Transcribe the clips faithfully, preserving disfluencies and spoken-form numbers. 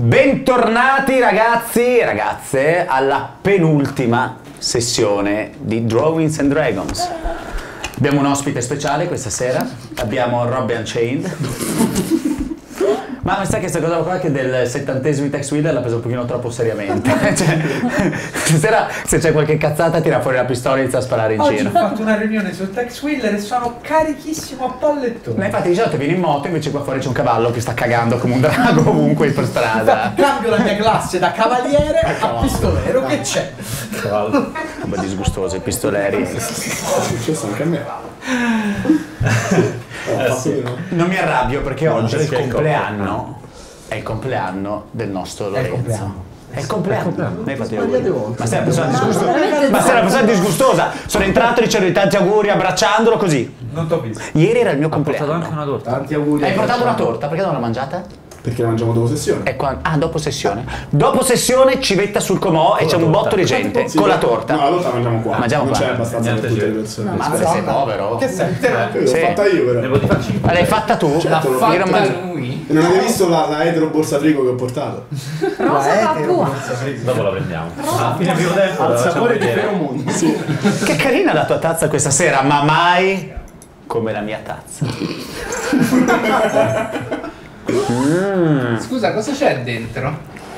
Bentornati ragazzi e ragazze alla penultima sessione di Drawings and Dragons. Abbiamo un ospite speciale questa sera, abbiamo Robbie Unchained. Ma mi sa che questa cosa qua che del settantesimo Tex Wheeler l'ha preso un pochino troppo seriamente. Cioè, stasera se c'è qualche cazzata tira fuori la pistola e inizia a sparare in Oggi giro. ho fatto una riunione sul Tex Wheeler e sono carichissimo a pallettone. Ma infatti di solito vieni in moto, invece qua fuori c'è un cavallo che sta cagando come un drago ovunque per strada. Infatti, cambio la mia classe da cavaliere a pistolero, che c'è? Cavallo. Roba disgustosa, i pistoleri. È successo anche a me. Eh, sì. Non mi arrabbio perché no, oggi è il compleanno, è il compleanno del nostro Lorenzo. È il compleanno. È il compleanno. Ma sei una persona disgustosa. Ma sei una persona disgustosa. Sono entrato dicendo tanti auguri, abbracciandolo così. Non t'ho visto. Ieri era il mio Ha compleanno. portato anche una torta. Tanti auguri. Hai portato una torta? Perché non l'ha mangiata? Perché la mangiamo dopo sessione. E qua... Ah, dopo sessione. Dopo sessione civetta sul Comò e c'è un botto di gente Sì, con la no, torta. No, la torta la mangiamo qua. Mangiamo non qua. c'è abbastanza per tutte le persone. Mazza, sei povero. Che sei? Eh, l'ho Sì. fatta io però. Devo dire cinque. Ma l'hai fatta tu? Certo, l'ho Io fatta non mangio- E non avete visto la, la etero borsa frigo che ho portato? Rosa papua. Dopo la prendiamo. A fine primo tempo. Al sapore di feromondi. Sì. Che carina la tua tazza questa sera, ma mai come la mia tazza. Mm. Scusa, cosa c'è dentro?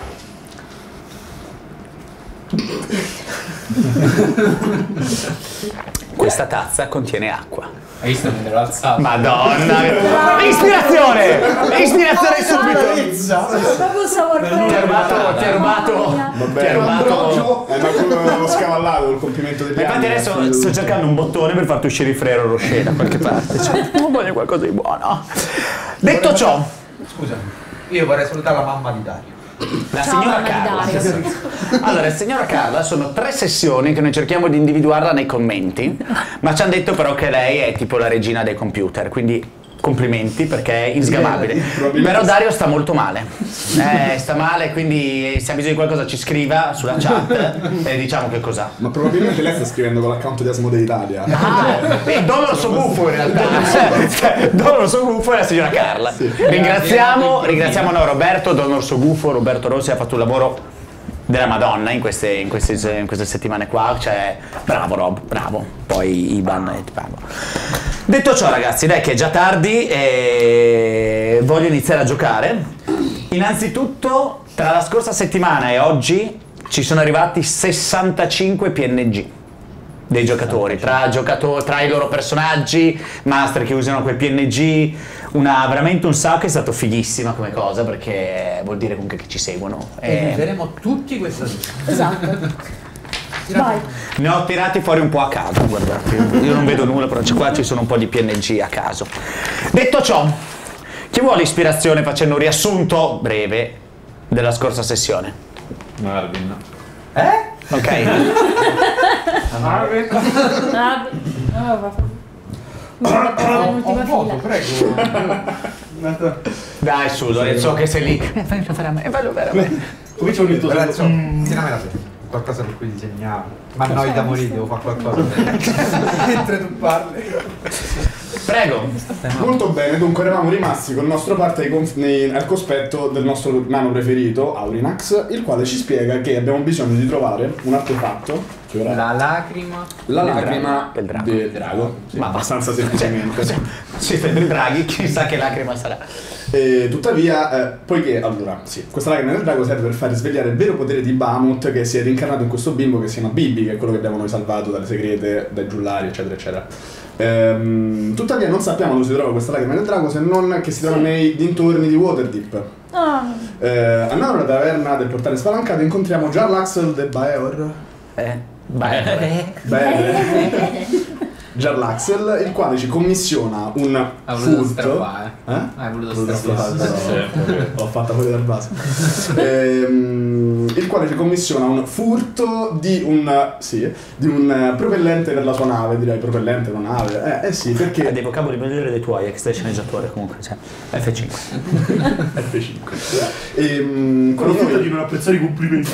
Questa tazza contiene acqua. Hai visto che me l'ho alzato? Madonna! Ispirazione! Ispirazione subito! Proprio saporito. Ti ha rubato, ti ha rubato, ti ha rubato. Eh, ma come l'ho scavallato il compimento dei piani. Infatti adesso sto cercando un bottone per farti uscire il Ferrero Rocher da qualche parte. Cioè, non voglio qualcosa di buono. Detto ciò, Scusa, io vorrei salutare la mamma di Dario. la Ciao, signora mamma di Carla. Dario. Allora, signora Carla, sono tre sessioni che noi cerchiamo di individuarla nei commenti, ma ci hanno detto però che lei è tipo la regina dei computer, quindi complimenti perché è insgamabile. Però Dario sta molto male. Eh, sta male, quindi se ha bisogno di qualcosa ci scriva sulla chat e diciamo che cos'ha. Ma probabilmente lei sta scrivendo con l'account di Asmodee Italia. Ah, e Don Orso Buffo in realtà. Cioè, Don Orso Buffo è la signora Carla. Ringraziamo, ringraziamo no, Roberto, Don Orso Buffo, Roberto Rossi ha fatto un lavoro della Madonna in queste, in queste, in queste settimane qua, cioè bravo Rob, bravo, poi Iban e ti pago. Detto ciò ragazzi, dai che è già tardi e voglio iniziare a giocare. Innanzitutto tra la scorsa settimana e oggi ci sono arrivati sessantacinque P N G dei giocatori, tra, giocatori, tra i loro personaggi, master che usano quei P N G, una, veramente un sacco, è stato fighissima come cosa perché vuol dire comunque che ci seguono. E E useremo tutti questa sera. Esatto. Vai. ne ho tirati fuori un po' a caso, guardate, io non vedo nulla, però qua ci sono un po' di P N G a caso. Detto ciò, chi vuole ispirazione facendo un riassunto breve della scorsa sessione? Marvin. Eh? Ok? Ah, va. Mi sono messa nell'ultima Ho voto, fila. prego. Dai su, Lorenzo, che sei lì. Eh, fallo fare a me, fallo fare a me. Comincia un rito Lorenzo, tiramela te. Qualcosa per cui disegnare. Ma noi da morire devo fare qualcosa. Mentre tu parli. Prego. Molto bene, dunque eravamo rimasti con il nostro parte ai conf- nei- al cospetto del nostro nano preferito, Aurinax, il quale ci spiega che abbiamo bisogno di trovare un artefatto, che ora è La lacrima. la del lacrima drago. Del drago. del drago, sì, Ma abbastanza semplicemente. Sì, per i draghi, chissà che lacrima sarà. E tuttavia, eh, poiché, allora, sì, questa lacrima del drago serve per far risvegliare il vero potere di Bahamut che si è rincarnato in questo bimbo che si chiama Bibi, che è quello che abbiamo noi salvato dalle segrete, dai giullari, eccetera, eccetera. Ehm, tuttavia non sappiamo dove si trova questa lacrima del drago se non che si trova nei dintorni di Waterdeep. Ah, Eh, andando alla taverna del portale spalancato incontriamo Jarlaxle de Baeor. Eh, beh. Bene. Jarlaxle, il quale ci commissiona un Ha voluto furto. strappare. Eh? Hai voluto Voluto strappare. strappare, però. L'ho fatta fuori dal vaso. Ehm, il quale ci commissiona un furto di un, sì, di un propellente per la sua nave, direi propellente, una nave, eh, eh sì, perché... Hai dei vocaboli migliori dei tuoi, ex sceneggiatore comunque, cioè, F cinque. F cinque. E, um, Quello finta di non apprezzare i complimenti.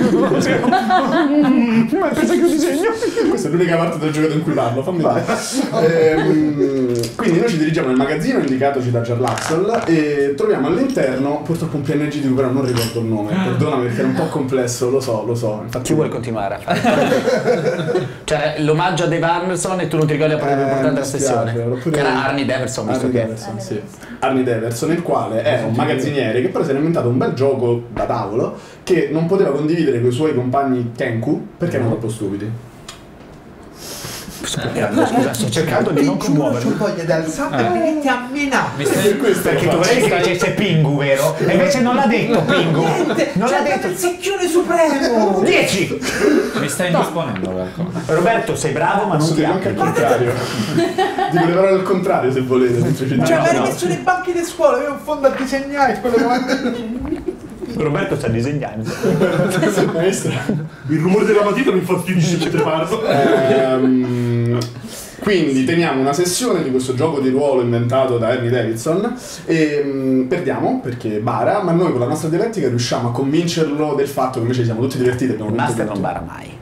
Ma pensa che un disegno? Questa è l'unica parte del gioco in cui parlo, fammi vedere. Ehm, quindi noi ci dirigiamo nel magazzino indicatoci da Jarlaxle e troviamo all'interno purtroppo un P N G di cui però non ricordo il nome, perdonami perché era un po' complesso, lo so, lo so. Infatti Chi vuole continuare a fare? Cioè l'omaggio a Dave Anderson e tu non ti ricordi la parte più Eh, importante mi della dispiace, sessione? oppure- Che era Arnie Deverson, visto Arnie che... Deverson, sì. Arnie Deverson, il quale è un magazziniere che però si era inventato un bel gioco da tavolo che non poteva condividere con i suoi compagni Kenku perché erano troppo stupidi. Scusa, sto cercando di non commuovermi. voglia di alzare e venite a menare. Mi stai... Perché tu vorrei che dicesse Pingu, vero? E invece non l'ha detto Pingu. Non l'ha detto. il secchione supremo. dieci! Mi stai indisponendo qualcosa. Roberto, sei bravo, ma non Posso ti dire anche al applichi. contrario. Dico le parole al contrario se volete. mentre ci Cioè, diciamo. avete no. messo nei banchi di scuola, io un fondo a disegnare, quello che Roberto sta disegnando. Maestra. Il rumore della matita mi infastidisce mentre parlo. Ehm, quindi teniamo una sessione di questo gioco di ruolo inventato da Ernie Davidson e mm, perdiamo perché bara, ma noi con la nostra dialettica riusciamo a convincerlo del fatto che invece ci siamo tutti divertiti. Abbiamo Il vinto master tutti. non bara mai.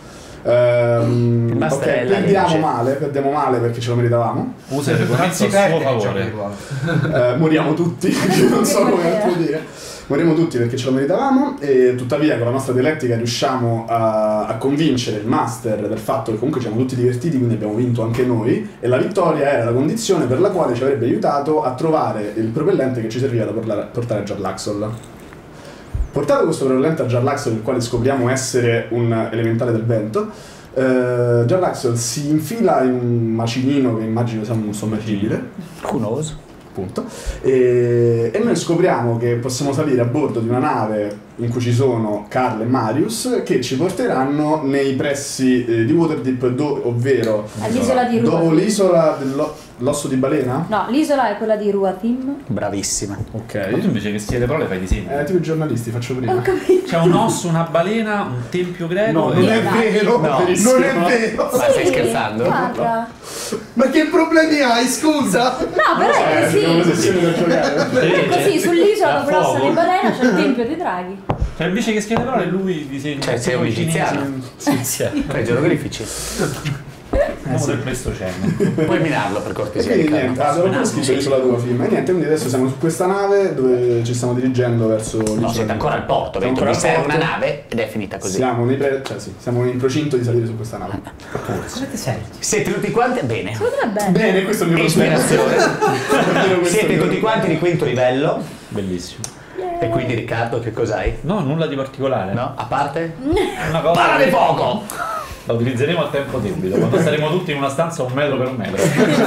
Ehm, Il master ok, è la perdiamo legge. male, perdiamo male perché ce lo meritavamo. Usa il regolamento a suo favore. Eh, moriamo tutti, io non so come altro dire. Moriamo tutti perché ce lo meritavamo e tuttavia con la nostra dialettica riusciamo a, a convincere il master del fatto che comunque ci siamo tutti divertiti, quindi abbiamo vinto anche noi e la vittoria era la condizione per la quale ci avrebbe aiutato a trovare il propellente che ci serviva da portare, portare a Jarlaxle. Portato questo propellente a Jarlaxle, il quale scopriamo essere un elementale del vento, eh, Jarlaxle si infila in un macinino che immagino sia un sommergibile. Who knows? Appunto. E, e noi scopriamo che possiamo salire a bordo di una nave in cui ci sono Carl e Marius che ci porteranno nei pressi eh, di Waterdeep, do, ovvero All'isola di dopo Ruatim. l'isola dell'osso di balena? No, l'isola è quella di Ruatim. Bravissima. Ok. Ma tu invece che scrivi le parole fai disegni. Eh, tipo i giornalisti, faccio prima. Ho capito. C'è un osso, una balena, un tempio greco. No, e- non è Dai. vero, No. non è vero. Ma stai scherzando? Guarda. Ma che problemi hai, scusa? No, però è Eh, abbiamo una così. sessione da giocare. È così, sull'isola Da dopo l'osso fuoco. di balena c'è il tempio dei draghi. Cioè invece che scrive le parole lui disegna. Cioè, sei un tipo egiziano. cinese. Sì, sì. Tre geroglifici. Uomo del Pleistocene. Puoi minarlo per E cortesia, quindi Riccardo. niente, allora ho scritto l'isola tua film. E niente, quindi adesso siamo su questa nave dove ci stiamo dirigendo verso l'isola. No, siete ancora al porto, Siamo dentro vi ancora al serve una porto. nave ed è finita così. Siamo, nei pre- cioè, sì, siamo in procinto di salire su questa nave. Cosa ti senti? Siete tutti quanti? Bene. Secondo me è bello. Bene, questo è il mio problema. Ispirazione. Davvero questo è il Siete mio tutti quanti di quinto livello. Bellissimo. E quindi Riccardo, che cos'hai? No, nulla di particolare. No? A parte? Una cosa Parla di che poco! la utilizzeremo a tempo debito, quando saremo tutti in una stanza un metro per un metro.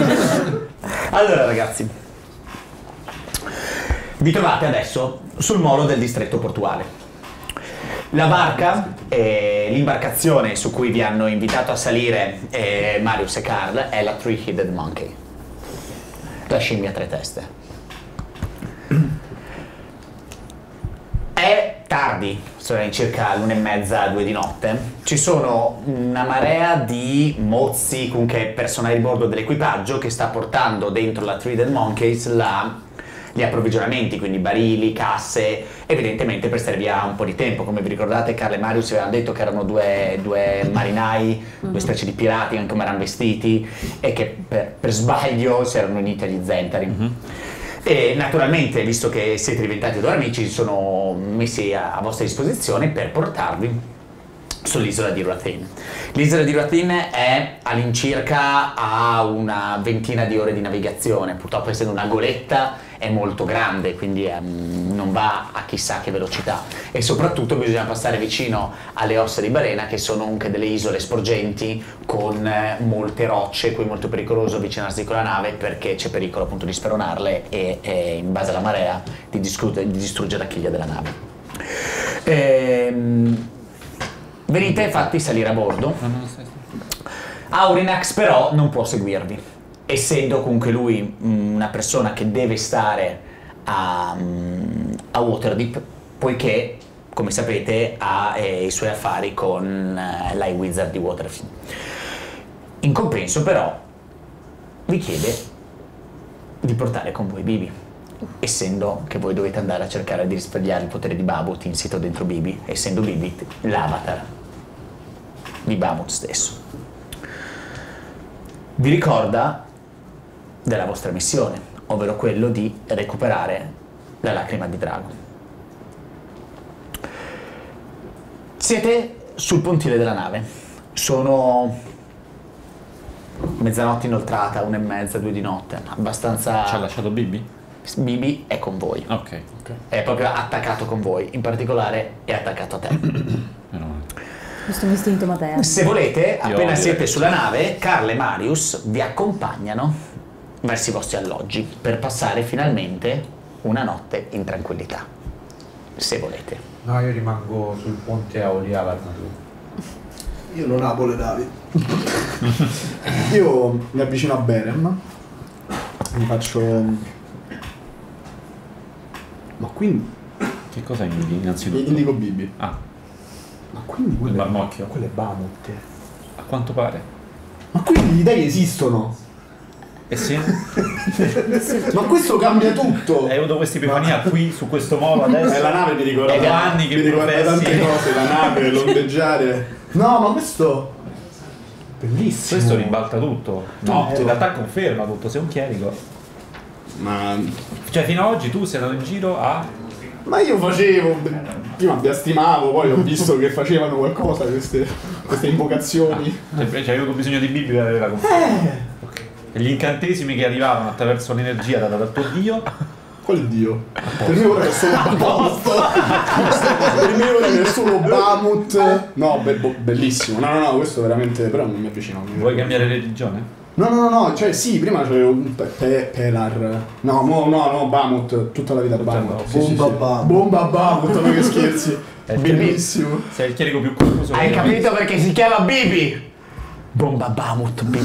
Allora ragazzi, vi trovate adesso sul molo del distretto portuale. La barca, eh, l'imbarcazione su cui vi hanno invitato a salire eh, Marius e Carl è la Three-Headed Monkey, la scimmia a tre teste. È tardi, sono circa l'una e mezza, due di notte. Ci sono una marea di mozzi, comunque personale di bordo dell'equipaggio che sta portando dentro la Three-Headed Monkeys la, gli approvvigionamenti, quindi barili, casse, evidentemente per stare via un po' di tempo. Come vi ricordate, Carl e Marius vi avevano detto che erano due, due marinai, due specie di pirati, anche come erano vestiti, e che per, per sbaglio si erano uniti agli Zentari. Mm-hmm. E naturalmente, visto che siete diventati loro amici, si sono messi a, a vostra disposizione per portarvi sull'isola di Ruatin. L'isola di Ruatin è all'incirca a una ventina di ore di navigazione, purtroppo essendo una goletta è molto grande, quindi um, non va a chissà che velocità, e soprattutto bisogna passare vicino alle ossa di balena, che sono anche delle isole sporgenti con eh, molte rocce, qui è molto pericoloso avvicinarsi con la nave perché c'è pericolo appunto di speronarle e, e in base alla marea di, distruggere, di distruggere la chiglia della nave. Ehm, venite fatti salire a bordo. Aurinax però non può seguirvi, essendo comunque lui una persona che deve stare a, a Waterdeep, poiché come sapete, ha eh, i suoi affari con eh, l'High Wizard di Waterfield. In compenso, però, vi chiede di portare con voi Bibi, essendo che voi dovete andare a cercare di risvegliare il potere di Bahamut insito dentro Bibi, essendo Bibi l'avatar di Bahamut stesso. Vi ricorda della vostra missione, ovvero quello di recuperare la lacrima di drago. Siete sul pontile della nave, sono mezzanotte inoltrata, una e mezza, due di notte, abbastanza... Ci ha lasciato Bibi? Bibi è con voi, Ok. è proprio attaccato con voi, in particolare è attaccato a te. Meno male. Questo mio istinto materno. Se volete, appena odio siete le sulla nave, Carl e Marius vi accompagnano verso i vostri alloggi per passare finalmente una notte in tranquillità, se volete. No, io rimango sul ponte a oliare l'armatura. Io non amo le navi. Io mi avvicino a Berem, mi faccio... Ma quindi... Che cosa indichi innanzitutto? Indico Bibi. Ah, Ma quindi il quello è... marmocchio? Quello è Bahamut. A quanto pare. Ma quindi gli dei esistono? E sì? Ma questo cambia tutto! Hai avuto questa epifania qui, su questo molo adesso? Eh, la nave mi ricorda, È da anni che mi ricorda professi. tante cose, la nave, l'ondeggiare. No, ma questo... Bellissimo. Questo ribalta tutto. No, Tutto. in realtà conferma tutto, sei un chierico. Ma... Cioè fino ad oggi tu sei andato in giro a... Ma io facevo... Prima biastimavo, poi ho visto che facevano qualcosa queste, queste invocazioni. Cioè, cioè, avevo bisogno di Bibi per avere la conferma. Eh! E gli incantesimi che arrivavano attraverso l'energia data dal tuo dio. Qual è Dio? Per me ora è solo Bahamut. Per me ora è solo Bahamut. No, be- bo- bellissimo. No, no, no, questo veramente... Però non mi avvicino. Vuoi cambiare religione? No, no, no, no, cioè sì, prima c'avevo un pe- pe- Pelar. No, no, no, no, Bahamut, tutta la vita Bahamut. Sì, sì, Bomba sì. Bahamut. Bomba Bahamut, ma che scherzi. È Bellissimo. Sei il chierico più confuso. Hai che io ho capito perché si chiama Bibi? Bomba Bahamut, Bibi.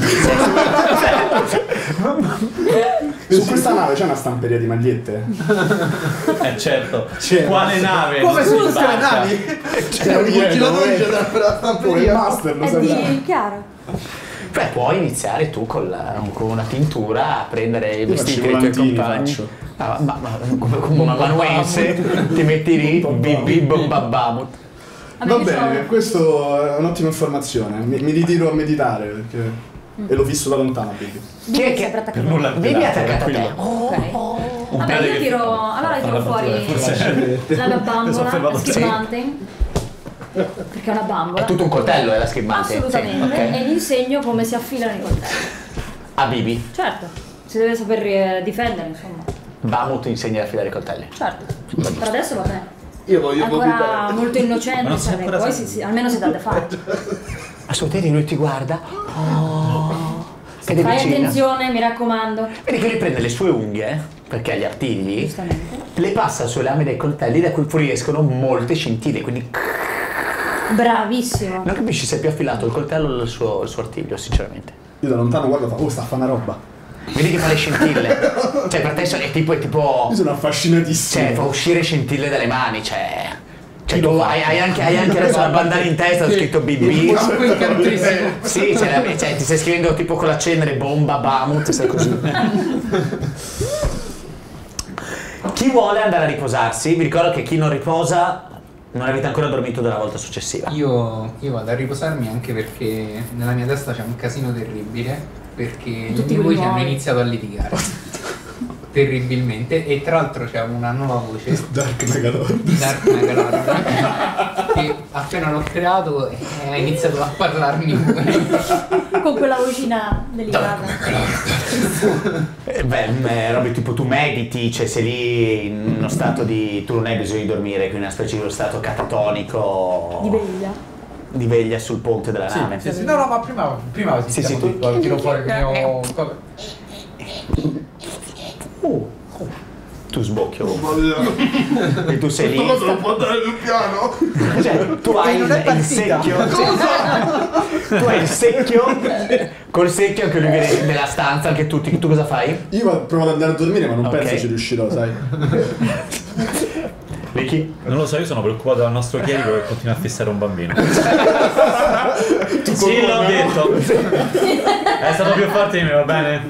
Su questa nave c'è una stamperia di magliette? visto. Eh certo. C'è. Quale nave? Come non si sono queste le imbarca? navi? C'è C'è un vigilatore dietro, c'è da per la Come il stamperia. master, lo È saprà. di chiaro. Beh, puoi iniziare tu con, la- con una tintura a prendere i Io vestiti faccio i dei tuoi volantini, compagni. faccio. Ah, ma, ma, come, come un amanuense ti metti lì, Bibi Bomba Bahamut. Vabbè, Va io bene, c'ho- questo è un'ottima informazione. Mi, mi ritiro a meditare perché... E l'ho visto da lontano, Bibi. Chi è Bibi che- sempre attaccato. Per nulla Bibi è attaccato a te. tranquillo. Oh, Ok. oh. Vabbè, piede io che- tiro. Allora io tiro Fa la fuori battuta, forse- la mia Mi sono bambola, fermato la a te. skip mountain. Perché è una bambola. È tutto un coltello, è la schimmante. Assolutamente. Sì, ok. E gli insegno come si affilano i coltelli. A Bibi, Certo. Si deve saper eh, difendere, insomma. Bahamut insegna a affilare i coltelli. Certo. Per adesso va bene. Io voglio Ancora vomitare. molto Ma innocente, non sei sarebbe. ancora Poi sempre- si- si- almeno si dà da fare. Assolutamente lui ti guarda. Oh. Ed è Fai vicino. attenzione, mi raccomando. Vedi che lui prende le sue unghie, perché ha gli artigli, Giustamente. le passa sulle lame dei coltelli da cui fuoriescono molte scintille, quindi Bravissimo. non capisci se è più affilato il coltello o il suo, il suo artiglio, sinceramente. Io da lontano guardo e fa, oh, sta a fare una roba. Vedi che fa le scintille. Cioè per te so- è tipo, è tipo... Io sono affascinatissimo. Cioè fa uscire scintille dalle mani, cioè... Cioè tu hai, hai anche, hai anche adesso la bandana in testa, ho scritto B B. Campo incantesimo. Sì, cioè, la- cioè, ti stai scrivendo tipo con la cenere bomba, Bahamut, sai così. Chi vuole andare a riposarsi, vi ricordo che chi non riposa non avete ancora dormito della volta successiva. Io, io vado a riposarmi anche perché nella mia testa c'è un casino terribile, perché Tutti di voi quelli hanno nuovi. iniziato a litigare terribilmente, e tra l'altro c'è una nuova voce Dark Megalord. di Dark Megalord che appena l'ho creato eh, ha iniziato a parlarmi Con quella vocina delicata. Eh, beh, eh, robe tipo tu mediti, cioè sei lì in uno stato di... tu non hai bisogno di dormire, quindi una specie di uno stato catatonico. Di veglia. Di veglia sul ponte della nave. Sì, sì, no, no, ma prima, prima Sì, sì, sì, tu- tutto, tiro fuori il mio... Oh, oh. Tu sbocchi ovunque. E tu sei lì. Non può andare sul piano. Cioè, tu hai il, non è il partita. secchio. Sì. Tu hai il secchio. Col secchio che lui viene nella stanza, anche tutti. Tu cosa fai? Io provo ad andare a dormire, ma non Ok. penso ci riuscirò, sai. Vicky? Non lo so, io sono preoccupato dal nostro chierico che continua a fissare un bambino. Sì, l'ho detto. È stato più forte di me, va bene?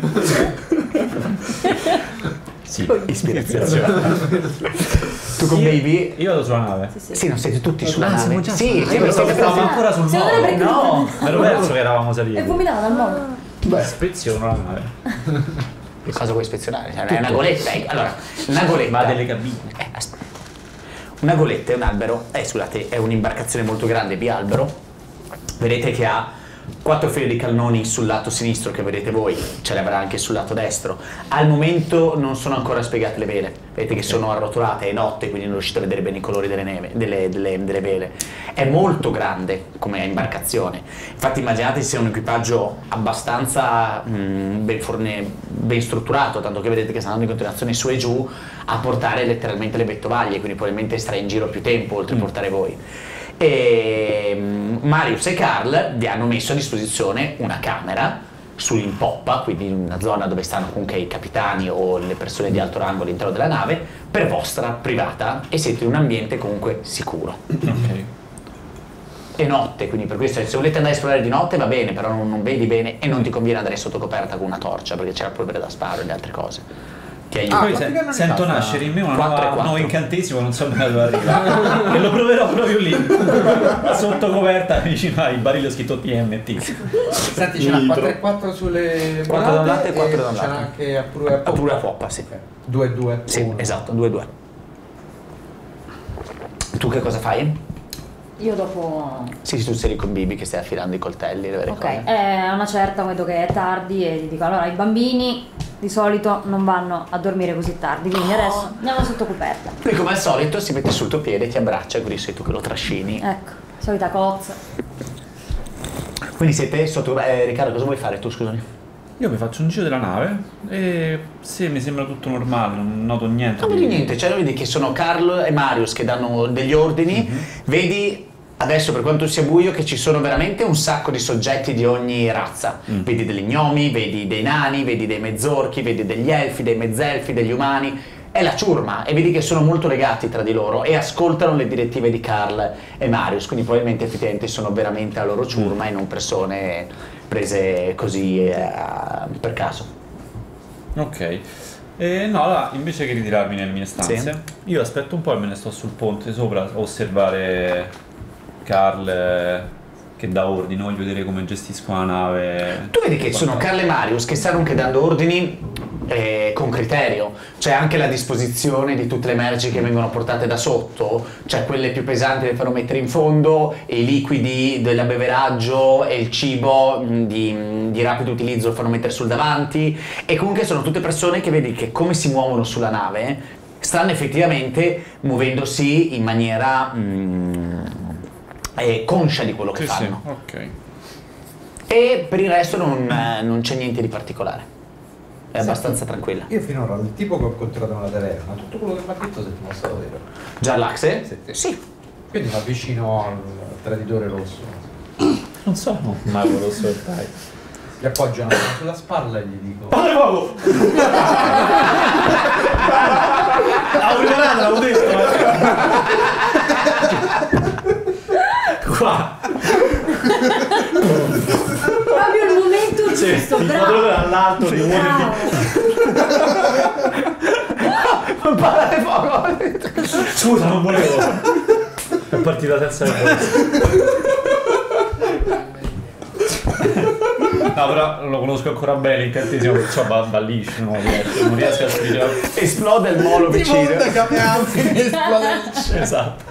Sì, ispirazione. Tu con Io- Baby? Io vado sulla nave. Sì, sì. Sì, non siete tutti sulla Ah, nave. siamo già Sì, sulla- sì, Io perché pensavo che stavamo ancora sul Secondo me molo. perché- No, Me ero perso che eravamo E saliti. vomitava dal molo. Beh, Speziono la nave. che cosa vuoi ispezionare? Cioè, è una goletta. eh. Allora, una goletta. Ma delle cabine. Eh, aspetta. Una goletta è un albero, eh, scusate, è un'imbarcazione molto grande, bialbero. Vedete che ha quattro file di cannoni sul lato sinistro che vedete voi, ce le avrà anche sul lato destro. Al momento non sono ancora spiegate le vele, vedete che sono arrotolate, è notte, quindi non riuscite a vedere bene i colori delle, neve, delle, delle, delle vele. È molto grande come imbarcazione, infatti immaginate sia un equipaggio abbastanza mh, ben, forne, ben strutturato, tanto che vedete che stanno andando in continuazione su e giù a portare letteralmente le vettovaglie, quindi probabilmente starà in giro più tempo oltre a portare voi. E Marius e Carl vi hanno messo a disposizione una camera su in poppa, quindi in una zona dove stanno comunque i capitani o le persone di alto rango all'interno della nave, per vostra privata, e siete in un ambiente comunque sicuro. Ok. È notte, quindi per questo se volete andare a esplorare di notte va bene, però non, non vedi bene e non ti conviene andare sotto coperta con una torcia perché c'è la polvere da sparo e le altre cose. Ti aiuta. Ah, Poi quanti se- cannoni sento basta? nascere in me una quattro e nuova, quattro. nuovo incantesimo, non so bene dove arriva. E lo proverò proprio lì, sotto coperta, vicino ai barili ho scritto T M T. Senti, ce n'ha quattro e quattro sulle quattro da un lato e volate quattro da un ce n'ha lato. anche a pure a Ah, pure poppa. a poppa, sì. due e due. Sì, esatto, due due. Tu che cosa fai? Io dopo... Sì, tu sei lì con Bibi che stai affilando i coltelli, le vere Ok, cose. eh, a una certa vedo che è tardi e gli dico allora i bambini di solito non vanno a dormire così tardi, quindi adesso andiamo sotto coperta. Lui come al solito si mette sul tuo piede, ti abbraccia, quindi sei tu che lo trascini. Ecco, solita cozza. Quindi siete sotto... Eh, Riccardo, cosa vuoi fare tu, scusami? Io mi faccio un giro della nave e se mi sembra tutto normale, non noto niente. Non vedi niente, cioè vedi che sono Carlo e Marius che danno degli ordini, vedi adesso per quanto sia buio che ci sono veramente un sacco di soggetti di ogni razza, Mm. vedi degli gnomi, vedi dei nani, vedi dei mezzorchi, vedi degli elfi, dei mezzelfi, degli umani, è la ciurma e vedi che sono molto legati tra di loro e ascoltano le direttive di Carl e Marius, quindi probabilmente effettivamente sono veramente la loro ciurma e non persone prese così eh, per caso. Ok. E no, allora, invece che ritirarmi nelle mie stanze, Sì. io aspetto un po' e me ne sto sul ponte sopra a osservare Carl eh, che dà ordini, voglio vedere come gestisco la nave. Tu vedi che sono Carl e Marius che stanno anche dando ordini eh, con criterio, c'è anche la disposizione di tutte le merci che vengono portate da sotto, cioè quelle più pesanti le fanno mettere in fondo, e i liquidi dell'abbeveraggio e il cibo mh, di, mh, di rapido utilizzo lo fanno mettere sul davanti, e comunque sono tutte persone che vedi che come si muovono sulla nave stanno effettivamente muovendosi in maniera mh, eh, conscia di quello che Sì, sì, fanno. ok. E per il resto non, eh, non c'è niente di particolare. È abbastanza tranquilla. Io finora il tipo che ho incontrato nella taverna, tutto quello che mi ha detto si è dimostrato vero. Giallaxe? Sì. Sì. Quindi mi avvicino al traditore rosso. Non so, no, un mago rosso del tai. Gli appoggio una mano sulla spalla e gli dico: Padre fuoco! L'avevo preparata, l'avevo detto! eh. Qua! Proprio il momento Sì, giusto, il bravo. padrone dall'alto, ti muore Bravo. di... Padre fuoco! Scusa, non volevo! È partita senza le forze. No, però lo conosco ancora bene, l'incantesimo, perciò va, va liscio, no, non riesco a scrivere. Esplode il molo vicino. Esatto.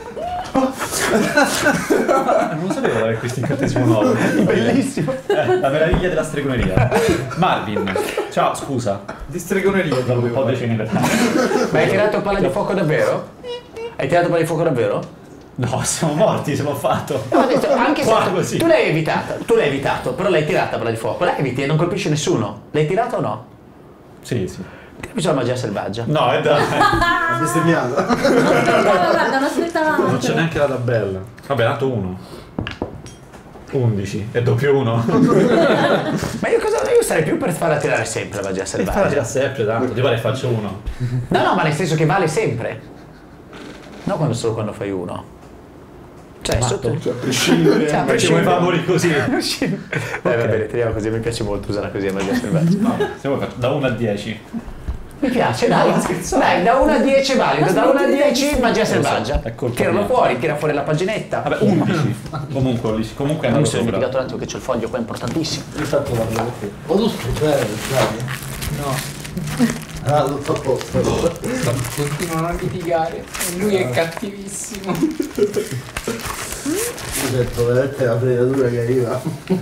Non sapevo di avere questo incantesimo nuovo. Bellissimo. Eh, la meraviglia della stregoneria. Marvin, ciao, scusa. di stregoneria Dopo un po' dovevo decine per Ma hai tirato palla di fuoco davvero? Hai tirato palla di fuoco davvero? No, siamo morti se l'ho fatto. No, ho detto, anche se Qua, tu, così. tu l'hai evitata, tu l'hai evitato, però l'hai tirata palla di fuoco. La eviti e non colpisce nessuno. L'hai tirata o no? Sì, sì. Ti capisci la magia selvaggia? No, è da... Ha bestemmiato. Guarda, non aspettavamo. Non c'è neanche la tabella. Vabbè, tanto uno. undici. È doppio uno. Ma io cosa io sarei più per farla tirare sempre la magia E farla selvaggia. sempre tanto. Ti pare che faccio uno? No, no, ma nel senso che vale sempre. No, quando solo quando fai uno. Cioè, Matto, sotto... cioè, a prescindere. Cioè, a ma prescindere- ci vuoi favori così. Dai, va bene, teniamo così, mi piace molto usare così la magia selvaggia. No, se vuoi faccio da uno a dieci. Mi piace, dai, dai, da uno a dieci è valido, da uno a dieci magia selvaggia. è colpa Tiralo mia. fuori, tira fuori la paginetta. Vabbè, undici. comunque, ho- comunque è Mi andato sono sopra. dimenticato un attimo che c'è il foglio qua importantissimo. Infatti parlo con te. Ma tu stai Flavio? No, Ah, tutto a posto. continuano a litigare e lui è cattivissimo. Io sento veramente la fregatura che arriva.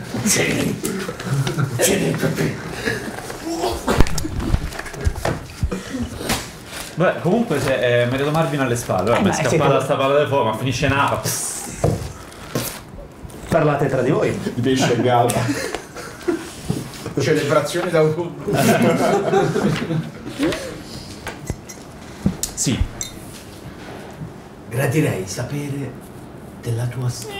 Beh, comunque se, eh, mi vedo Marvin alle spalle, Eh, eh, mi ma è è scappata tipo- sta palla di fuoco, ma finisce in aria. Parlate tra di voi. Il pesce e galla. Celebrazione d'autunno. Sì, Gradirei sapere della tua storia.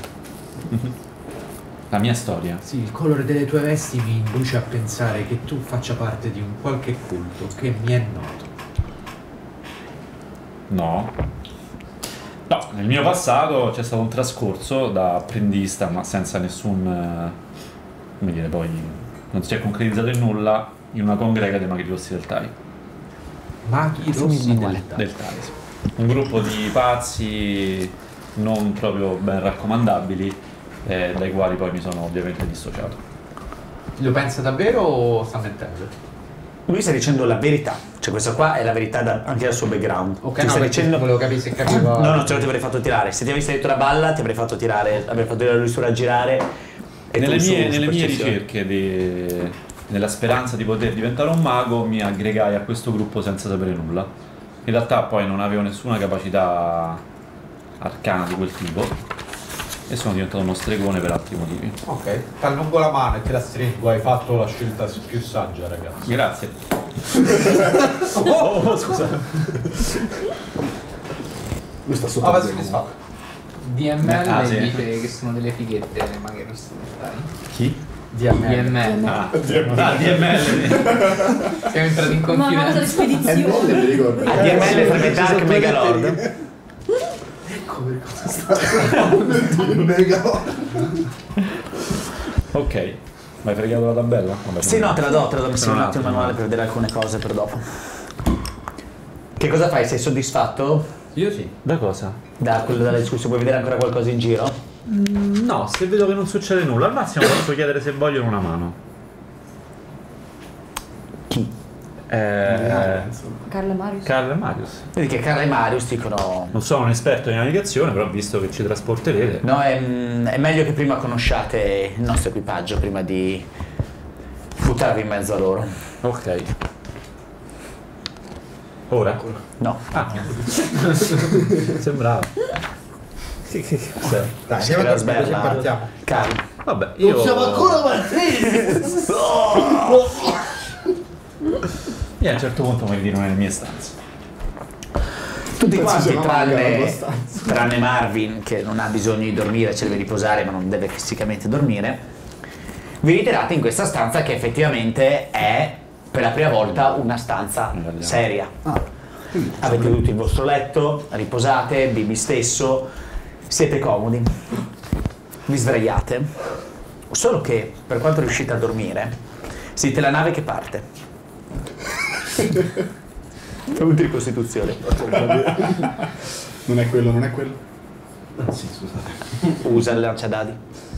la mia storia. Sì, il colore delle tue vesti mi induce a pensare che tu faccia parte di un qualche culto che mi è noto. No. No, nel mio passato c'è stato un trascorso da apprendista, ma senza nessun... eh, come dire, poi non si è concretizzato in nulla, in una congrega dei maghi rossi del Tai. Maghi rossi del Tai. Del Tai, sì. Un gruppo di pazzi non proprio ben raccomandabili, eh, dai quali poi mi sono ovviamente dissociato. Lo pensa davvero o sta mentendo? Lui sta dicendo la verità, cioè questa qua è la verità da- anche dal suo background. Ok, Ti no, sta perché dicendo... volevo capire se capiva. No, no, ce lo ti avrei fatto tirare. Se ti avessi detto la balla, ti avrei fatto tirare, avrei fatto tirare lui su raggirare. E Nelle tu su mie, nelle mie superstizione. ricerche, di- nella speranza di poter diventare un mago, mi aggregai a questo gruppo senza sapere nulla. In realtà poi non avevo nessuna capacità arcana di quel tipo e sono diventato uno stregone per altri motivi. Ok, ti allungo la mano e te la stringo, hai fatto la scelta più saggia, ragazzi. Grazie. oh, oh, scusa. Lui sta sotto. Ah, va il soddisfatto. D M L Ah, sì. dice che sono delle fighette le maghe rosse del Tai. Chi? D M L. Ah, ah, D M L. Siamo entrati in Ma una cosa di confidenza. spedizione. mi ricordo. A D M L sarebbe Dark Megalord. Ecco per cosa sta. Mega. Ok, mi hai fregato la tabella? Vabbè, Sì, no, te la do, te la do, mi Per serve un un attimo il attimo. manuale per vedere alcune cose per dopo. Che cosa fai? Sei soddisfatto Io sì. Da cosa? da quello della discussione? Vuoi vedere ancora qualcosa in giro? Mm, no, se vedo che non succede nulla, al massimo posso chiedere se vogliono una mano. Chi? Eh, Carlo e Marius. Carl e Marius. Vedi che Carla e Marius dicono... Non sono un esperto di navigazione, però visto che ci trasporterete. No, è, è meglio che prima conosciate il nostro equipaggio prima di buttarvi in mezzo a loro. Ok. Ora? No. Ah. Sembrava. Che, che, che cos'è? Dai, Si andiamo era a dormire, sberla. partiamo. Carla. Vabbè, io... Non siamo ancora partiti! Io a un certo punto mi ritiro nelle mie stanze. Tutti Penso quanti, sia una maga tranne, abbastanza. tranne Marvin, che non ha bisogno di dormire, ci deve riposare, ma non deve fisicamente dormire, vi ritirate in questa stanza che effettivamente è per la prima volta una stanza Andiamo. seria. Avete tutto il vostro letto, riposate, Bibi stesso, siete comodi, vi sdraiate. Solo che, per quanto riuscite a dormire, siete la nave che parte. Punti di costituzione. Non è quello, non è quello. Sì, scusate. Usa il lanciadadi.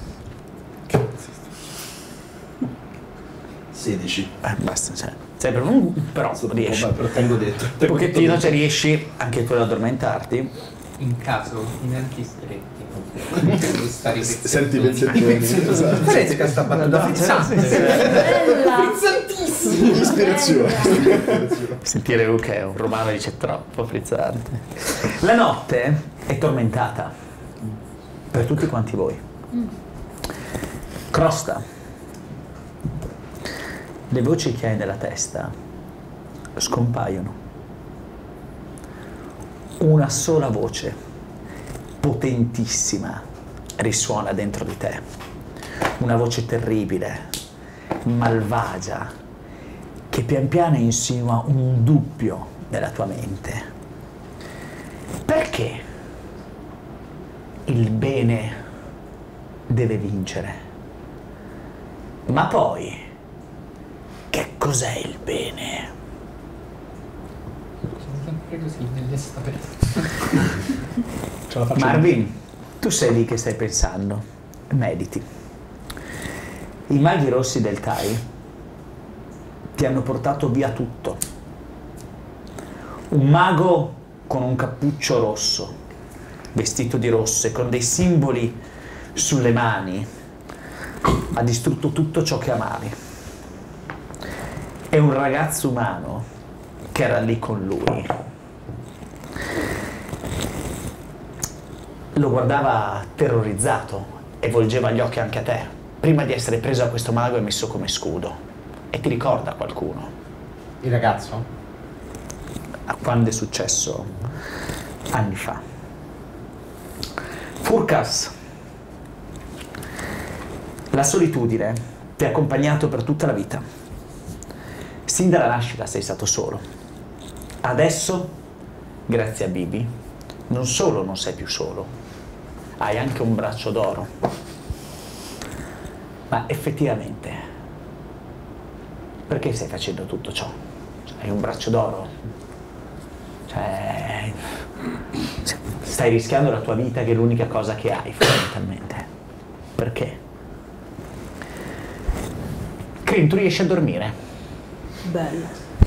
sedici. Eh, basta, cioè, sempre un, però riesci. Vabbè, però tengo dentro. Un pochettino, cioè, riesci anche tu ad addormentarti. In caso di denti stretti. Devo stare i Senti i pezzettoni. pezzettoni. Esatto. Fresca sta battuta frizzante. Bella! Ispirazione. Sentire Luca è un romano dice troppo frizzante. La notte è tormentata per tutti quanti voi. Crosta. Le voci che hai nella testa scompaiono. Una sola voce, potentissima, risuona dentro di te. Una voce terribile, malvagia, che pian piano insinua un dubbio nella tua mente. Perché il bene deve vincere? Ma poi, che cos'è il bene? Sono sempre così, nelle storie. Ce la faccio. Marvin, tu sei lì che stai pensando, mediti. I maghi rossi del Tai ti hanno portato via tutto. Un mago con un cappuccio rosso, vestito di rosso e con dei simboli sulle mani, ha distrutto tutto ciò che amavi. E un ragazzo umano che era lì con lui lo guardava terrorizzato e volgeva gli occhi anche a te, prima di essere preso da questo mago e messo come scudo. E ti ricorda qualcuno? Il ragazzo? A quando è successo? Anni fa. Furkas, la solitudine ti ha accompagnato per tutta la vita. Sin dalla nascita sei stato solo. Adesso, grazie a Bibi, non solo non sei più solo, hai anche un braccio d'oro. Ma effettivamente, perché stai facendo tutto ciò? Cioè, hai un braccio d'oro? Cioè, stai rischiando la tua vita, che è l'unica cosa che hai fondamentalmente. Perché? Crin, tu riesci a dormire? Bello.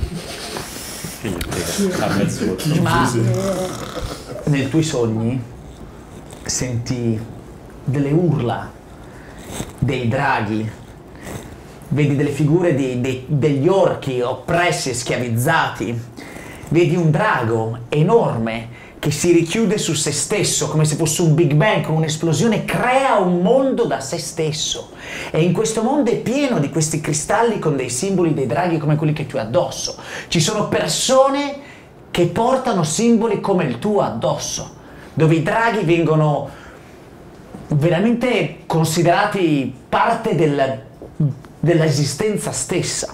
Arma il suo. Ma nei tuoi sogni senti delle urla, dei draghi, vedi delle figure di, di, degli orchi oppressi e schiavizzati, vedi un drago enorme che si richiude su se stesso come se fosse un Big Bang con un'esplosione, crea un mondo da se stesso. E in questo mondo è pieno di questi cristalli con dei simboli dei draghi come quelli che tu hai addosso. Ci sono persone che portano simboli come il tuo addosso, dove i draghi vengono veramente considerati parte del, dell'esistenza stessa.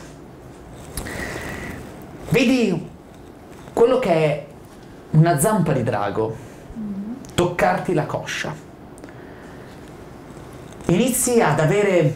Vedi quello che è una zampa di drago toccarti la coscia. Inizi ad avere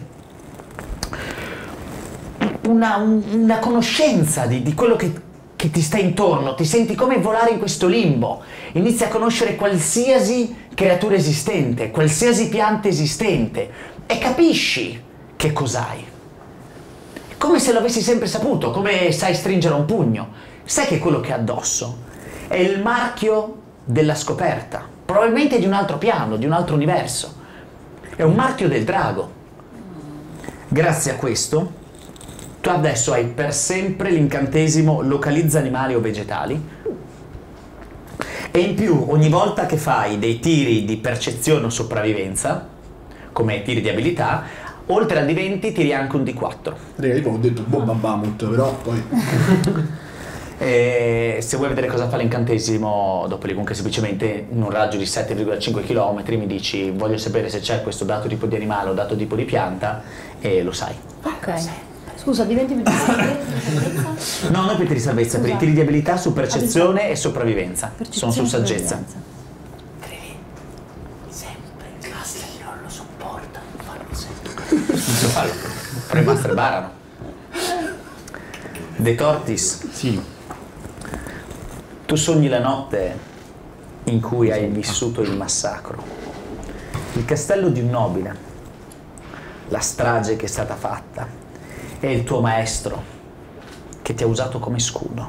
una, una conoscenza di, di quello che, che ti sta intorno, ti senti come volare in questo limbo, inizi a conoscere qualsiasi creatura esistente, qualsiasi pianta esistente e capisci che cos'hai. Come se lo avessi sempre saputo, come sai stringere un pugno. Sai che quello che hai addosso è il marchio della scoperta, probabilmente di un altro piano, di un altro universo. È un marchio del drago. Grazie a questo, tu adesso hai per sempre l'incantesimo localizza animali o vegetali, e in più ogni volta che fai dei tiri di percezione o sopravvivenza, come tiri di abilità, oltre al D venti tiri anche un D quattro. Raga, io ho detto bomba Bamut, però poi... E se vuoi vedere cosa fa l'incantesimo, dopo comunque semplicemente in un raggio di sette virgola cinque chilometri mi dici voglio sapere se c'è questo dato tipo di animale o dato tipo di pianta e lo sai. Ok. Scusa, diventi più di salvezza? No, non per tiri di salvezza, per i tiri di abilità su percezione e sopravvivenza. Sono su saggezza. Credi sempre il Master non lo sopporta, fallo sempre. Fallo. Però i Master barano. De Tortis. Sì. Tu sogni la notte in cui hai vissuto il massacro, il castello di un nobile, la strage che è stata fatta e il tuo maestro che ti ha usato come scudo.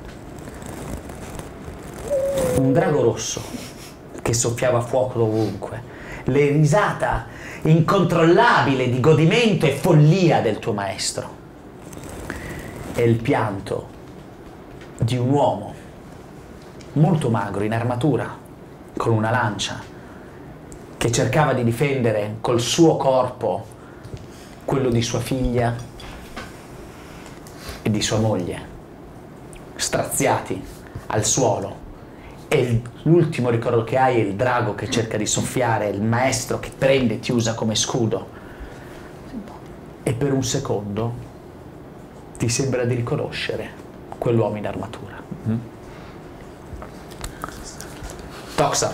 Un drago rosso che soffiava fuoco ovunque, le risata incontrollabile di godimento e follia del tuo maestro e il pianto di un uomo molto magro, in armatura, con una lancia, che cercava di difendere col suo corpo quello di sua figlia e di sua moglie, straziati al suolo. E l'ultimo ricordo che hai è il drago che cerca di soffiare, il maestro che prende e ti usa come scudo. E per un secondo ti sembra di riconoscere quell'uomo in armatura. Mm-hmm. Toxa.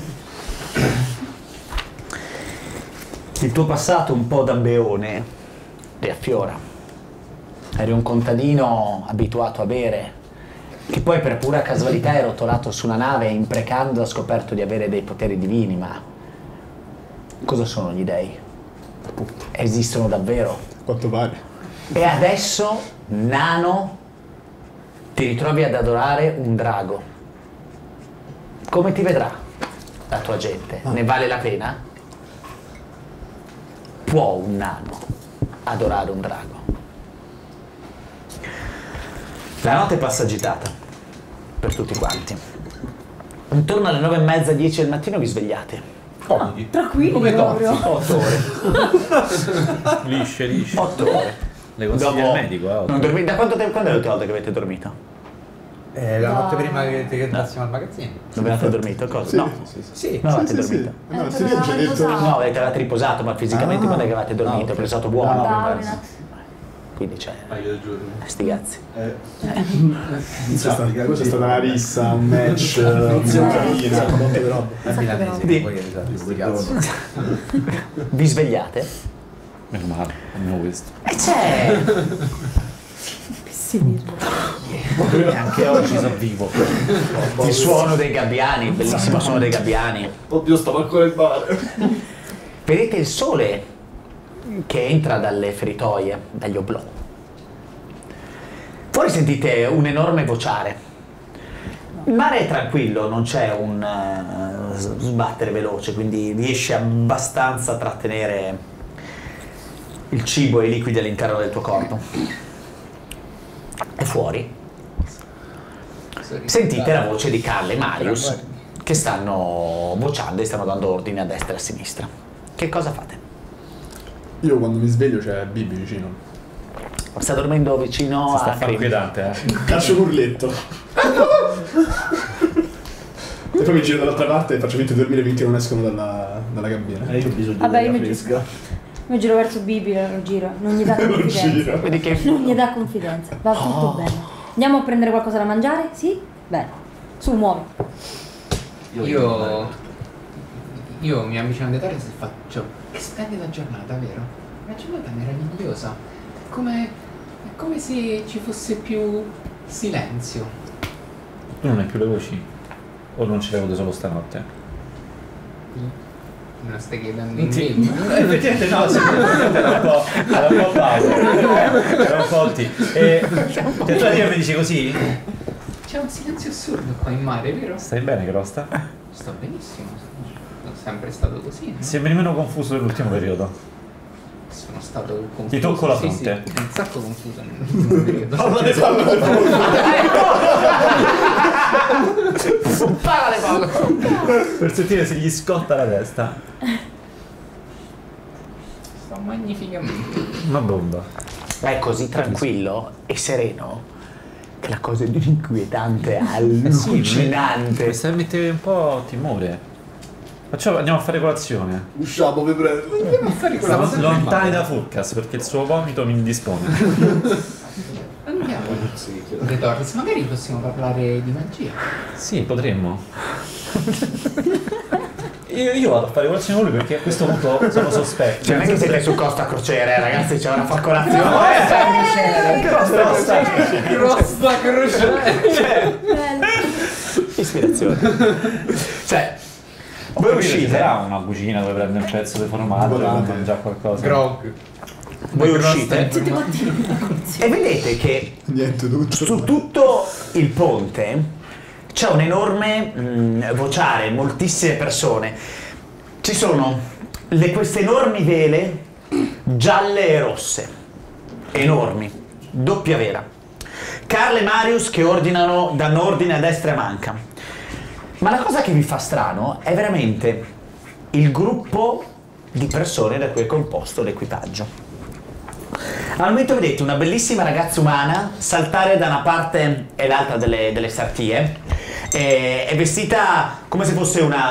Il tuo passato un po' da beone riaffiora. Eri un contadino abituato a bere, che poi per pura casualità è rotolato su una nave e imprecando ha scoperto di avere dei poteri divini, ma cosa sono gli dei? Esistono davvero? Quanto pare. E adesso, nano, ti ritrovi ad adorare un drago. Come ti vedrà la tua gente? Ne vale la pena? Può un nano adorare un drago? La notte passa agitata per tutti quanti. Intorno alle nove e mezza, dieci del mattino vi svegliate. Comodi. Tranquilli Come proprio. Otto ore. Lisce, lisce. Otto ore. Le consiglia il medico, eh. Non dormi- da quanto tempo, quando è l'ultima volta che avete dormito? Eh, la No. notte prima che, che andassimo al magazzino. Dove avete dormito? Cosa? Sì, No. sì, sì. Sì. Non avete Sì, sì, dormito? sì. No, Eh, sì, dovevamo ci ha detto... riposare. No, avete, avete riposato, ma fisicamente Ah. quando è che avete dormito? Ah, ok. Perché è stato buono. No, Darwin. Quindi c'è. Paio di giorni. Sti cazzi. Eh. Questa è stata, questa è stata una rissa, un match, un camina, un botto di roba. Al milanese, Sì. poi esatto, sti cazzi. Vi svegliate? Meno male, almeno questo. E c'è. Pessimismo. E anche oggi sono vivo. Il suono dei gabbiani, il bellissimo suono dei gabbiani. Oddio, stavo ancora in bar. Vedete il sole che entra dalle feritoie, dagli oblò. Fuori sentite un enorme vociare. Il mare è tranquillo, non c'è un uh, sbattere veloce, quindi riesci abbastanza a trattenere il cibo e i liquidi all'interno del tuo corpo. E fuori sentite la voce di Carl e Marius che stanno vociando e stanno dando ordini a destra e a sinistra. Che cosa fate? Io quando mi sveglio c'è Bibi vicino. Sta dormendo vicino Si sta a a fare Cream. inquietante, eh. Caccio l'urletto. E poi mi giro dall'altra parte e faccio finta di dormire finché non escono dalla, dalla cabina. Eh, io ho bisogno Vabbè, di io aria mi fresca. Mi giro verso Bibi, lo giro. Non gli dà Lo confidenza. giro. Vedi che Non gli dà confidenza. Va tutto bene. Andiamo a prendere qualcosa da mangiare? Sì? Bene. Su, muovi. Io. Io mi avvicino a Detores e faccio. Splendida giornata, vero? Una giornata meravigliosa. È come. È come se ci fosse più silenzio. Tu non hai più le voci? O non ce le avute solo stanotte? Me lo stai chiedendo in Sì. vivo? Effettivamente no, sì, effettivamente era un po', era un po' Paolo, era un po' T. E te tu mi dici così? C'è un silenzio assurdo qua in mare, vero? Stai bene, Crosta? Sto benissimo. Sono sempre stato così. No? Sembri meno confuso dell'ultimo periodo. Sono stato confuso. Ti tocco la sì, fronte. Sì, un sacco confuso nell'ultimo periodo. Spara le palle. Per sentire se gli scotta la testa. Sto magnificamente. Una bomba. È così tranquillo e sereno che la cosa è di un inquietante, Mi allucinante. stai a mettere un po' timore. Facciamo, andiamo a fare colazione. Usciamo, vi prego. Andiamo a fare quella Siamo cosa lontani normale. da Furcas perché il suo vomito mi indispone. Andiamo. De Torres, magari possiamo parlare di magia. Sì, potremmo. Io, io vado a fare colazione con lui perché a questo punto sono sospetto. Cioè non è che siete su Costa Crociere, eh, ragazzi, c'è una faccolazione. Crosta crociere. Ispirazione. Cioè, voi Voi uscite, sarà una cucina dove prende un pezzo di formaggio e mangia qualcosa. Grog. voi uscite Tutti quanti. e vedete che Niente tutto. su tutto il ponte c'è un enorme mh, vociare, moltissime persone. Ci sono le, queste enormi vele gialle e rosse, enormi, doppia vera. Carl e Marius che ordinano, danno ordine a destra e a manca. Ma la cosa che vi fa strano è veramente il gruppo di persone da cui è composto l'equipaggio. Al momento vedete una bellissima ragazza umana saltare da una parte e l'altra delle, delle sartie. E, è vestita come se fosse una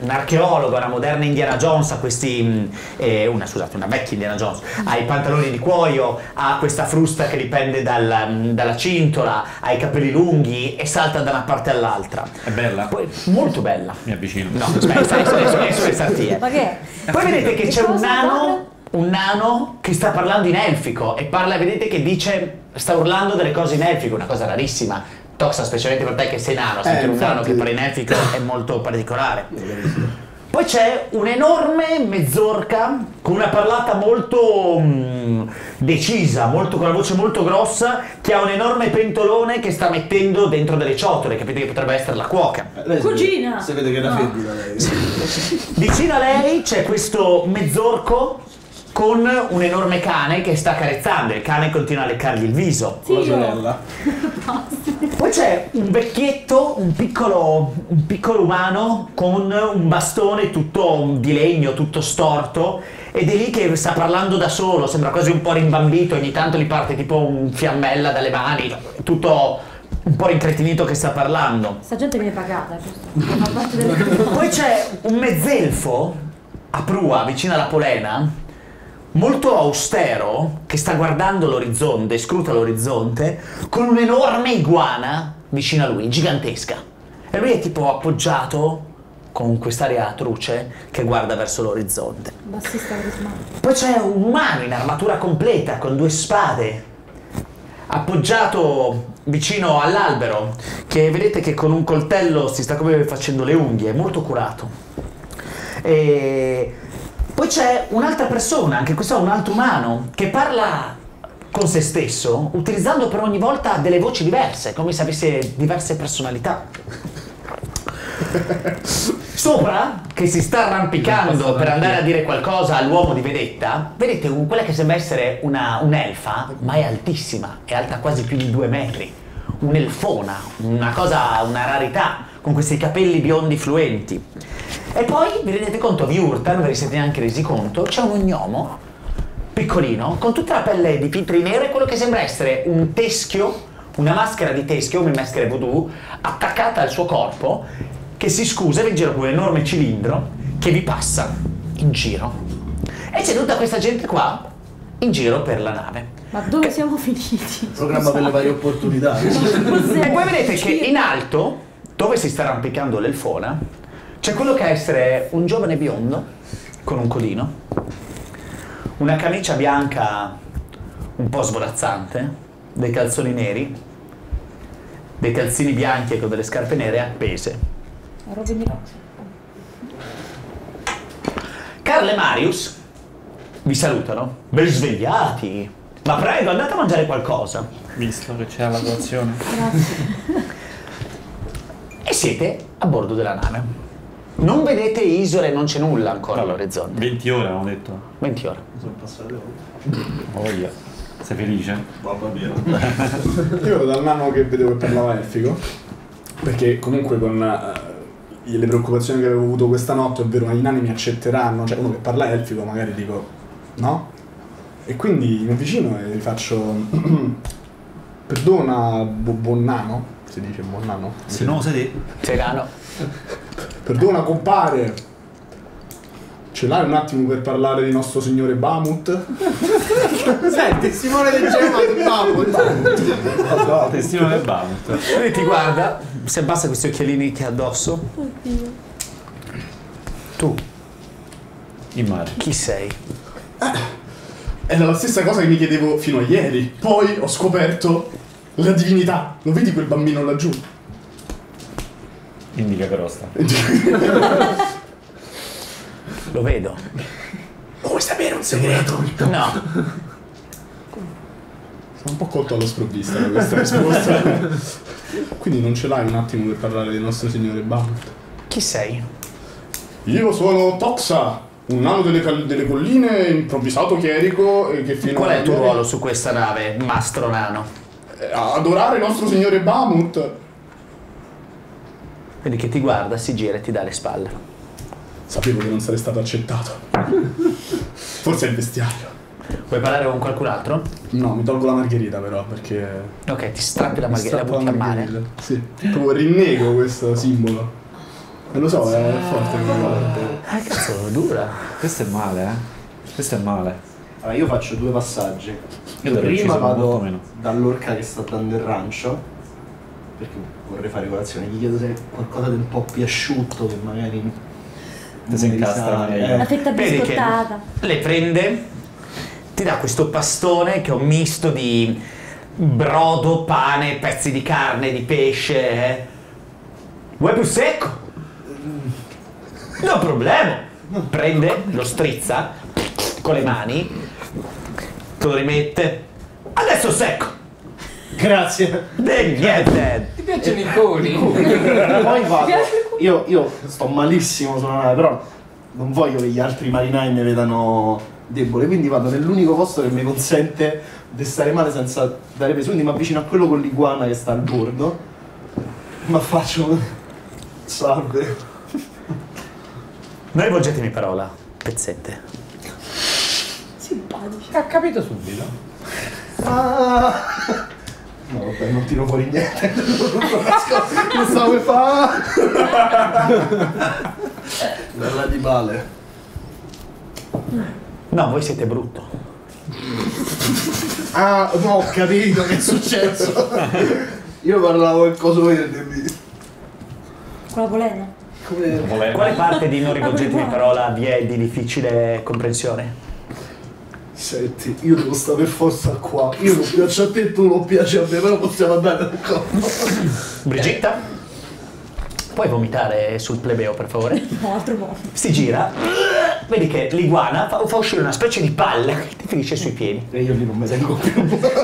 un archeologo, una moderna Indiana Jones, ha questi, eh, una, scusate, una vecchia Indiana Jones, ha i pantaloni di cuoio, ha questa frusta che dipende dal, dalla cintola, ha i capelli lunghi e salta da una parte all'altra. È bella? Poi, molto bella. Mi avvicino. No, aspetta, adesso, adesso, adesso le sartie. Ma che? Poi vedete che Che c'è un cosa nano, parla? un nano che sta parlando in elfico e parla, vedete che dice, sta urlando delle cose in elfico, una cosa rarissima. Toxa, specialmente per te che sei nano, sentire Eh, un nano infatti. che parla in elfico è molto particolare. Poi c'è un'enorme mezzorca con una parlata molto mm, decisa, molto, con una voce molto grossa, che ha un enorme pentolone che sta mettendo dentro delle ciotole, capite che potrebbe essere la cuoca. Lei si Cugina! vede- Si vede che è una No. femmina lei. Vicino a lei c'è questo mezzorco con un enorme cane che sta carezzando, il cane continua a leccargli il viso. Con la Zio. sorella. Poi c'è un vecchietto, un piccolo, un piccolo umano con un bastone tutto di legno, tutto storto, ed è lì che sta parlando da solo, sembra quasi un po' rimbambito, ogni tanto gli parte tipo un fiammella dalle mani, tutto un po' incretinito che sta parlando. Sta gente viene pagata, giusto? Fa parte delle... Poi c'è un mezzelfo a prua vicino alla polena, molto austero, che sta guardando l'orizzonte, scruta l'orizzonte, con un'enorme iguana vicino a lui, gigantesca. E lui è tipo appoggiato con quest'aria truce che guarda verso l'orizzonte. Bassista carismatico. Poi c'è un umano in armatura completa con due spade, appoggiato vicino all'albero, che vedete che con un coltello si sta come facendo le unghie, è molto curato. E poi c'è un'altra persona, anche questo è un altro umano, che parla con se stesso, utilizzando per ogni volta delle voci diverse, come se avesse diverse personalità. Sopra, che si sta arrampicando per andare a dire qualcosa all'uomo di vedetta, vedete un- quella che sembra essere una, un'elfa, ma è altissima, è alta quasi più di due metri. Un'elfona, una cosa, una rarità, con questi capelli biondi fluenti. E poi, vi rendete conto, vi urta, non ve ne siete neanche resi conto, c'è un gnomo piccolino, con tutta la pelle di pitri nere, quello che sembra essere un teschio, una maschera di teschio, una maschera voodoo, attaccata al suo corpo, che si scusa e vi gira con un enorme cilindro che vi passa in giro. E c'è tutta questa gente qua in giro per la nave. Ma dove siamo finiti? Programma per le varie opportunità. E poi vedete che in alto, dove si sta arrampicando l'elfona, c'è quello che è essere un giovane biondo con un colino, una camicia bianca un po' svolazzante, dei calzoni neri, dei calzini bianchi e con delle scarpe nere appese. Robin di Roxy. Carl e Marius vi salutano, ben svegliati, ma prego andate a mangiare qualcosa. Visto che c'è la colazione. Grazie. E siete a bordo della nave. Non vedete isole, non c'è nulla ancora all'orizzonte. venti ore abbiamo detto. venti ore. Sono passate ore. Voglia. Sei felice? Mamma mia. Io dal nano che vedevo che parlava elfico, perché comunque con eh, le preoccupazioni che avevo avuto questa notte, ovvero i nani mi accetteranno, cioè uno che parla elfico magari dico no? E quindi mi avvicino e gli faccio perdona bu- buon nano, si dice buon nano? Se no sei te. Serano. Perdona compare, ce l'hai un attimo per parlare di nostro signore Bamut? Senti, Simone del Gemma del Babbo. Testimone del Bamut. Lui ti guarda, si abbassa questi occhialini che ha addosso. Tu, In mare. chi sei? Era la stessa cosa che mi chiedevo fino a ieri, poi ho scoperto la divinità. Lo vedi quel bambino laggiù? Indica crosta. Lo vedo. Lo vuoi sapere un segreto? No. Sono un po' colto alla sprovvista da questa risposta. Quindi non ce l'hai un attimo per parlare del nostro signore Bamut? Chi sei? Io sono Toxa, un nano delle, cal- delle colline, improvvisato chierico e che fino Qual è il tuo a ieri- ruolo su questa nave, mastro nano? Eh, Adorare il nostro signore Bamut. Vedi che ti guarda, si gira e ti dà le spalle. Sapevo che non sarei stato accettato. Forse è il vestiario. Vuoi parlare con qualcun altro? No, mi tolgo la margherita però perché... Ok, ti strappi la mi margherita, la strappo butti a mare. margherita. Sì, proprio rinnego questo simbolo. Non lo so, è forte come cosa. Eh, cazzo, dura. Questo è male, eh. Questo è male. Allora, io faccio due passaggi. Io Io dovrei prima uccidere molto vado meno. dall'orca che sta dando il rancio, perché vorrei fare colazione. Gli chiedo se è qualcosa di un po' più asciutto, che magari Ti si incastra risale. meglio. La fetta Vedi che biscottata. le prende, ti dà questo pastone che è un misto di brodo, pane, pezzi di carne, di pesce. eh. Vuoi più secco? No problema. Prende, lo strizza con le mani, te lo rimette. Adesso secco. Grazie. E niente. Ti piacciono i coni? Poi vado. Io, io sto malissimo sulla nave, però non voglio che gli altri marinai mi vedano debole, quindi vado nell'unico posto che mi consente di stare male senza dare peso, quindi mi avvicino a quello con l'iguana che sta al bordo, ma faccio salve. Non rivolgetemi parola, pezzette. Simpatici. Ha capito subito. Ah. No vabbè, non tiro fuori niente. Non stavo per fare. Bella di male. No, voi siete brutto. Ah, no, ho capito che è successo. Io parlavo il coso verde. Con la polena. Come... Quale parte di non rivolgetemi parola vi è di difficile comprensione? Senti, io devo stare per forza qua. Io non piaccio a te, tu non piaci a me, però possiamo andare d'accordo. Brigitta? Puoi vomitare sul plebeo, per favore? No, altro po'. Si gira, vedi che l'iguana fa, fa uscire una specie di palla che ti finisce sui piedi. E io lì non mi tengo più.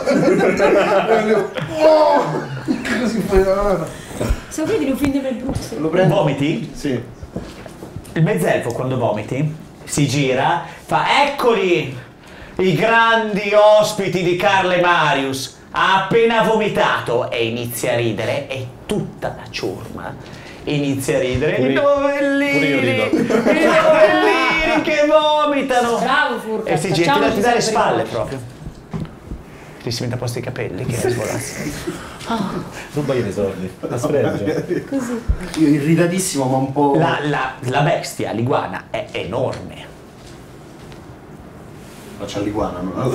Oh! Così poi... Siamo qui in un film di Mel Brooks. Lo prendo? Vomiti? Sì. Il mezzelfo quando vomiti si gira, fa eccoli i grandi ospiti di Carl e Marius. Ha appena vomitato e inizia a ridere e tutta la ciurma inizia a ridere. Pure I io- novellini, pure io rido. i novellini che vomitano. Bravo Furca. E si gira, ti dà, ti dà le spalle proprio. proprio. Ti si mette a posto i capelli che svolassi. Rubagli i soldi. La sfregia. Così. Io irritatissimo, ma un po'... La, la, la bestia, l'iguana, è enorme. Faccio all'iguana, no?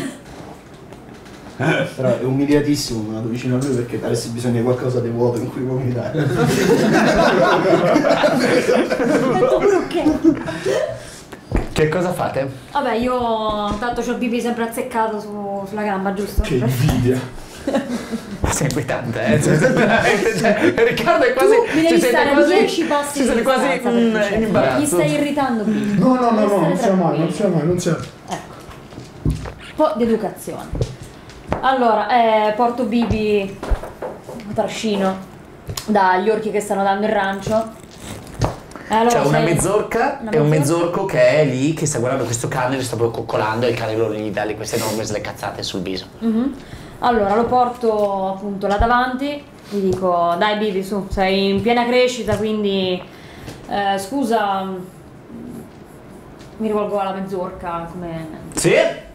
Però è umiliatissimo, me vado vicino a lui perché adesso bisogna di qualcosa di vuoto in cui vomitare. Che cosa fate? Vabbè, io tanto c'ho il pipì sempre azzeccato su- sulla gamba, giusto? Che invidia. Sei inquietante, eh? Cioè, Riccardo è quasi. Tu mi devi si sente stare a quasi- dieci passi si sente di quasi distanza, mm, perché, cioè, in imbarazzo. Gli stai irritando Billy. No, no, no, no, Devi non stare siamo mai, non tranquillo. siamo mai, non siamo. Ecco. Un po' di educazione. Allora, eh, porto Bibi trascino dagli orchi che stanno dando il rancio. E allora C'è una se- mezzorca una e un mezzorca. mezzorco che è lì, che sta guardando questo cane, lo sta proprio coccolando e il cane lo gli dà lì queste enormi slecazzate sul viso. Mhm. Allora, lo porto appunto là davanti, gli dico, dai Bibi, su, sei in piena crescita, quindi eh, scusa, mm, mi rivolgo alla mezzorca come... Sì?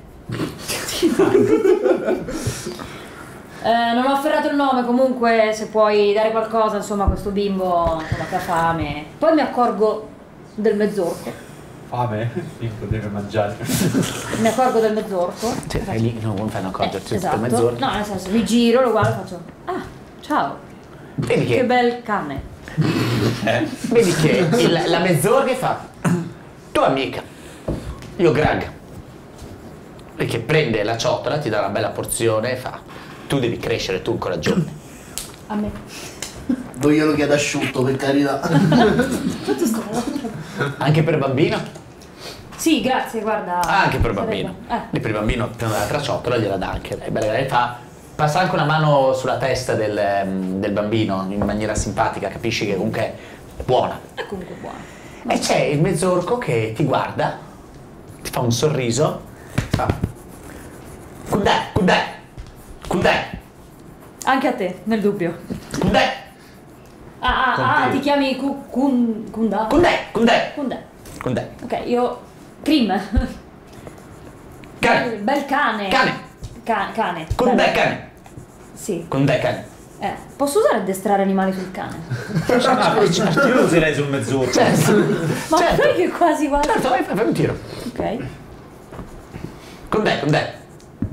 Eh, non ho afferrato il nome, comunque se puoi dare qualcosa, insomma, a questo bimbo insomma, che ha fame. Poi mi accorgo del mezzorco, Fame? Finto deve mangiare. mi accorgo del mezzorco. Sì, fai lì, no, non fai una accorgerti Eh, del esatto. mezzorco. No, nel senso, mi giro, lo guardo e faccio, ah, ciao, Vedi che che, bel cane. vedi che il- la mezzorca fa, tua amica, io Greg, e che prende la ciotola, ti dà una bella porzione e fa, tu devi crescere, tu ancora giovane. A me. Do glielo chiedo asciutto, per carità. Anche per bambino? Sì, grazie, guarda. Ah, anche per sarebbe- bambino. Eh. Lì per il bambino prende l'altra ciotola e gliela dà anche lei. Bella, lei fa, passa anche una mano sulla testa del, ehm, del bambino in maniera simpatica, capisci che comunque è buona. È comunque buono. E c'è il mezzorco che ti guarda, ti fa un sorriso, fa Kundè, Kundè, Kundè, Anche a te, nel dubbio. Kundè, Ah, ah, ah, ti chiami Ku- Kun- Kunda? Kundè, Kundè, Kundè. Kundè, Ok, io... Krim. cane, Bel cane. cane, Ca- cane. Kundè Bello. cane, Sì. Kundè cane. Eh, posso usare addestrare animali sul cane? Certo, io lo userei sul mezz'orco. Certo. Ma certo. poi che quasi quasi. Certo, vai, fai un tiro. Ok. Con te, con te.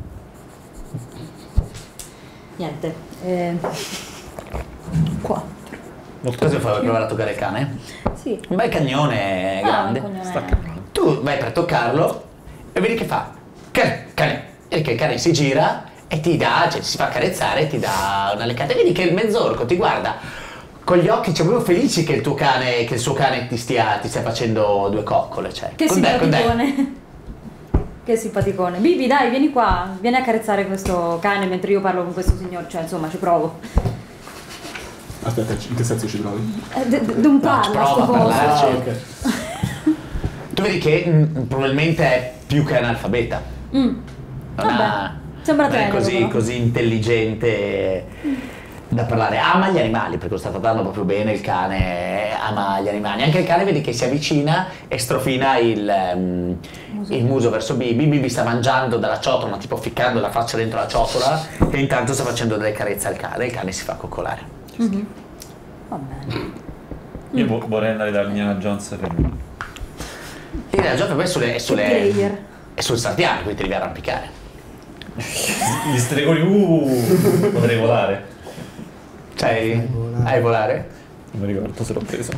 Niente. Eh... quattro. Cosa fai? Vuoi provare a toccare il cane? Sì. Un bel cagnone grande. Ah, un coglione. Tu vai per toccarlo e vedi che fa. Cane, cane. Vedi che il cane si gira e ti dà, cioè si fa accarezzare e ti dà una leccata. E vedi che il mezzorco ti guarda con gli occhi, cioè proprio felici che il tuo cane, che il suo cane ti stia, ti stia facendo due coccole. Cioè. Che con te, con te. simpaticone. Che simpaticone. Bibi, dai, vieni qua. Vieni a carezzare questo cane mentre io parlo con questo signore. Cioè, insomma, ci provo. Aspetta, in che senso ci provi? Eh, d- d- non parla, prova sto a coso. parlarci. Ah, ok. Tu vedi che mh, probabilmente è più che analfabeta. Mm. Non Vabbè, ha- sembra non è tenero, così, però. così intelligente da parlare. Ama gli animali, perché lo sta trattando proprio bene il cane, ama gli animali. Anche il cane vedi che si avvicina e strofina il, um, Muso. il muso verso Bibi. Bibi sta mangiando dalla ciotola, tipo ficcando la faccia dentro la ciotola, e intanto sta facendo delle carezze al cane. Il cane si fa coccolare. Mhm. Va bene. Io vo- vorrei andare da Indiana Jones per Indiana Jones per me è sulle, è, sulle, player. è sul sardiano, quindi ti devi arrampicare. gli stregoni. Uh, potrei volare. Cioè, hai volare? Non mi ricordo se l'ho preso.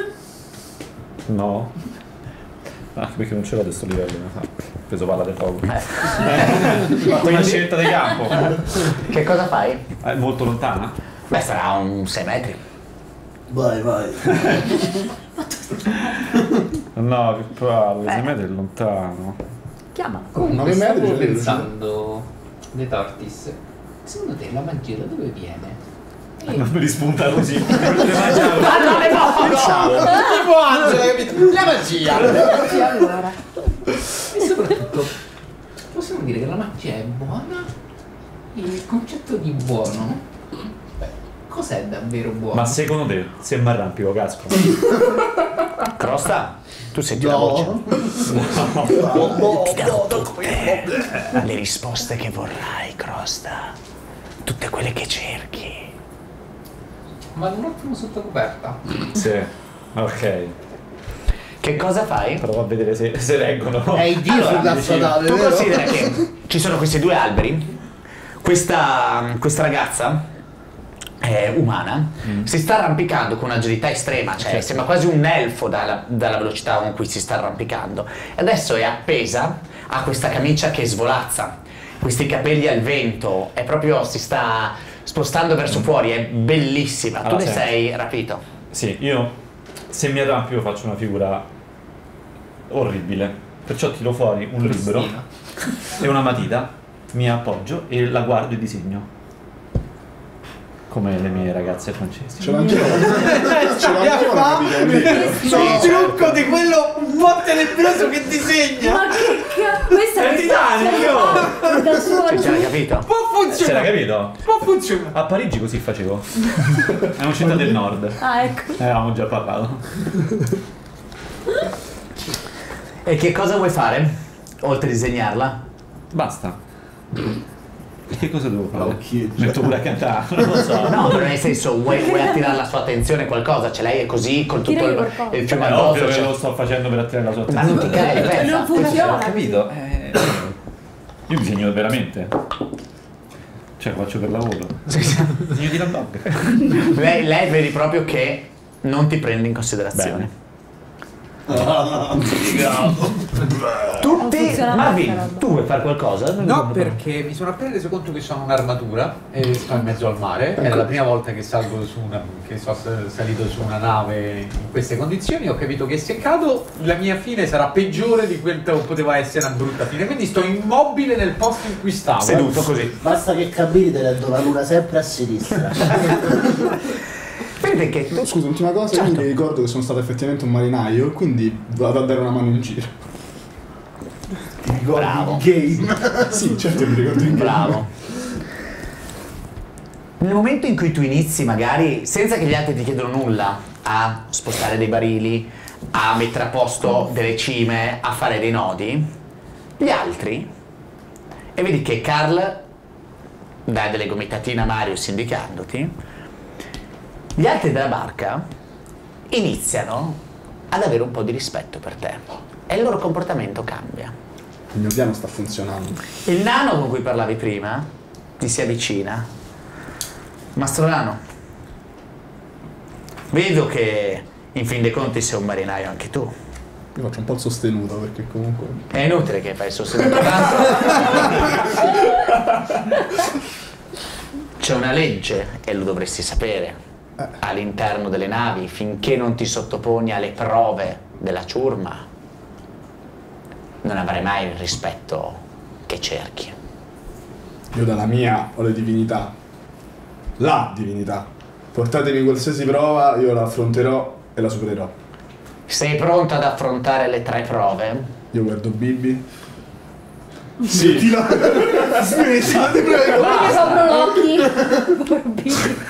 No. Anche perché non ce l'ho a questo livello. Ho preso palla del fuoco. Eh. Ho fatto una scelta di campo. Che cosa fai? È molto lontana? Beh, sarà un sei metri. Vai, vai. No, più probabile, sei metri è lontano. Chiama. Comunque nove metri, stavo cioè, pensando, De Tortis, secondo te la magia da dove viene? E Non mi rispunta così. Mentre mangiavo. tipo Angela, capito? La magia! Sì, allora. E soprattutto, possiamo dire che la magia è buona? E il concetto di buono? Beh, cos'è davvero buono? Ma secondo te, se mi arrampico casco? Crosta, tu senti la voce. Ti darò tutte le risposte che vorrai, Crosta. Tutte quelle che cerchi. Ma un attimo sotto coperta. Sì. Ok. Che cosa fai? Provo a vedere se, se reggono. È il dio Allora, sul cazzo d'ave, Tu vero? considera che ci sono questi due alberi. Questa, questa ragazza è umana, si sta arrampicando con un'agilità estrema, cioè sembra quasi un elfo dalla, dalla velocità con cui si sta arrampicando. E adesso è appesa a questa camicia che svolazza, questi capelli al vento, è proprio, si sta spostando verso fuori, è bellissima. Tu Allora, ne sì. sei rapito. Sì, io se mi arrampico faccio una figura orribile. Perciò tiro fuori un libro e una matita, mi appoggio e la guardo e disegno. Come le mie ragazze francesi. Ce l'ho ancora. Ce l'ho ancora, capito? Il trucco di quello un po' tenebroso che disegna! Ma che cazzo? Questa È il Titanic, da solo. Cioè, ce l'hai capito? Può C'era funzionare! capito? Può funzionare! A Parigi così facevo. È una città del nord. Ah, ecco. Ne avevamo già parlato. E che cosa vuoi fare? Oltre a disegnarla? Basta. E che cosa devo fare? Occhi, Metto pure a cantare, non lo so. No, però nel senso, vuoi, vuoi attirare la sua attenzione a qualcosa? Cioè lei è così con tutto Direi il, qualcosa. il fiume È addosso, ovvio che cioè- lo sto facendo per attirare la sua Ma non ti attenzione. cade, pensa. Non funziona. Ho capito. Eh, io disegno veramente. Cioè, faccio per lavoro. Disegno di dog. lei, lei vedi proprio che non ti prende in considerazione. Ah, figato. Tutti, Non funziona mai Marvin, sta roba. tu vuoi fare qualcosa? No, perché mi sono appena reso conto che sono un'armatura e sto in mezzo al mare. È la prima volta che salgo su una. Che sono salito su una nave in queste condizioni. Ho capito che se cado la mia fine sarà peggiore di quanto poteva essere una brutta fine. Quindi sto immobile nel posto in cui stavo. Seduto così. Basta che cammini tenendo la luna sempre a sinistra. Vedete che tu... Scusa, ultima cosa, Certo. io mi ricordo che sono stato effettivamente un marinaio, quindi vado a dare una mano in giro. Ti ricordi Bravo. il game? Sì, certo mi ricordo in Bravo. Nel momento in cui tu inizi, magari, senza che gli altri ti chiedono nulla, a spostare dei barili, a mettere a posto delle cime, a fare dei nodi, gli altri, e vedi che Carl dai delle gomitatina a Marius indicandoti, gli altri della barca iniziano ad avere un po' di rispetto per te e il loro comportamento cambia. Il mio piano sta funzionando. Il nano con cui parlavi prima ti si avvicina. Mastro Nano, vedo che in fin dei conti sei un marinaio anche tu. Io faccio un po' il sostenuto perché comunque... È inutile che fai il sostenuto tanto. C'è una legge, e lo dovresti sapere, all'interno delle navi, finché non ti sottoponi alle prove della ciurma, non avrai mai il rispetto che cerchi. Io dalla mia ho le divinità. La divinità. Portatemi qualsiasi prova, io la affronterò e la supererò. Sei pronto ad affrontare le tre prove? Io guardo Bibi. Sì. Smettila. Smettila, ti prego. Guarda che apro l'occhi.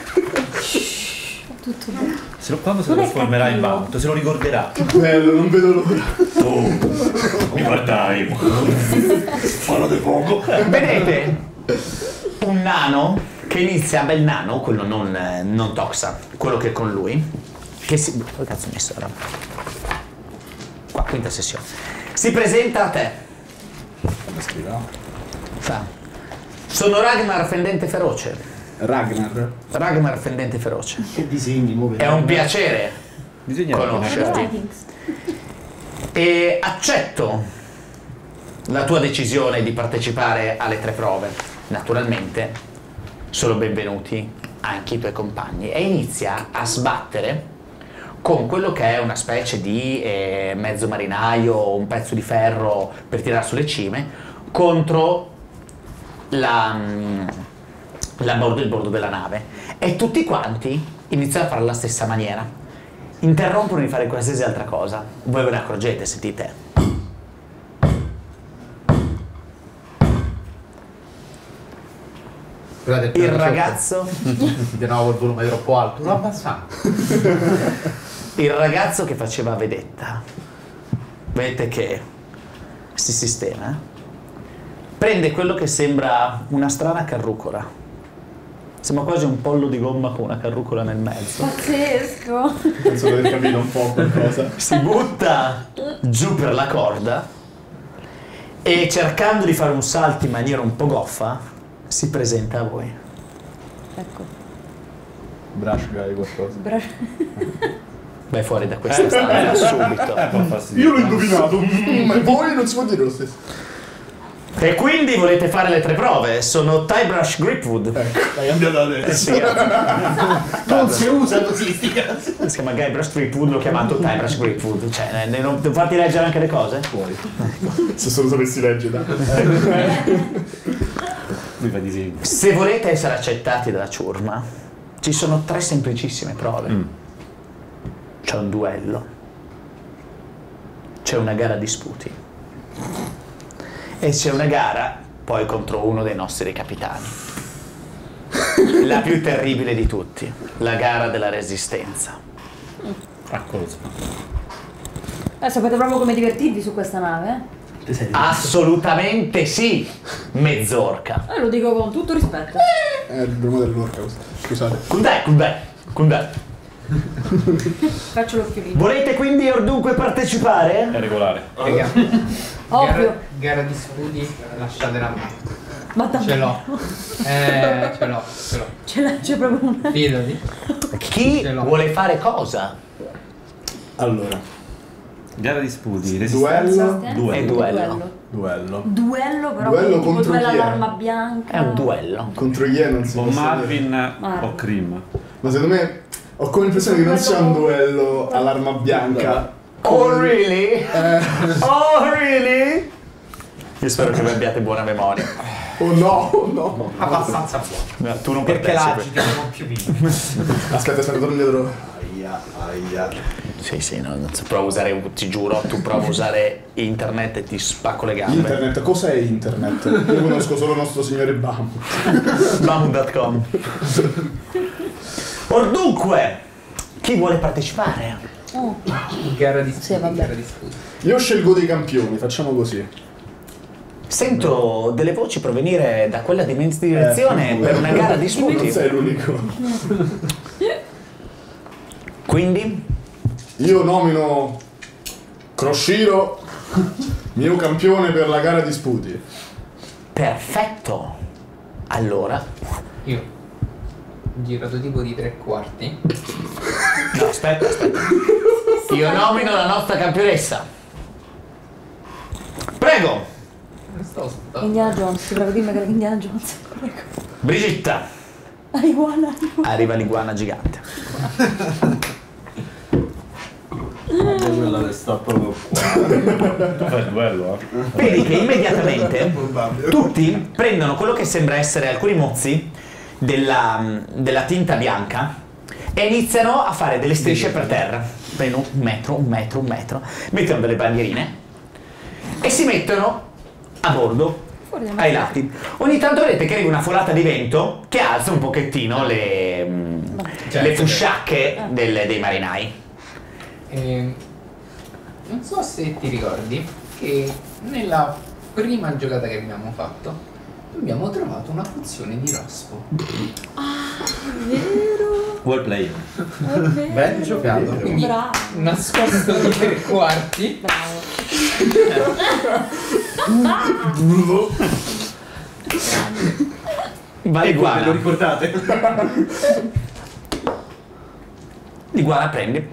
Tutto bene. Se lo, quando si Non è trasformerà in cattivo. Bahamut, se lo ricorderà. Bello, non vedo l'ora. Oh, mi guardai. Fallo di poco. Vedete un nano che inizia, bel nano, quello non, eh, non Toxa, quello che è con lui, che si... dove cazzo ho messo ora? Qua, quinta sessione. Si presenta a te. Come scriverà? Fa. Sono Ragnar Fendente Feroce. Ragnar. Ragnar Fendente Feroce. Che disegni, muove. È un piacere Disegna conoscerti. Vikings. E accetto la tua decisione di partecipare alle tre prove. Naturalmente sono benvenuti anche i tuoi compagni e inizia a sbattere con quello che è una specie di eh, mezzo marinaio, un pezzo di ferro per tirare sulle cime contro la, mm, la bordo, il bordo della nave, e tutti quanti iniziano a fare alla stessa maniera, interrompono di fare qualsiasi altra cosa. Voi ve ne accorgete, sentite. Scusate, Il ragazzo, di nuovo il volume è troppo alto, lo abbassiamo. il ragazzo che faceva vedetta, vedete che si sistema, prende quello che sembra una strana carrucola, sembra quasi un pollo di gomma con una carrucola nel mezzo, Pazzesco. Penso di aver capito un po' qualcosa. si butta giù per la corda e, cercando di fare un salto in maniera un po' goffa, si presenta a voi. Ecco. Brush guy qualcosa. Bra- Vai fuori da questa stanza subito. Un po' fastidio. Io l'ho indovinato, mm, ma voi non si può dire lo stesso. E quindi volete fare le tre prove? Sono Tybrush Gripwood. Ecco, l'hai cambiato adesso. Sì, Non si usa così, sti cazzi. si chiama Guybrush Gripwood, l'ho chiamato Tybrush Gripwood. Cioè, ne- ne- non devo farti leggere anche le cose? Fuori. Se solo sapessi leggere. Lui fa disegni. Se volete essere accettati dalla ciurma, ci sono tre semplicissime prove. Mm. C'è un duello, c'è una gara di sputi e c'è una gara poi contro uno dei nostri capitani. La più terribile di tutti, la gara della resistenza. A cosa? Eh, sapete proprio come divertirvi su questa nave? Assolutamente sì, mezz'orca. Eh, lo dico con tutto rispetto. È il brumo dell'orca questo. Scusate. Kundai, Kundai, Kundai. Faccio l'occhiolino. Volete quindi or dunque partecipare? È regolare. Raga, Ovvio. gara, gara di studi, lasciatela a me. Ma Ce davvero? l'ho. Eh, ce l'ho, ce l'ho. Ce l'ha, c'è proprio una. Fidati. Chi Ce l'ho. vuole fare cosa? Allora, Gara di sputi, resistenza. duello. Duello. È duello. Duello. Duello però Duello tipo contro duello chi è? all'arma bianca. È un duello. Contro chi è non si O può sapere. Marvin Marvin. o Cream. Ma secondo me ho come l'impressione che non sia un duello all'arma bianca. Oh really? Oh really? Io spero che voi abbiate buona memoria. Oh no, oh no. Abbastanza buono. No, tu non Perché partecipi. l'agiti non più vino. Aspetta, aspetta, torno indietro. Aia, aia. Sì, sì, no, non so, provo a usare, ti giuro, tu prova a usare internet e ti spacco le gambe. Internet, cos'è internet? Io conosco solo nostro signore Bam. Bam punto com. Or dunque, chi vuole partecipare? Oh. Gara di studi, Sì, vabbè. gara di studi. Io scelgo dei campioni, facciamo così. Sento delle voci provenire da quella direzione Eh, per una gara di sputi. Non sei l'unico. Quindi? Io nomino Croshiro mio campione per la gara di sputi. Perfetto. Allora, Io girato tipo di tre quarti. no, aspetta, aspetta. Io nomino la nostra campionessa. Prego, Non sto aspettando. Indiana Jones, ti prego dimmi che è Indiana Jones. Prego. Brigitta. Ah, iguana, iguana. Arriva l'iguana gigante. Quella che sta proprio qua. Tu fai il duello, eh. Vedi che immediatamente tutti prendono quello che sembra essere alcuni mozzi della, della tinta bianca e iniziano a fare delle strisce per terra. Prendono un metro, un metro, un metro, mettono delle bandierine e si mettono a bordo, Fuori dal ai mare. lati. Ogni tanto vedete che arriva una folata di vento che alza un pochettino le, mm, Certo. le fusciacche del- dei marinai. Ehm, non so se ti ricordi che nella prima giocata che abbiamo fatto abbiamo trovato una pozione di rospo. Vero? Well played. È vero. Ben giocato. Quindi Bravo. nascosto di tre quarti. Bravo. Va Ve lo l'iguana. ricordate? L'iguana prende.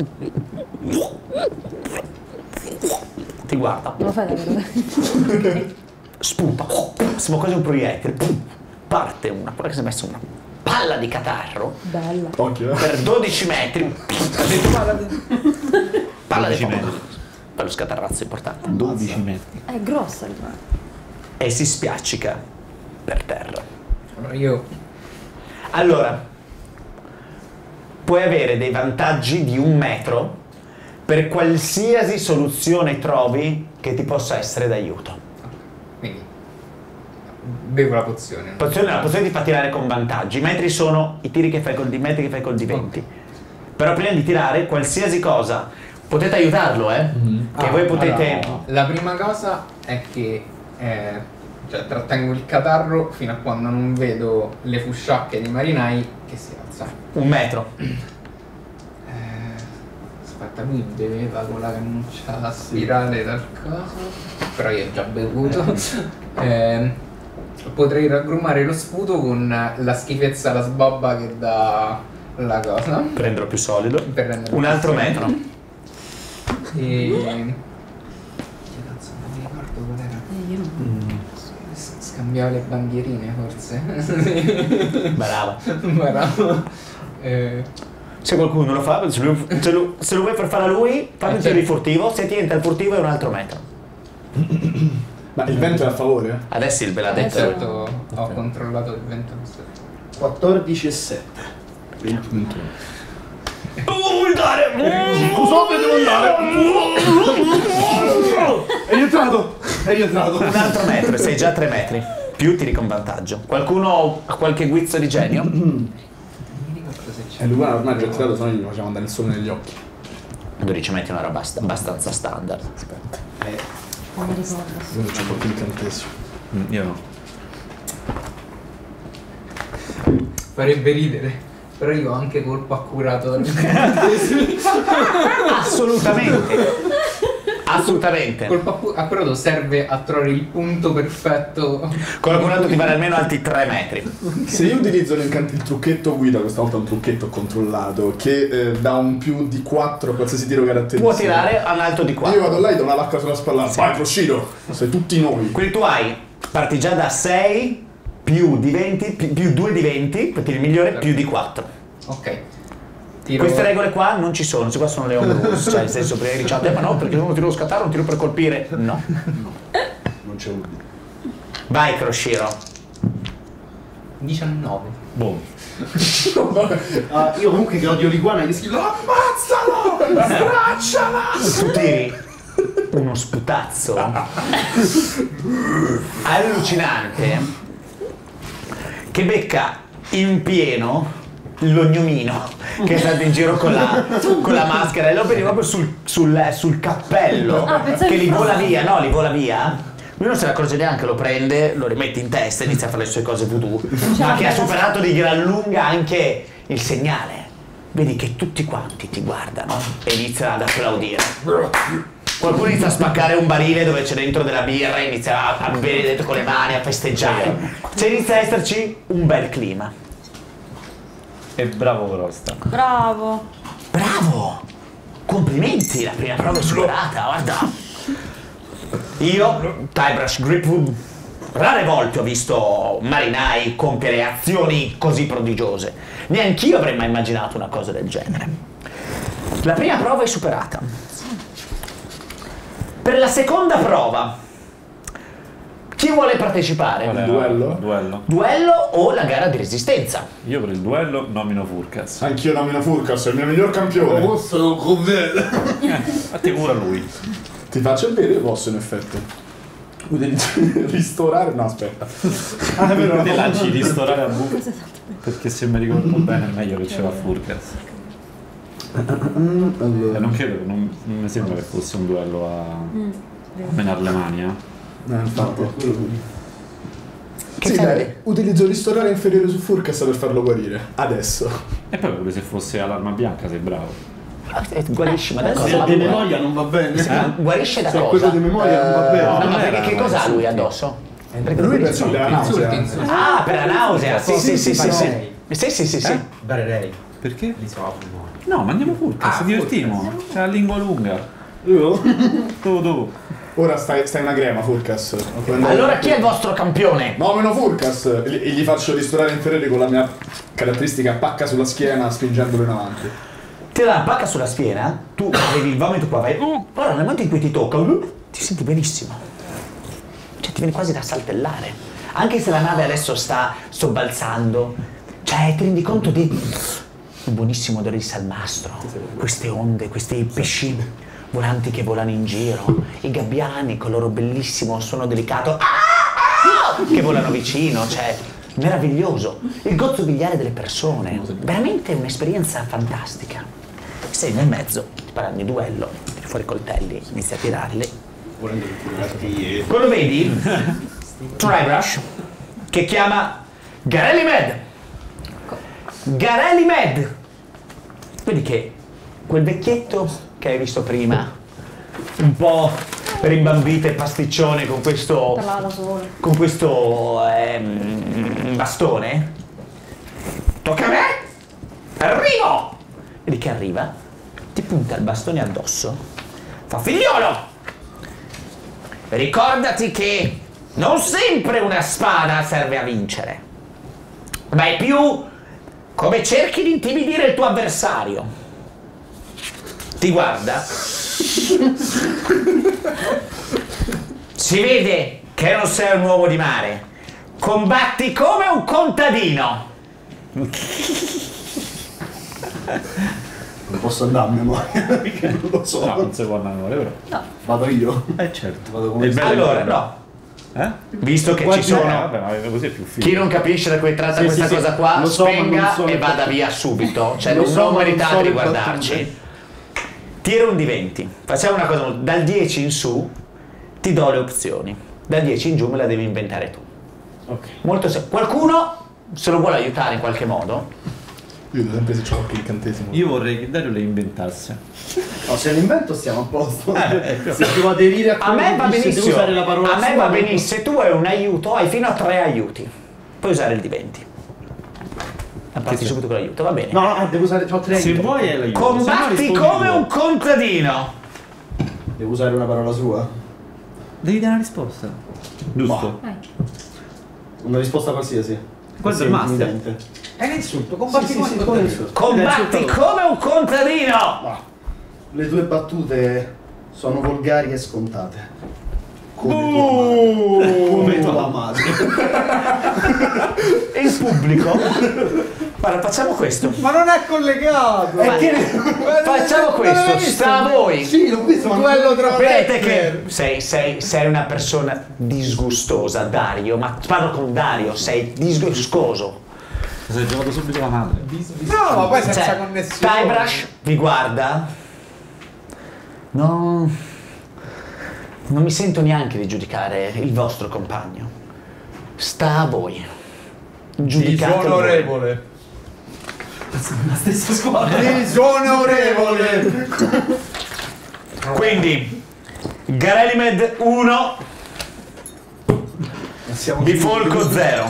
Ti guarda. Non lo fai davvero? Sputa, sembra quasi un proiettile, parte una, quella che si è messa una palla di catarro Bella. Occhio, eh. per dodici metri, palla di dodici pomodoro, metri. per lo scatarrazzo importante, dodici metri. È grossa l'iguana. e si spiaccica per terra. Allora io Allora, puoi avere dei vantaggi di un metro per qualsiasi soluzione trovi che ti possa essere d'aiuto. quindi bevo la pozione. La pozione, la pozione ti fa tirare con vantaggi. I metri sono i tiri che fai col, i metri che fai col di venti. Però prima di tirare qualsiasi cosa, potete aiutarlo, eh? Che Ah, voi potete. allora, la prima cosa è che eh, cioè, trattengo il catarro fino a quando non vedo le fusciacche dei marinai che si alzano. Un metro. Eh, aspetta, lui beveva con la cannuccia a spirale dal coso, però io ho già bevuto. Eh, potrei raggrumare lo sputo con la schifezza, la sbobba che dà la cosa. Prenderlo più solido. Per renderlo Un più altro solido. metro. E... Che cazzo, non mi ricordo qual era. Eh, io non. S- Scambiava le bandierine forse. Brava. Bravo. Eh, Se qualcuno lo fa, se, lui- se lo, se lo vuoi far fare a lui, fammi un tiro di furtivo. Se ti entra il furtivo è un altro metro. Ma il vento è a favore? Adesso il ve l'ha Eh, detto. certo, ho controllato il vento. quattordici e sette. ventuno. Uh, dare! Scusate, devo andare. È rientrato. È rientrato. Un altro metro, sei già a tre metri. Più tiri con vantaggio. Qualcuno ha qualche guizzo di genio? Non mi ricordo se c'è. E l'uguale ormai già tirato, se no gli facciamo andare il sole negli occhi. dodici metri è una roba ast- abbastanza standard. Aspetta, Non mi ricordo. io non c'ho qualche incantesimo. Mm, io no. Farebbe ridere. Però io ho anche colpo accurato dal Assolutamente. Assolutamente. colpo accu- accurato serve a trovare il punto perfetto. Qualcun altro ti vale almeno altri tre metri. Se io utilizzo l'incant- il trucchetto guida, questa volta un trucchetto controllato, che eh, dà un più di quattro a qualsiasi tiro caratteristico. Può tirare a un alto di Io quattro. vado là e do una lacca sulla spalla. Vai, Croshiro! Sei tutti noi. Quindi tu hai, parti già da sei più di venti, più, più due di venti, per il migliore più di quattro. Ok. Tiro... Queste regole qua non ci sono, queste qua sono le home rules, cioè nel senso prima diciamo, eh, ma no, perché uno tiro lo scattare, un tiro per colpire. No. Non c'è un. Vai, Croshiro. diciannove. Boom. Ah, io comunque che odio l'iguana gli scrivo ammazzalo! Stracciala! Tu tiri uno sputazzo allucinante che becca in pieno l'ognomino che è stato in giro con la, con la maschera e lo vedi proprio sul, sul, sul cappello Ah, pensavo che di li vola fare. via, no, li vola via Lui non se ne accorge neanche, lo prende, lo rimette in testa e inizia a fare le sue cose voodoo. Ma che ha superato di gran lunga anche il segnale. Vedi che tutti quanti ti guardano e iniziano ad applaudire. Qualcuno inizia a spaccare un barile dove c'è dentro della birra e inizia a bere dentro con le mani, a festeggiare. Cioè inizia a esserci un bel clima. E bravo Grosta. Bravo. Bravo! Complimenti, la prima prova è superata, guarda. Io, Guybrush Gripwood, rare volte ho visto marinai compiere azioni così prodigiose. Neanch'io avrei mai immaginato una cosa del genere. La prima prova è superata. Per la seconda prova, chi vuole partecipare? Qual è? Duello? Duello. Duello o la gara di resistenza? Io per il duello nomino Furcas. Anch'io nomino Furcas, è il mio miglior campione. Posso con me. A te cura lui. Ti faccio il vero, io posso in effetti. Utilizzi- Ristorare? No, aspetta. Ah, è vero, Te lanci ristorare a buco. Perché se mi ricordo bene è meglio che ce va Furcas. Allora. E non credo, non, non mi sembra che fosse un duello a, a menare le mani, eh. No, infatti. Che Sì, fai? dai, utilizzo l'istoriale inferiore su Furcas per farlo guarire. Adesso. E poi pure se fosse all'arma bianca sei bravo. Eh, Guarisci, ma da Se cosa? è di memoria non va bene. Eh? Guarisce da Se è cosa? quello di memoria non va bene. No, no, non perché era che cosa ha lui insulti. addosso? Perché Lui lui- penso della nausea. Insulti, insulti. Ah, per la nausea! Sì, sì, sì, sì, sì. Barei. Sì, sì, sì, sì. Barerei. Perché? Li so, no. No, mandiamo Furcas, Ah, ci divertiamo. C'è la lingua lunga. Io? Tu, tu. Ora stai, stai una crema, Furcas. Allora chi è il vostro campione? Nomino Furcas e gli- e gli faccio ristorare inferiore con la mia caratteristica pacca sulla schiena spingendolo in avanti. Ti dà una pacca sulla schiena, tu avevi il vomito qua, vai. Ora nel momento in cui ti tocca, ti senti benissimo. Cioè ti viene quasi da saltellare. Anche se la nave adesso sta sobbalzando, cioè ti rendi conto di il buonissimo odore di salmastro, queste onde, questi pesci volanti che volano in giro, i gabbiani con il loro bellissimo suono delicato che volano vicino, cioè meraviglioso. Il gozzovigliare delle persone, veramente un'esperienza fantastica. Sei nel mezzo, ti parlano di duello, tiri fuori i coltelli, inizi a tirarli. Quello vedi? Trybrush che chiama Garelli Med. Garelli Med. Vedi che quel vecchietto che hai visto prima, un po' rimbambito e pasticcione con questo Parlava da solo. con questo ehm, bastone. Tocca a me! Arrivo! Vedi che arriva, ti punta il bastone addosso, fa figliolo! Ricordati che non sempre una spada serve a vincere, ma è più come cerchi di intimidire il tuo avversario. Ti guarda. Si vede che non sei un uomo di mare. Combatti come un contadino. Non posso andare a memoria perché non lo so. No, non si può andare a memoria, però. Vado io. Eh certo. Vado come Il bello è Allora, quello. no. Eh? Visto che Guardi- ci Eh, sono. vabbè, ma così è più figo. Chi non capisce da cui tratta Sì, questa sì, cosa sì. qua, Lo so, ma spenga non so e le vada battute. via subito. Cioè, Lo non, so, non ma non meritate so di le guardarci. Tira un di venti. Facciamo una cosa, dal dieci in su ti do le opzioni. Dal dieci in giù me la devi inventare tu. Ok. Molto semplice. Qualcuno se lo vuole aiutare in qualche modo? Io vedo sempre se c'ho qualche incantesimo. Io vorrei che Dario le inventasse. No, se l'invento stiamo a posto. Eh, eh, Se devo aderire a A quello me che va dice, devo benissimo. usare la parola A me sua, va non- benissimo. Se tu hai un aiuto, hai fino a tre aiuti. Puoi usare il di venti. Parti sì. subito con l'aiuto, va bene. No, no, devo usare. C'ho tre Se aiuti. vuoi è l'aiuto. se no Combatti rispondi come tu. un contadino. Devo usare una parola sua? Devi dare una risposta. Giusto? Una risposta qualsiasi. Questo è Sì, il master. intimidante. È un insulto, Sì, combatti sì, come sì, un come contadino. insulto. Combatti Insulto- come un contadino. Le tue battute sono volgari e scontate. Come tua madre. Come tua madre. E il pubblico? Guarda, facciamo questo. Ma non è collegato! Ma- Facciamo questo, sta a voi. Sì, l'ho visto, ma Duello tra Vedete Becker. che sei, sei, sei una persona disgustosa, Dario, ma parlo con Dario, sei disgustoso. Si è giocato subito la madre. No, ma poi senza Cioè, connessione. Guybrush vi guarda. No. Non mi sento neanche di giudicare il vostro compagno. Sta a voi. Giudicate. Disonorevole. La stessa squadra. Disonorevole. Quindi, Garelimed uno, Bifolco zero.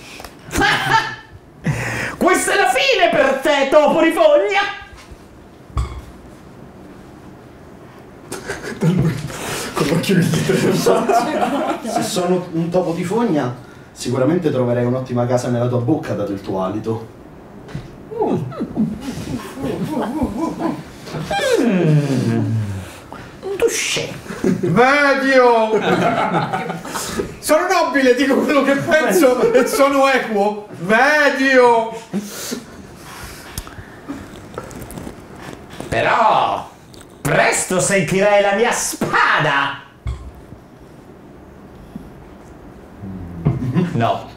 Questa è la fine per te, topo di fogna! Con l'occhio di Se sono un topo di fogna, sicuramente troverei un'ottima casa nella tua bocca, dato il tuo alito. Mm. Touché. Medio! Sono nobile, dico quello che penso e sono equo. Medio! Però presto sentirai la mia spada! No.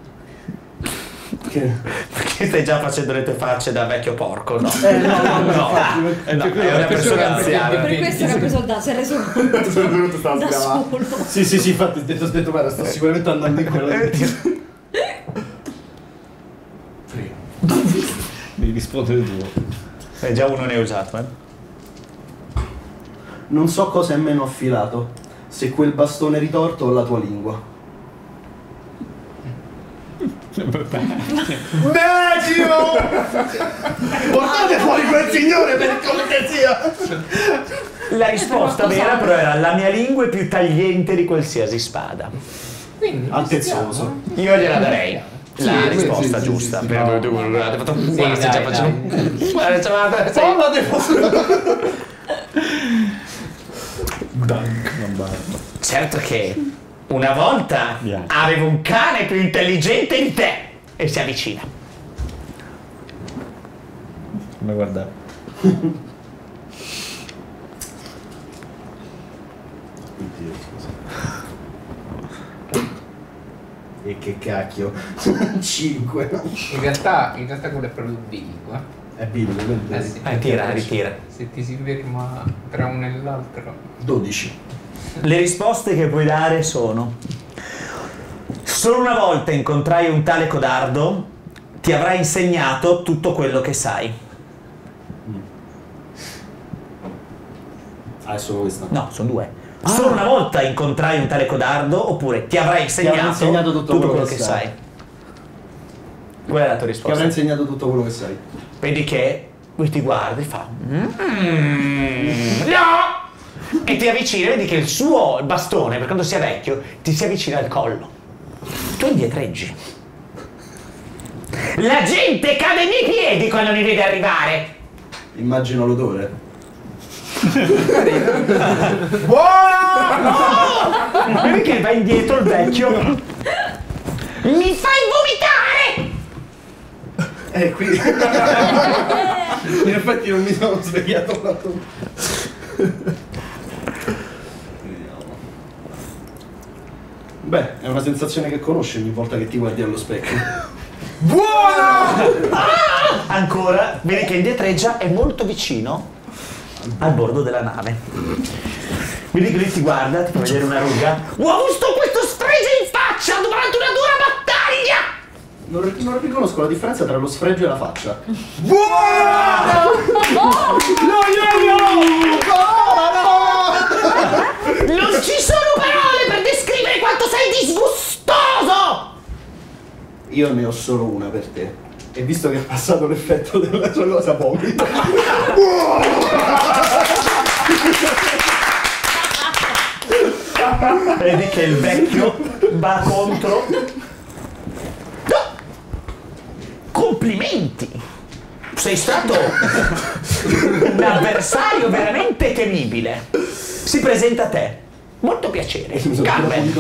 Che? Perché stai già facendo le tue facce da vecchio porco, no? Eh no, no, no, No. infatti, Eh, no, è una persona anziana. Per questo che ha preso il da, si è reso conto stava da sgravando. solo. Sì, sì, sì, infatti ho detto, ho detto guarda, sto sicuramente andando in quella direzione. Devi rispondere tu. Eh, già uno ne hai usato, eh? Non so cosa è meno affilato, se quel bastone ritorto o la tua lingua. Medio! Portate fuori quel signore per cortesia! La risposta vera però era la mia lingua è più tagliente di qualsiasi spada. Quindi Altezzoso. Io gliela darei. La Sì, risposta sì, sì, giusta. sì, sì. Per tu hai fatto Sì, guarda, stai già dai, facendo. Guarda, guarda, sei- Oh, la devo... Certo che una volta Bianco. avevo un cane più intelligente di te e si avvicina. Come guardare? Oddio, scusa. E che cacchio. cinque. in realtà, in realtà quello è proprio bilico, eh. È Bibbia, Eh sì. Eh, tira, ritira. Se ti si ferma tra uno e l'altro. dodici. Le risposte che puoi dare sono: solo una volta incontrai un tale codardo, ti avrà insegnato tutto quello che sai. Ah, è solo questa. No, sono due. Solo una volta incontrai un tale codardo, oppure ti avrai insegnato, avrà insegnato tutto quello che che sai. sai. Qual è la tua Che risposta? avrà insegnato tutto quello che sai. Vedi che lui ti guarda e fa "Mm, no!" E ti avvicina, vedi che il suo bastone, per quanto sia vecchio, ti si avvicina al collo. Tu indietreggi. La gente cade ai miei piedi quando mi vede arrivare. Immagino l'odore. Buona! Vedi che va indietro il vecchio. Mi fai vomitare! Eh, qui. In effetti non mi sono svegliato tanto. Beh, è una sensazione che conosci ogni volta che ti guardi allo specchio. Buona! Ah! Ancora, vedi che indietreggia, è molto vicino al bordo della nave. Vedi che lui ti guarda, ti fa vedere una ruga. Ho visto questo sfregio in faccia durante una dura battaglia! Non, non riconosco la differenza tra lo sfregio e la faccia. Buona! Non ci sono parole per descrivere quanto sei disgustoso! Io ne ho solo una per te. E visto che è passato l'effetto della sua cosa, vomito. Vedi che il vecchio va contro. Complimenti! Sei stato un avversario veramente temibile. Si presenta a te. Molto piacere. Carmen.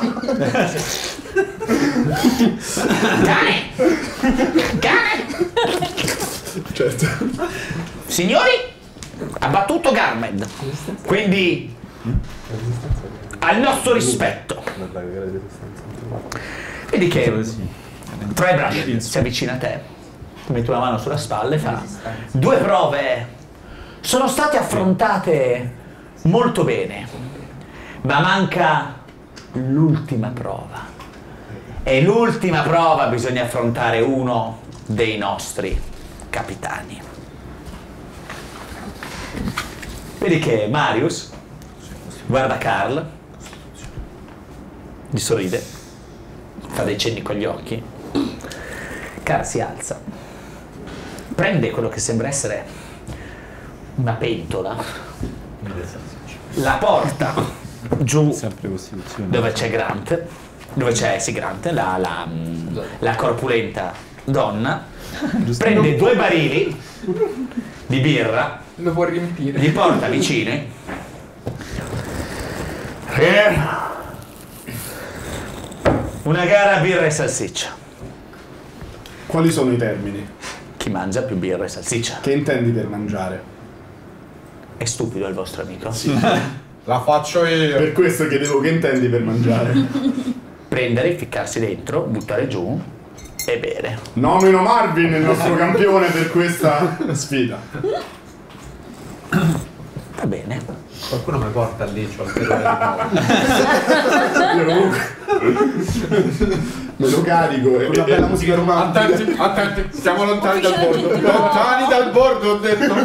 Cane! Cane! Certo. Signori, ha battuto Garmed. Quindi al nostro rispetto. Vedi che Trebrush si avvicina a te, metti una mano sulla spalla e fa: due prove sono state affrontate molto bene, Ma manca l'ultima prova. E l'ultima prova bisogna affrontare uno dei nostri capitani. Vedi che Marius guarda Carl, gli sorride, fa dei cenni con gli occhi. Carl si alza, prende quello che sembra essere una pentola, la porta giù dove c'è Grant, dove c'è sì, Grant, la, la, la corpulenta donna, prende due barili di birra, lo può riempire, li porta vicini. Una gara birra e salsiccia. Quali sono i termini? Chi mangia più birra e salsiccia. Che intendi per mangiare? È stupido il vostro amico? Sì. La faccio io. Per questo chiedevo che intendi per mangiare. Prendere, ficcarsi dentro, buttare giù e bere. Nomino Marvin il nostro campione per questa sfida. Va bene. Qualcuno mi porta lì, c'ho il pelo di nuovo. Io comunque me lo carico e Una bella musica romantica. Attenti, attenti, siamo lontani dal bordo. Lontani dal bordo, ho detto.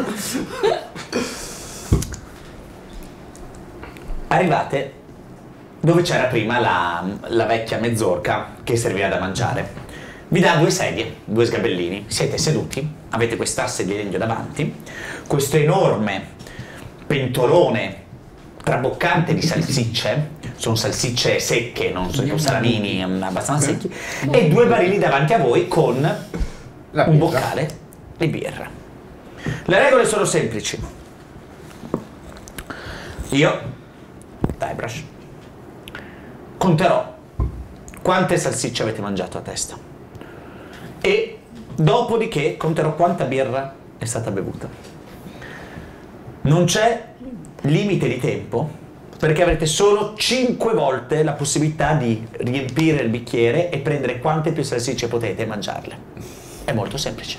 Arrivate dove c'era prima la, la vecchia mezzorca che serviva da mangiare. Vi dà due sedie, due sgabellini, siete seduti, avete quest'asse di legno davanti, questo enorme pentolone traboccante di salsicce, sono salsicce secche, non sono salamini abbastanza secchi, e due barili davanti a voi con un boccale di birra. Le regole sono semplici. Io, Guybrush, conterò quante salsicce avete mangiato a testa e dopodiché conterò quanta birra è stata bevuta. Non c'è limite di tempo perché avrete solo cinque volte la possibilità di riempire il bicchiere e prendere quante più salsicce potete e mangiarle. È molto semplice.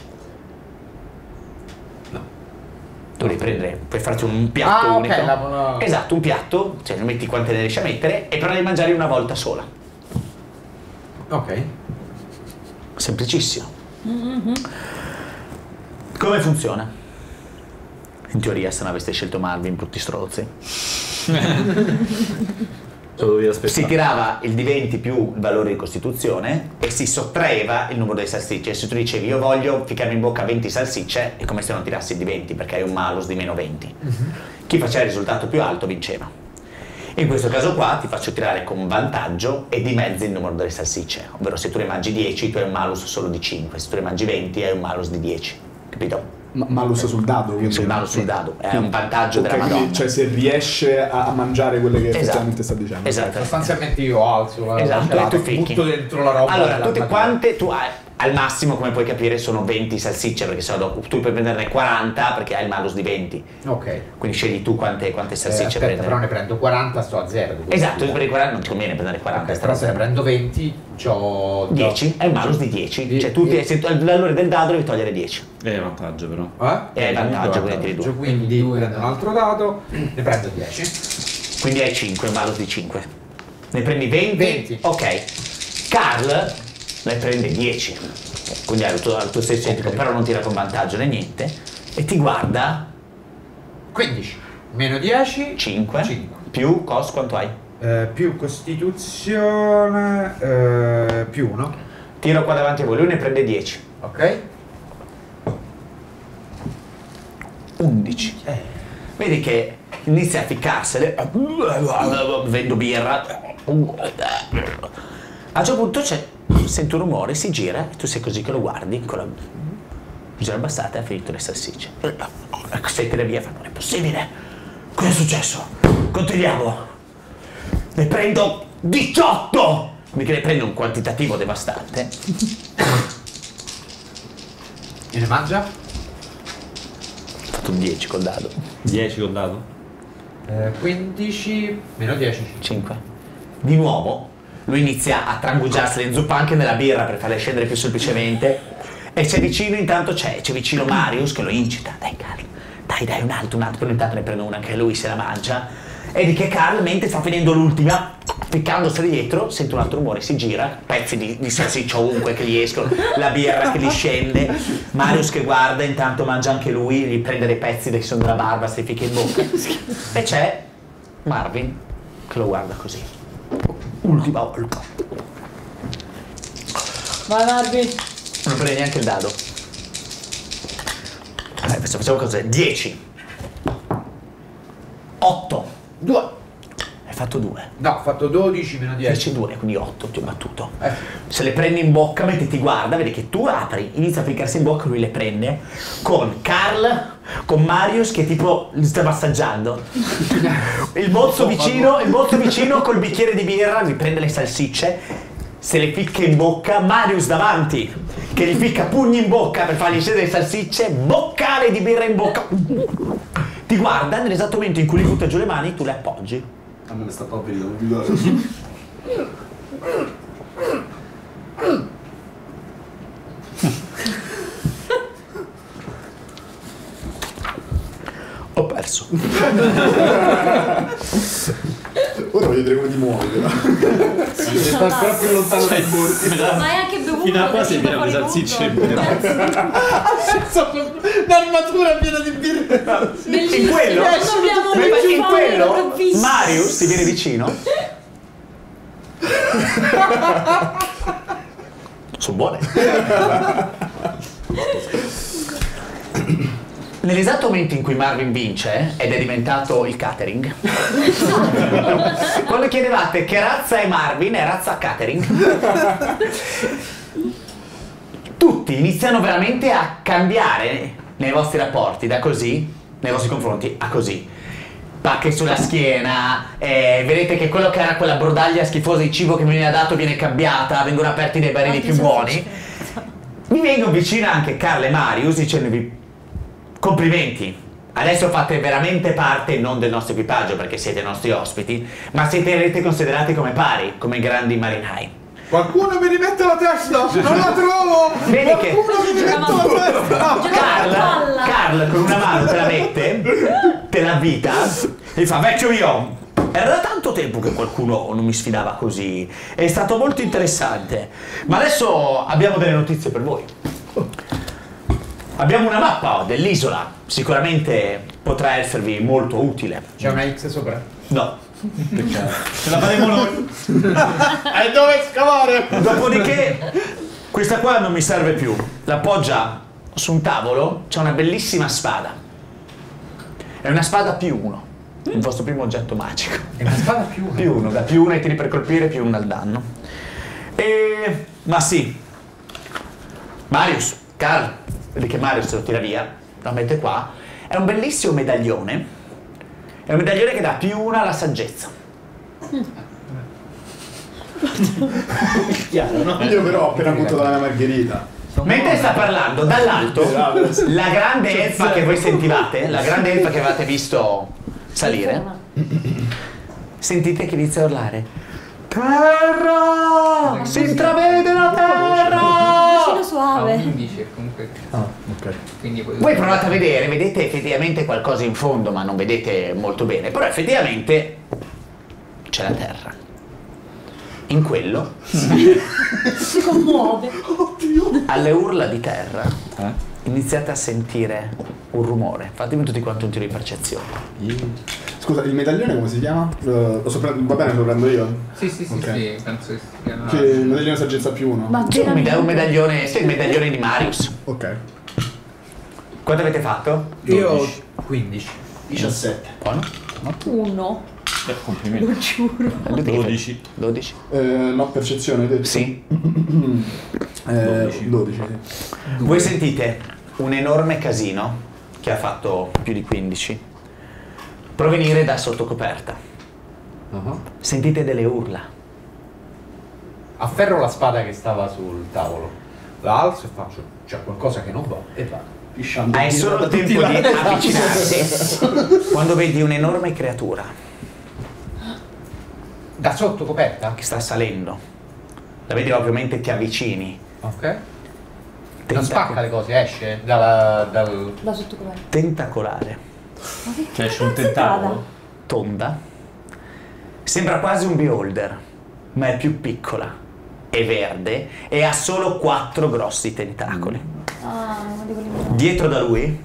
Tu devi prendere, puoi farti un piatto Ah, ok, unico. la- la- Esatto, un piatto, cioè ne metti quante ne riesci a mettere e però devi mangiare una volta sola. Ok. Semplicissimo. Come funziona? In teoria, se non aveste scelto Marvin, brutti strozzi. Si tirava il D venti più il valore di costituzione e si sottraeva il numero delle salsicce. Se tu dicevi io voglio ficcarmi in bocca venti salsicce, è come se non tirassi il D venti perché hai un malus di meno venti. Chi faceva il risultato più alto vinceva. In questo caso qua ti faccio tirare con vantaggio e dimezzi il numero delle salsicce, ovvero se tu ne mangi dieci tu hai un malus solo di cinque, se tu ne mangi venti hai un malus di dieci, capito? Ma malus sul dado, quindi. Sul malus sul dado, è un vantaggio Ok, della quindi, Madonna. cioè se riesce a, a mangiare quelle che Esatto. effettivamente sta dicendo. Esatto. Sostanzialmente io alzo la Esatto, celata, e tu ficchi. butto dentro la roba. Allora, della tutte armatura. quante tu hai, al massimo come puoi capire sono venti salsicce perché sennò dopo tu puoi prenderne quaranta perché hai il malus di venti. Ok. Quindi scegli tu quante, quante Eh, salsicce aspetta, prendere. però ne prendo quaranta, sto a zero. Esatto, tu prendi quaranta, non ti conviene prendere quaranta, Ok, sta però se ne zero. prendo venti, c'ho dieci, è un malus di dieci. Di- Cioè tu di- ti- se tu- il valore del dado devi togliere dieci. È vantaggio però. Eh? E hai vantaggio, quindi tiri due. Quindi prendo un altro dado, ne prendo dieci. Quindi hai cinque, un malus di cinque. Ne prendi venti? venti. Ok. Carl ne prende dieci. Quindi hai il tuo, il tuo stesso identico, però non tira con vantaggio né niente. E ti guarda quindici. Meno dieci. cinque. cinque. Più cos quanto hai? Eh, più costituzione. Eh, più uno. Tiro qua davanti a voi, lui ne prende dieci. Ok. undici. Vedi che inizia a ficcarsele. Vendo birra. A un certo punto c'è, senti un rumore, si gira e tu sei così che lo guardi con la bisogna abbassata e ha finito le salsicce. Se tira via, fa, non è possibile. Cosa è successo? Controlliamo. Ne prendo diciotto. Mica ne prendo un quantitativo devastante. E ne mangia? Ho fatto un dieci col dado. dieci col dato? Eh, quindici. Meno dieci. cinque. Di nuovo lui inizia a trangugiarsi le zuppe anche nella birra per farle scendere più semplicemente e c'è vicino, intanto c'è, c'è vicino Marius che lo incita. Dai Carlo, dai dai un altro, un altro, però intanto ne prende una anche lui, se la mangia Vedi che Carl, mentre sta finendo l'ultima, ficcandosela dietro, sente un altro rumore, si gira, pezzi di, di salsiccia ovunque che gli escono, la birra che gli scende, Marius che guarda, intanto mangia anche lui, gli prende dei pezzi che sono della barba, si ficca in bocca, e c'è Marvin che lo guarda così. Ultima volta. Vai Marvin. Non prende neanche il dado. Allora, facciamo cos'è? dieci. otto. Due. Hai fatto due. No, ho fatto dodici meno dieci. dieci due, quindi otto, ti ho battuto. Eh. Se le prendi in bocca, mentre ti guarda, vedi che tu apri, inizia a ficcarsi in bocca, lui le prende, con Carl, con Marius che tipo li sta massaggiando. Il bozzo vicino, il bozzo vicino col bicchiere di birra, gli prende le salsicce, se le ficca in bocca, Marius davanti, che gli ficca pugni in bocca per fargli scendere le salsicce, boccale di birra in bocca. Ti guarda, nell'esatto momento in cui lui butta giù le mani, tu le appoggi. A me ne sta proprio vedere. Ho perso. Ora voglio vedere come ti muovi, però. Si sta ancora più lontano dai bordi. Ma hai anche bevuto? Fino a qua si perché piena le fuori salsicce. tutto. Un'armatura piena di birra. Bellissimo. In quello, Non dobbiamo in più fare, quello bravissimo. Marius ti viene vicino. Sono buone. Nell'esatto momento in cui Marvin vince ed è diventato il catering, quando chiedevate che razza è Marvin, è razza catering, tutti iniziano veramente a cambiare nei vostri rapporti, da così, nei vostri confronti, a così. Pacche sulla schiena, eh, vedete che quello che era quella brodaglia schifosa di cibo che mi viene dato viene cambiata, vengono aperti dei barili più buoni. Mi vengono vicino anche Carl e Marius dicendovi complimenti, adesso fate veramente parte non del nostro equipaggio perché siete nostri ospiti, ma siete considerati come pari, come grandi marinai. Qualcuno mi rimette la testa! Non la trovo! Vedi che Qualcuno mi rimette la testa! Carl, Carl con una mano te la mette, te la avvita e fa vecchio io. Era da tanto tempo che qualcuno non mi sfidava così, è stato molto interessante, ma adesso abbiamo delle notizie per voi. Abbiamo una mappa dell'isola, sicuramente potrà esservi molto utile. C'è una X sopra? No. Ce la faremo noi. E dove scavare? Dopodiché, questa qua non mi serve più. L'appoggia su un tavolo, c'è una bellissima spada. È una spada più uno, il vostro primo oggetto magico. È una spada più uno. Più uno, da più uno ai tiri per colpire, più uno al danno. E... ma sì. Marius, Carl, vedi che Marius se lo tira via, lo mette qua. È un bellissimo medaglione. È un medaglione che dà più una alla saggezza. Chiaro, no? Io però ho appena avuto dalla mia margherita. Mentre sta parlando, dall'alto, la grande elfa che voi sentivate, la grande elfa che avevate visto salire, sentite che inizia a urlare. Terra! Si intravede la terra! Vicino Ah, suave. undici comunque. Ah, ok. Quindi poi Voi provate a vedere, vedete effettivamente qualcosa in fondo, ma non vedete molto bene, però effettivamente c'è la terra. In quello, Si commuove. alle urla di terra, Eh? iniziate a sentire un rumore. Fatemi tutti quanti un tiro di percezione. Scusa, il medaglione come si chiama? Uh, lo sopra- va bene, lo prendo io? Sì, sì, sì, Ok. sì, penso che sia una... Che il medaglione saggezza più uno. Ma Sì, un meda- un veramente? medaglione, sì, il medaglione di Marius. Ok. Quanto avete fatto? Io ho quindici. diciassette. Buono? Uno. Eh, complimenti. Lo giuro. dodici. dodici. Eh, no, percezione, hai detto? Sì. Eh, dodici, sì. Voi sentite un enorme casino che ha fatto più di quindici provenire da sotto coperta. Uh-huh. Sentite delle urla. Afferro la spada che stava sul tavolo, la alzo e faccio, c'è qualcosa che non va e vado. Pisciando Hai solo il tempo di avvicinarti quando vedi un'enorme creatura Da sotto coperta? che sta salendo. La vedi ovviamente, ti avvicini. Ok. Non Tentac- spacca le cose, esce dalla, dal... Da sotto com'è? Tentacolare, Cioè, c'è un Cazzo tentacolo. tonda, Sembra quasi un beholder, ma è più piccola, è verde e ha solo quattro grossi tentacoli. Ah, uno di quelli minori. Dietro da lui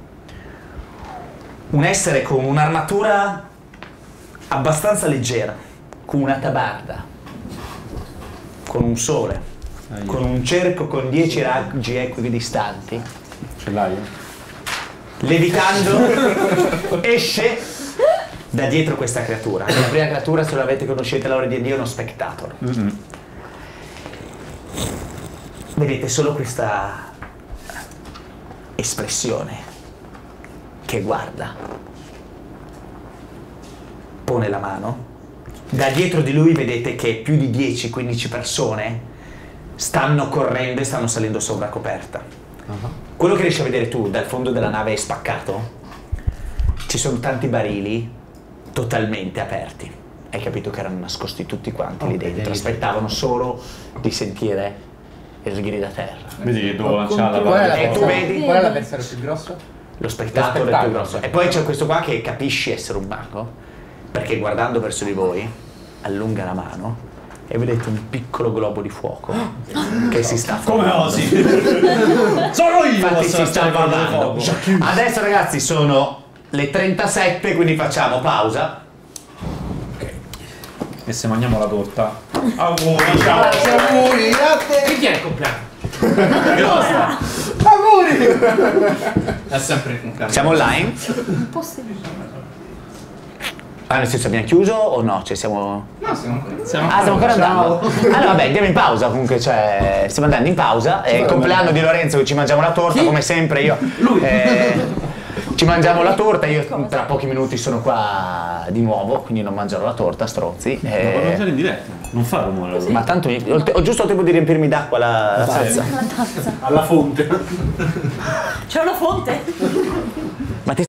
un essere con un'armatura abbastanza leggera, con una tabarda, con un sole, Ah, io. con un cerco con dieci raggi equidistanti, Ce l'hai? levitando esce da dietro questa creatura. La prima creatura, se l'avete conosciuta all'ora di Dio, è uno spectator. Mm-mm. Vedete solo questa espressione che guarda, pone la mano, da dietro di lui vedete che più di dieci quindici persone stanno correndo e stanno salendo sopra coperta. Quello che riesci a vedere tu dal fondo della nave è spaccato, ci sono tanti barili totalmente aperti. Hai capito che erano nascosti tutti quanti lì dentro, aspettavano solo di sentire il sghido da terra. Vedi che devo lanciare la Qual è palla. E tu l'avversario? vedi- Qual è l'avversario più grosso? Lo spettacolo è più spettacolo, grosso. sì. E poi c'è questo qua che capisci essere un mago, perché guardando verso di voi allunga la mano e vedete un piccolo globo di fuoco che si sta Come formando. osi? Sono io! Infatti posso si sta lanciare palla di formando. fuoco. Adesso ragazzi sono le trentasette, quindi facciamo pausa. E se mangiamo la torta. Auguri, ciao! Auguri a te! Chi è il compleanno? Auguri! È sempre il compleanno. Siamo online? Possibile. Ah, nel senso abbiamo chiuso o no? Cioè siamo... No, siamo ancora. Ah, stiamo ancora andando? Allora vabbè, andiamo in pausa comunque, cioè stiamo andando in pausa. È il compleanno di Lorenzo che ci mangiamo la torta, come sempre io. eh, ci mangiamo la torta, io tra pochi minuti sono qua di nuovo, quindi non mangerò la torta, stronzi. Ma eh, puoi mangiare in diretta, non fa rumore. ma tanto mi- ho, ho giusto il tempo di riempirmi d'acqua la, la Vai. tazza. Alla fonte. C'è una fonte? Ma ti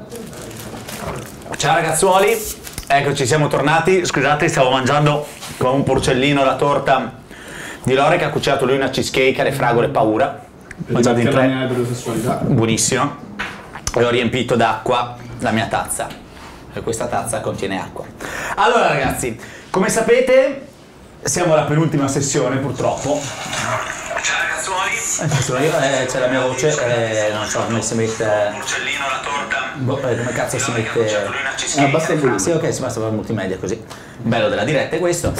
Ciao ragazzuoli, eccoci, siamo tornati. Scusate, stavo mangiando con un porcellino la torta di Lore che ha cucinato lui una cheesecake alle fragole paura. Mangiato in tre. Buonissimo. E ho riempito d'acqua la mia tazza. E questa tazza contiene acqua. Allora ragazzi, come sapete siamo alla penultima sessione purtroppo. Ciao ragazzuoli. Eh, sono io, eh, c'è la mia voce, eh, non so come si mette. Porcellino la torta. Boh, eh, come cazzo si mette. Ah, basta il volume. Sì, ok, si basta per multimedia così. Bello della diretta è questo.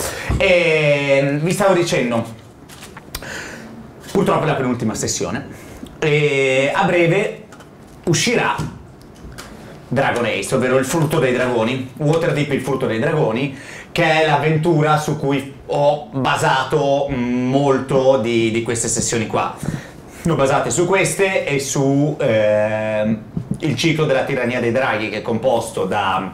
E vi stavo dicendo, purtroppo è la penultima sessione. E a breve uscirà Dragon Ace, ovvero il frutto dei dragoni, Waterdeep il frutto dei dragoni, che è l'avventura su cui ho basato molto di, di queste sessioni qua. L'ho basate su queste e su eh, il ciclo della tirannia dei draghi, che è composto da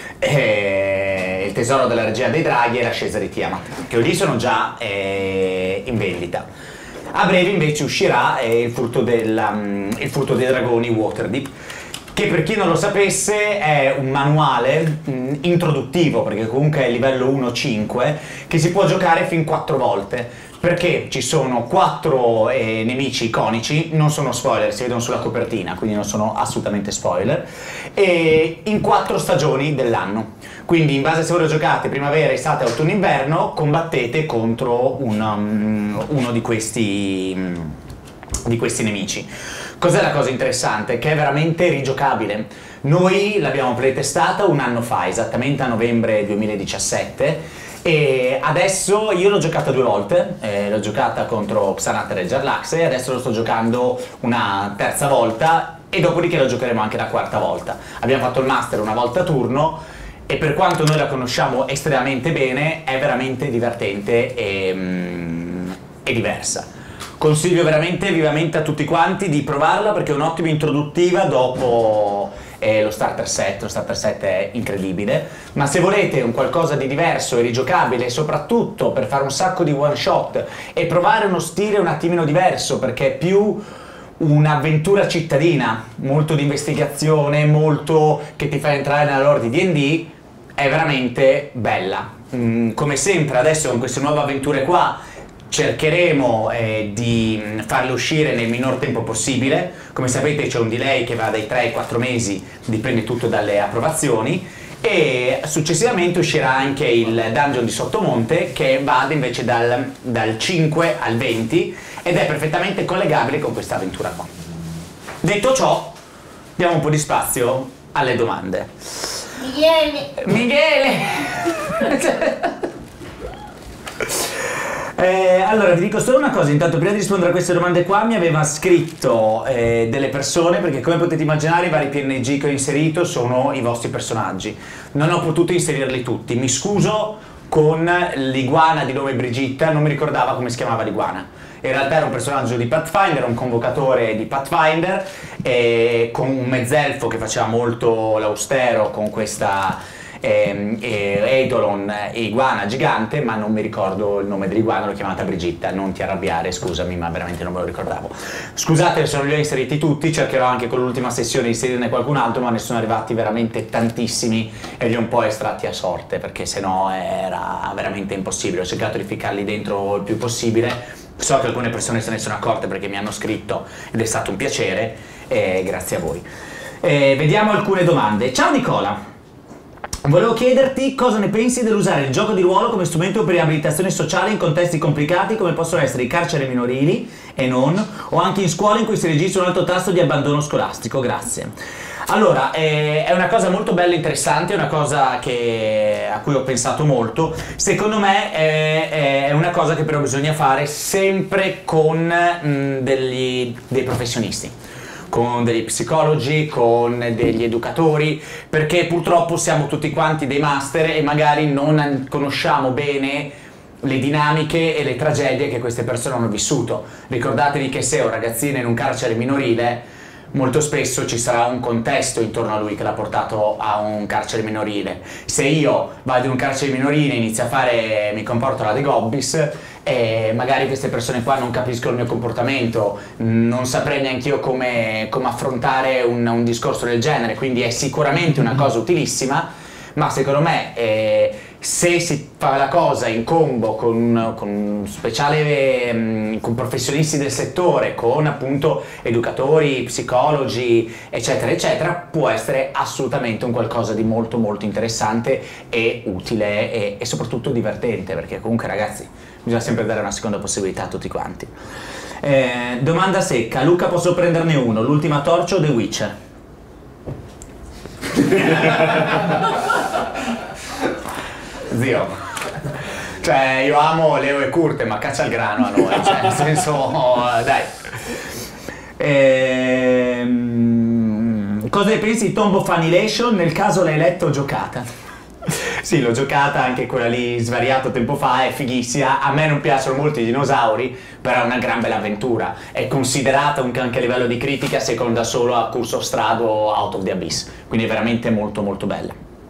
eh, il tesoro della regia dei draghi e l'ascesa di Tiamat, che lì sono già eh, in vendita. A breve invece uscirà eh, il, frutto del, um, il frutto dei dragoni Waterdeep, che per chi non lo sapesse è un manuale mh, introduttivo, perché comunque è livello uno cinque, che si può giocare fin quattro volte, perché ci sono quattro eh, nemici iconici, non sono spoiler, si vedono sulla copertina, quindi non sono assolutamente spoiler, e in quattro stagioni dell'anno. Quindi in base a se voi lo giocate primavera, estate, autunno, inverno, combattete contro un, um, uno di questi, um, di questi nemici. Cos'è la cosa interessante? Che è veramente rigiocabile. Noi l'abbiamo playtestata un anno fa, esattamente a novembre duemiladiciassette, e adesso io l'ho giocata due volte, eh, l'ho giocata contro Xanath e Jarlax e adesso lo sto giocando una terza volta e dopodiché lo giocheremo anche la quarta volta. Abbiamo fatto il master una volta a turno e per quanto noi la conosciamo estremamente bene è veramente divertente e, mm, e diversa. Consiglio veramente vivamente a tutti quanti di provarla perché è un'ottima introduttiva dopo eh, lo starter set, lo starter set è incredibile, ma se volete un qualcosa di diverso e rigiocabile, soprattutto per fare un sacco di one shot e provare uno stile un attimino diverso perché è più un'avventura cittadina, molto di investigazione, molto che ti fa entrare nella lore di D and D, è veramente bella. Mm, come sempre adesso con queste nuove avventure qua cercheremo eh, di farle uscire nel minor tempo possibile. Come sapete c'è un delay che va dai tre ai quattro mesi, dipende tutto dalle approvazioni, e successivamente uscirà anche il dungeon di Sottomonte che va invece dal, dal cinque al venti ed è perfettamente collegabile con questa avventura qua. Detto ciò, diamo un po' di spazio alle domande. Michele! Michele! Eh, allora vi dico solo una cosa, intanto prima di rispondere a queste domande qua mi aveva scritto eh, delle persone, perché come potete immaginare i vari P N G che ho inserito sono i vostri personaggi, non ho potuto inserirli tutti, mi scuso con l'iguana di nome Brigitta, non mi ricordava come si chiamava l'iguana, in realtà era un personaggio di Pathfinder, un convocatore di Pathfinder eh, con un mezzelfo che faceva molto l'austero con questa Eh, eh, Eidolon iguana gigante, ma non mi ricordo il nome dell'iguana, l'ho chiamata Brigitta, non ti arrabbiare, scusami, ma veramente non me lo ricordavo. Scusate se non li ho inseriti tutti, cercherò anche con l'ultima sessione di inserirne qualcun altro, ma ne sono arrivati veramente tantissimi e li ho un po' estratti a sorte, perché sennò era veramente impossibile. Ho cercato di ficcarli dentro il più possibile, so che alcune persone se ne sono accorte perché mi hanno scritto ed è stato un piacere, e grazie a voi. Eh, vediamo alcune domande. Ciao Nicola! Volevo chiederti cosa ne pensi dell'usare il gioco di ruolo come strumento per riabilitazione sociale in contesti complicati come possono essere i carceri minorili e non, o anche in scuole in cui si registra un alto tasso di abbandono scolastico. Grazie. Allora, eh, è una cosa molto bella e interessante, è una cosa che, a cui ho pensato molto. Secondo me è, è una cosa che però bisogna fare sempre con mh, degli, dei professionisti, con degli psicologi, con degli educatori, perché purtroppo siamo tutti quanti dei master e magari non conosciamo bene le dinamiche e le tragedie che queste persone hanno vissuto. Ricordatevi che se un ragazzino è in un carcere minorile, molto spesso ci sarà un contesto intorno a lui che l'ha portato a un carcere minorile. Se io vado in un carcere minorile e inizio a fare, mi comporto alla De Gobbis, e magari queste persone qua non capiscono il mio comportamento, non saprei neanche io come, come affrontare un, un discorso del genere, quindi è sicuramente una cosa utilissima, ma secondo me eh, se si fa la cosa in combo con, con un speciale, mh, con professionisti del settore, con appunto educatori, psicologi, eccetera, eccetera, può essere assolutamente un qualcosa di molto molto interessante e utile e, e soprattutto divertente, perché comunque ragazzi bisogna sempre dare una seconda possibilità a tutti quanti. Eh, domanda secca, Luca, posso prenderne uno? L'ultima torcia o The Witcher? Zio, cioè io amo Leo e Curte, ma caccia il grano a noi, cioè nel senso, dai. Ehm, cosa ne pensi di Tomb of Annihilation? Nel caso l'hai letto o giocata? Sì, l'ho giocata, anche quella lì svariato tempo fa, è fighissima. A me non piacciono molto i dinosauri, però è una gran bella avventura. È considerata anche a livello di critica seconda solo a Curse of Strahd o Out of the Abyss, quindi è veramente molto molto bella.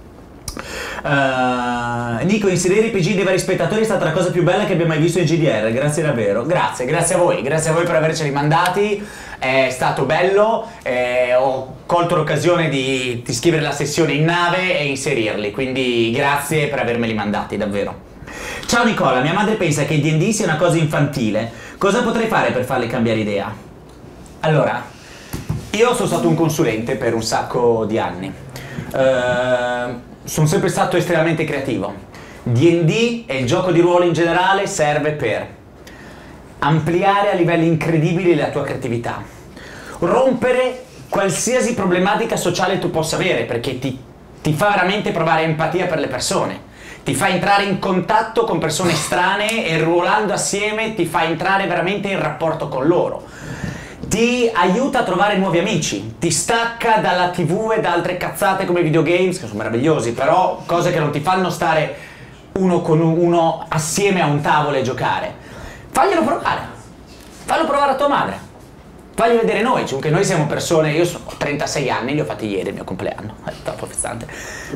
Uh, Nico, inserire i P G dei vari spettatori è stata la cosa più bella che abbia mai visto in G D R, grazie davvero. Grazie, grazie a voi, grazie a voi per averceli mandati, è stato bello, eh, ho colto l'occasione di, di scrivere la sessione in nave e inserirli, quindi grazie per avermeli mandati, davvero. Ciao Nicola, mia madre pensa che D and D sia una cosa infantile, cosa potrei fare per farle cambiare idea? Allora, io sono stato un consulente per un sacco di anni. Uh, sono sempre stato estremamente creativo. D and D e il gioco di ruolo in generale serve per ampliare a livelli incredibili la tua creatività, rompere qualsiasi problematica sociale tu possa avere, perché ti, ti fa veramente provare empatia per le persone, ti fa entrare in contatto con persone strane e ruolando assieme ti fa entrare veramente in rapporto con loro. Ti aiuta a trovare nuovi amici, ti stacca dalla tivù e da altre cazzate come i videogames, che sono meravigliosi, però cose che non ti fanno stare uno con uno assieme a un tavolo e giocare. Faglielo provare, fallo provare a tua madre, fagli vedere noi, cioè, che noi siamo persone, io ho trentasei anni, li ho fatti ieri il mio compleanno, è troppo fezzante.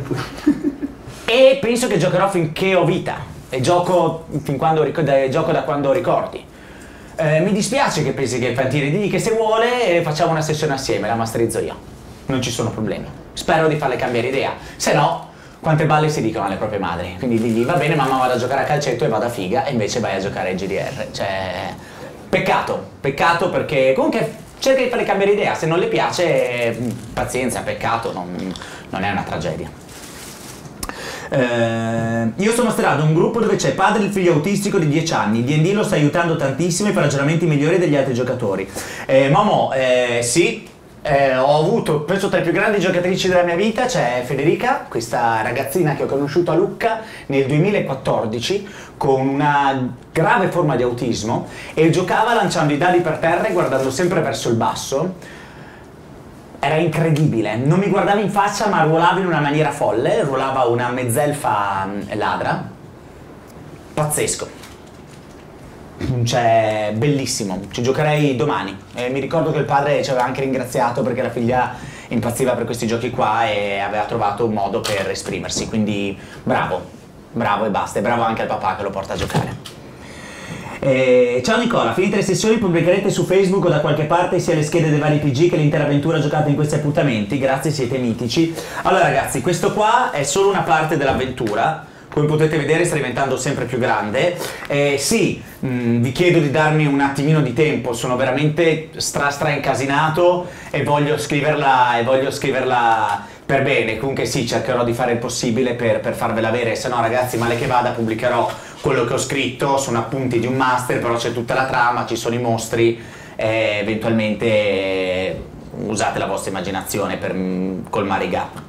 E penso che giocherò finché ho vita, e gioco, fin quando, gioco da quando ricordi. Eh, mi dispiace che pensi che è infantile, digli che se vuole eh, facciamo una sessione assieme, la masterizzo io, non ci sono problemi, spero di farle cambiare idea, se no quante balle si dicono alle proprie madri, quindi digli va bene mamma vado a giocare a calcetto e vado a figa e invece vai a giocare a G D R, cioè peccato, peccato perché comunque cerca di farle cambiare idea, se non le piace pazienza, peccato, non, non è una tragedia. Uh, io sto masterando un gruppo dove c'è padre e il figlio autistico di dieci anni. D and D lo sta aiutando tantissimo e fa ragionamenti migliori degli altri giocatori. eh, Momo, eh, sì, eh, ho avuto, penso tra le più grandi giocatrici della mia vita c'è Federica, questa ragazzina che ho conosciuto a Lucca nel duemilaquattordici con una grave forma di autismo e giocava lanciando i dadi per terra e guardando sempre verso il basso. Era incredibile, non mi guardava in faccia ma ruolava in una maniera folle, ruolava una mezzelfa ladra, pazzesco, cioè bellissimo, ci giocherei domani. E mi ricordo che il padre ci aveva anche ringraziato perché la figlia impazziva per questi giochi qua e aveva trovato un modo per esprimersi, quindi bravo, bravo e basta, e bravo anche al papà che lo porta a giocare. Eh, ciao Nicola, finite le sessioni pubblicherete su Facebook o da qualche parte sia le schede dei vari P G che l'intera avventura giocata in questi appuntamenti, grazie, siete mitici. Allora ragazzi, questo qua è solo una parte dell'avventura, come potete vedere sta diventando sempre più grande. Eh, sì, mh, vi chiedo di darmi un attimino di tempo, sono veramente stra stra incasinato e voglio scriverla, e voglio scriverla per bene, comunque sì, cercherò di fare il possibile per, per farvela avere, se no ragazzi male che vada pubblicherò quello che ho scritto, sono appunti di un master, però c'è tutta la trama, ci sono i mostri, e eventualmente eh, usate la vostra immaginazione per mh, colmare i gap.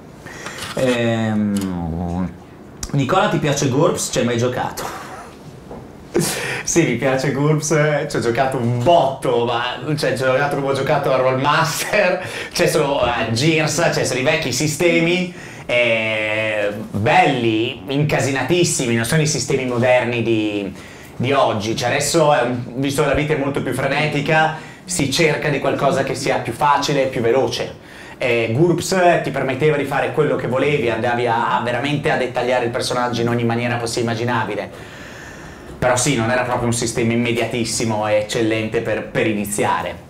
Ehm, Nicola, ti piace GURPS? Ci hai mai giocato? Sì, mi piace GURPS, ci ho giocato un botto, ma cioè, ci ho giocato come ho giocato a Rollmaster, c'è solo a Gears, cioè sono i vecchi sistemi, eh, belli, incasinatissimi, non sono i sistemi moderni di, di oggi, cioè adesso, eh, visto che la vita è molto più frenetica, si cerca di qualcosa che sia più facile e più veloce. Eh, GURPS ti permetteva di fare quello che volevi, andavi a, a veramente a dettagliare il personaggio in ogni maniera possibile e immaginabile. Però sì, non era proprio un sistema immediatissimo e eccellente per, per iniziare.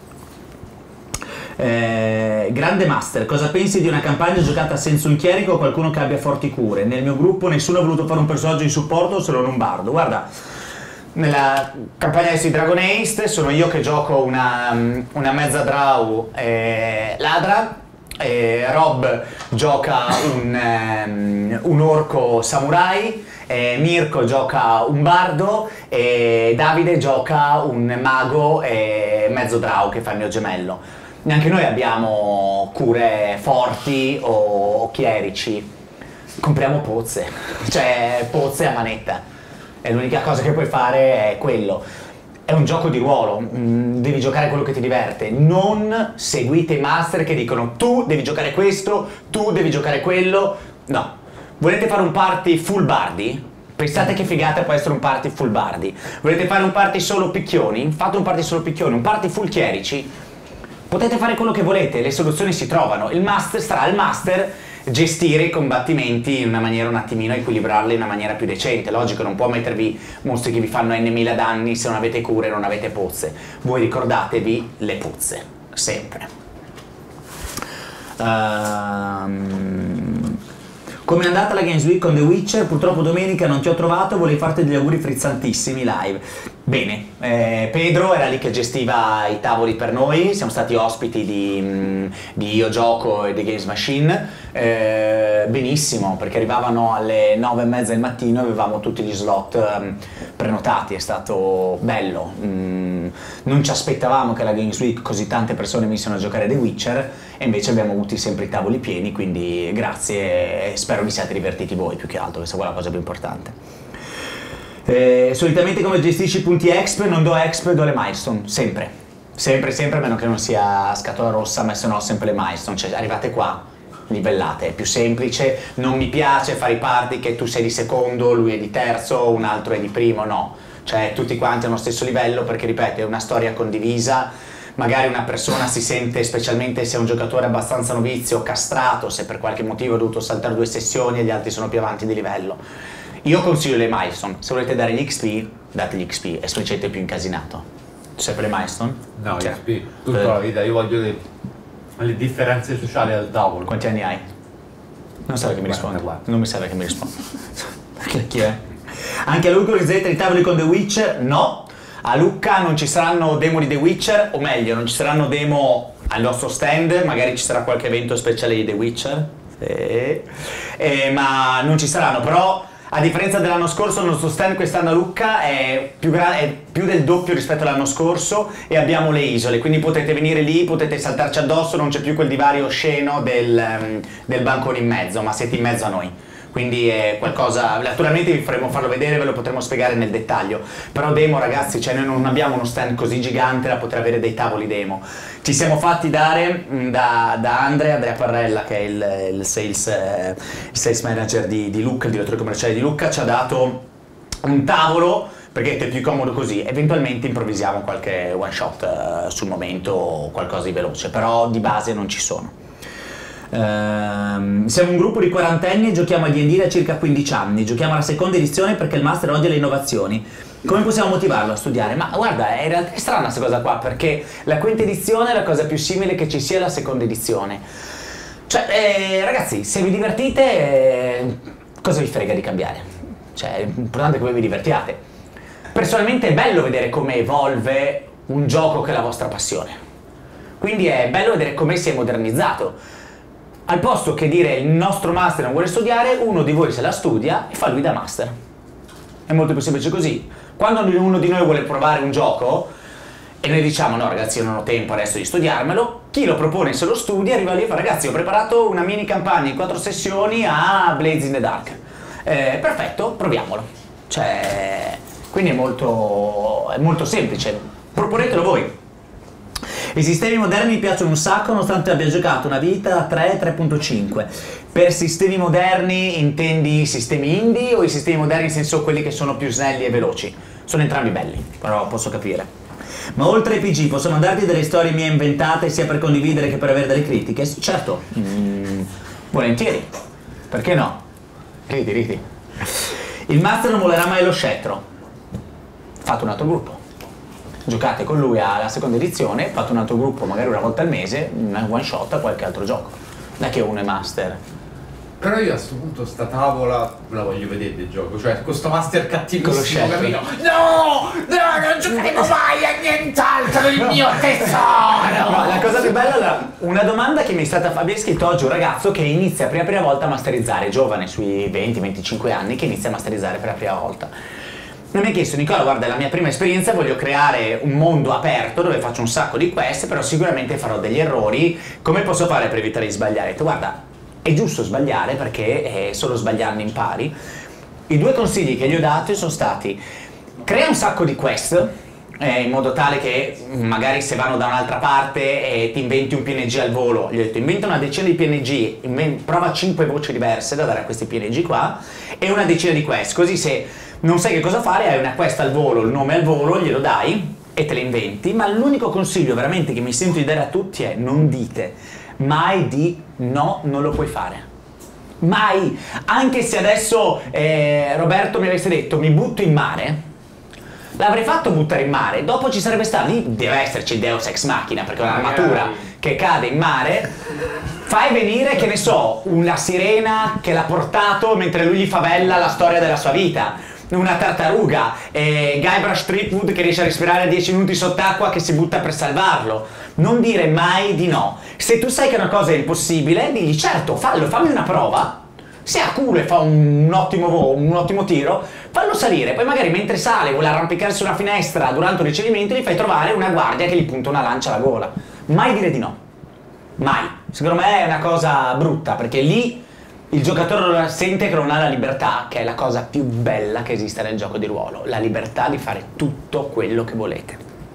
Eh, grande Master, cosa pensi di una campagna giocata senza un chierico o qualcuno che abbia forti cure? Nel mio gruppo nessuno ha voluto fare un personaggio di supporto se non un bardo. Guarda, nella campagna di Dragon Ace sono io che gioco una, una mezza drow eh, ladra, eh, Rob gioca un, um, un orco samurai, eh, Mirko gioca un bardo e Davide gioca un mago e mezzo drow che fa il mio gemello. Neanche noi abbiamo cure forti o chierici, compriamo pozze, cioè pozze a manetta, e l'unica cosa che puoi fare è quello. È un gioco di ruolo, devi giocare quello che ti diverte, non seguite i master che dicono tu devi giocare questo, tu devi giocare quello, no. Volete fare un party full bardi? Pensate che figata può essere un party full bardi. Volete fare un party solo picchioni? Fate un party solo picchioni, un party full chierici. Potete fare quello che volete, le soluzioni si trovano. Il master sarà il master gestire i combattimenti in una maniera un attimino, equilibrarli in una maniera più decente. Logico, non può mettervi mostri che vi fanno n mila danni se non avete cure e non avete pozze. Voi ricordatevi le pozze, sempre. Um... Come è andata la Games Week con The Witcher? Purtroppo domenica non ti ho trovato, volevo farti degli auguri frizzantissimi live. Bene, eh, Pedro era lì che gestiva i tavoli per noi, siamo stati ospiti di, di Io Gioco e di Games Machine, eh, benissimo, perché arrivavano alle nove e mezza del mattino e avevamo tutti gli slot um, prenotati, è stato bello. Mm, non ci aspettavamo che alla Games Week così tante persone venissero a giocare The Witcher e invece abbiamo avuto sempre i tavoli pieni, quindi grazie e spero vi siate divertiti voi più che altro, questa è la cosa più importante. Eh, solitamente come gestisci i punti exp? Non do exp, do le milestone, sempre, sempre, sempre, a meno che non sia scatola rossa, ma se no sempre le milestone, cioè arrivate qua, livellate, è più semplice, non mi piace fare i party che tu sei di secondo, lui è di terzo, un altro è di primo, no, cioè tutti quanti allo stesso livello, perché ripeto, è una storia condivisa, magari una persona si sente, specialmente se è un giocatore abbastanza novizio, castrato, se per qualche motivo ha dovuto saltare due sessioni e gli altri sono più avanti di livello. Io consiglio le milestone, se volete dare gli X P, date gli X P, è semplicemente più incasinato. Sempre le milestone? No, Cioè, X P, tutta la vita, io voglio le, le differenze sociali al tavolo. Quanti anni hai? Non serve che mi rispondi, non mi serve che mi rispondi. Chi è? Anche a Lucca organizzerete i tavoli con The Witcher? No. A Lucca non ci saranno demo di The Witcher, o meglio, non ci saranno demo al nostro stand, magari ci sarà qualche evento speciale di The Witcher, eh, eh, ma non ci saranno, però a differenza dell'anno scorso il nostro stand quest'anno a Lucca è più, è più del doppio rispetto all'anno scorso e abbiamo le isole, quindi potete venire lì, potete saltarci addosso, non c'è più quel divario osceno del, del bancone in mezzo, ma siete in mezzo a noi. Quindi è qualcosa, naturalmente vi faremo farlo vedere, ve lo potremo spiegare nel dettaglio, però demo ragazzi, cioè noi non abbiamo uno stand così gigante da poter avere dei tavoli demo. Ci siamo fatti dare da, da Andrea, Andrea Parrella, che è il, il, sales, eh, il sales manager di, di Lucca, il direttore commerciale di Lucca, ci ha dato un tavolo perché è più comodo così, eventualmente improvvisiamo qualche one shot eh, sul momento o qualcosa di veloce, però di base non ci sono. Uh, siamo un gruppo di quarantenni e giochiamo a D and D da circa quindici anni, giochiamo alla seconda edizione perché il master odia le innovazioni. Come possiamo motivarlo a studiare? Ma guarda, in realtà è strana questa cosa qua, perché la quinta edizione è la cosa più simile che ci sia alla seconda edizione. Cioè, eh, ragazzi, se vi divertite, eh, cosa vi frega di cambiare? Cioè, è importante che voi vi divertiate. Personalmente è bello vedere come evolve un gioco che è la vostra passione. Quindi è bello vedere come si è modernizzato. Al posto che dire il nostro master non vuole studiare, uno di voi se la studia e fa lui da master. È molto più semplice così. Quando uno di noi vuole provare un gioco e noi diciamo no ragazzi io non ho tempo adesso di studiarmelo, chi lo propone se lo studia arriva lì e fa ragazzi ho preparato una mini campagna in quattro sessioni a Blades in the Dark. Eh, perfetto, proviamolo. Cioè, quindi è molto, è molto semplice. Proponetelo voi. I sistemi moderni mi piacciono un sacco nonostante abbia giocato una vita a tre, tre punto cinque. Per sistemi moderni intendi i sistemi indie o i sistemi moderni in senso quelli che sono più snelli e veloci? Sono entrambi belli, però posso capire. Ma oltre ai P G posso mandarti delle storie mie inventate sia per condividere che per avere delle critiche? Certo, mm, volentieri, perché no? Ridi, ridi. Il master non volerà mai lo scettro. fate un altro gruppo. Giocate con lui alla seconda edizione, fate un altro gruppo magari una volta al mese, una one shot a qualche altro gioco. Non è che uno è master. Però io a questo punto sta tavola la voglio vedere del gioco, cioè questo master cattivissimo, capito? No! No, non giocheremo mai a nient'altro il mio tesoro! No, la cosa più bella è una domanda che mi è stata fatta, scritto oggi un ragazzo che inizia per la prima volta a masterizzare, giovane, sui venti venticinque anni, che inizia a masterizzare per la prima volta. E mi ha chiesto, Nicola, guarda, è la mia prima esperienza, voglio creare un mondo aperto dove faccio un sacco di quest, però sicuramente farò degli errori, come posso fare per evitare di sbagliare? Ho detto, guarda, è giusto sbagliare perché è solo sbagliando impari. I due consigli che gli ho dato sono stati: crea un sacco di quest eh, in modo tale che magari se vanno da un'altra parte e ti inventi un P N G al volo, gli ho detto inventa una decina di P N G, inven- prova cinque voci diverse da dare a questi P N G qua e una decina di quest, così se non sai che cosa fare hai una quest al volo, il nome al volo, glielo dai e te le inventi. Ma l'unico consiglio veramente che mi sento di dare a tutti è: non dite mai di no, non lo puoi fare. Mai! Anche se adesso eh, Roberto mi avesse detto mi butto in mare, l'avrei fatto buttare in mare, dopo ci sarebbe stato, lì deve esserci il Deus Ex Machina, perché un'armatura che cade in mare, fai venire, che ne so, una sirena che l'ha portato mentre lui gli favella la storia della sua vita, una tartaruga, eh, Guybrush Threepwood che riesce a respirare dieci minuti sott'acqua che si butta per salvarlo. Non dire mai di no. Se tu sai che una cosa è impossibile, digli certo, fallo, fammi una prova. Se ha culo e fa un, un, ottimo vo- un ottimo tiro, fallo salire, poi magari mentre sale vuole arrampicarsi su una finestra durante un ricevimento, gli fai trovare una guardia che gli punta una lancia alla gola. Mai dire di no. Mai. Secondo me è una cosa brutta, perché lì il giocatore sente che non ha la libertà, che è la cosa più bella che esiste nel gioco di ruolo, la libertà di fare tutto quello che volete.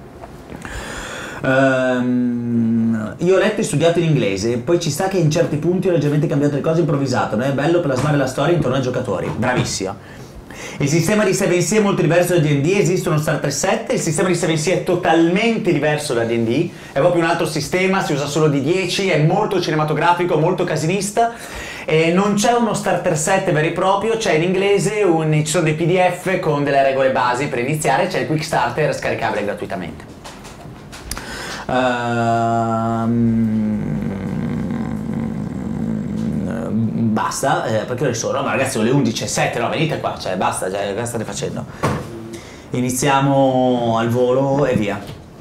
Um, io ho letto e studiato in inglese, poi ci sta che in certi punti ho leggermente cambiato le cose, improvvisato, non è bello plasmare la storia intorno ai giocatori. Bravissimo. Il sistema di seven C è molto diverso da D and D, esiste uno Starter sette, il sistema di seven C è totalmente diverso da D and D, è proprio un altro sistema, si usa solo D dieci, è molto cinematografico, molto casinista. E non c'è uno starter set vero e proprio, c'è in inglese, un, ci sono dei P D F con delle regole basi per iniziare, c'è il quick starter scaricabile gratuitamente. Uh, basta, eh, perché ore sono? Ma ragazzi, sono le undici e sette, no, venite qua, cioè basta, cioè, cosa state facendo? Iniziamo al volo e via.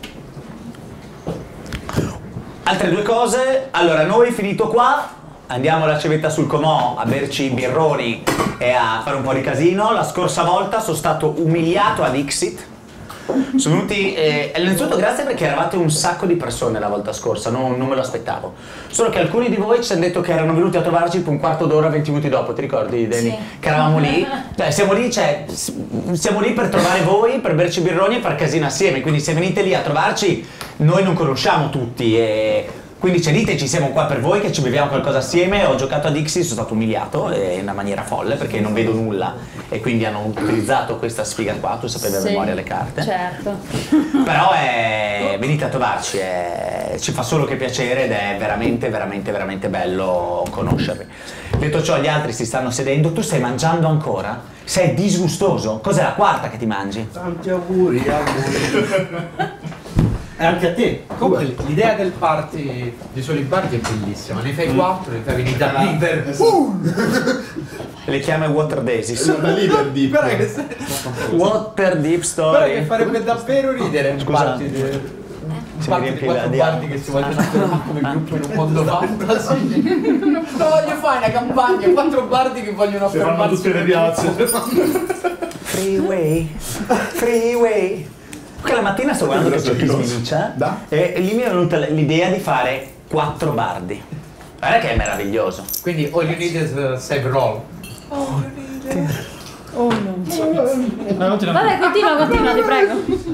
Altre due cose, allora noi finito qua andiamo alla civetta sul Comò a berci i birroni e a fare un po' di casino. La scorsa volta sono stato umiliato ad Ixit. Sono venuti, eh, innanzitutto grazie perché eravate un sacco di persone la volta scorsa, non, non me lo aspettavo. Solo che alcuni di voi ci hanno detto che erano venuti a trovarci per un quarto d'ora, venti minuti dopo, ti ricordi Dani? Sì. Che eravamo lì, cioè siamo lì, cioè, siamo lì per trovare voi, per berci birroni e far casino assieme, quindi se venite lì a trovarci noi non conosciamo tutti e quindi ci diteci, siamo qua per voi che ci beviamo qualcosa assieme. Ho giocato a Dixie, sono stato umiliato in una maniera folle perché non vedo nulla e quindi hanno utilizzato questa sfiga qua, tu sapevi a Sì, memoria le carte. certo. Però è, venite a trovarci, è, ci fa solo che piacere ed è veramente veramente veramente bello conoscervi. Detto ciò, gli altri si stanno sedendo, tu stai mangiando ancora? Sei disgustoso? Cos'è la quarta che ti mangi? Tanti auguri, auguri. E anche a te. Comunque l'idea del party di soli party è bellissima, ne fai quattro, ne fai venire da Liver. Esatto. Le chiama Water Daisies. Da lì per di Guarda che, Water Deep guarda che Story. farebbe davvero ridere un Scusa. party di, un Si party riempie di quattro di party acqua. che si vogliono fermare come gruppo in un mondo fantasy. No, voglio fare una campagna, quattro party che vogliono Si fanno affermarsi tutte le piazze. Freeway. Freeway. Perché la mattina sto guardando questo Kiss Mi Dice Da? e lì mi è venuta l'idea di fare quattro bardi. Guarda che è meraviglioso. Quindi all you need is a save roll. Oh no. No, non ti Vabbè, continua, continua, ti prego.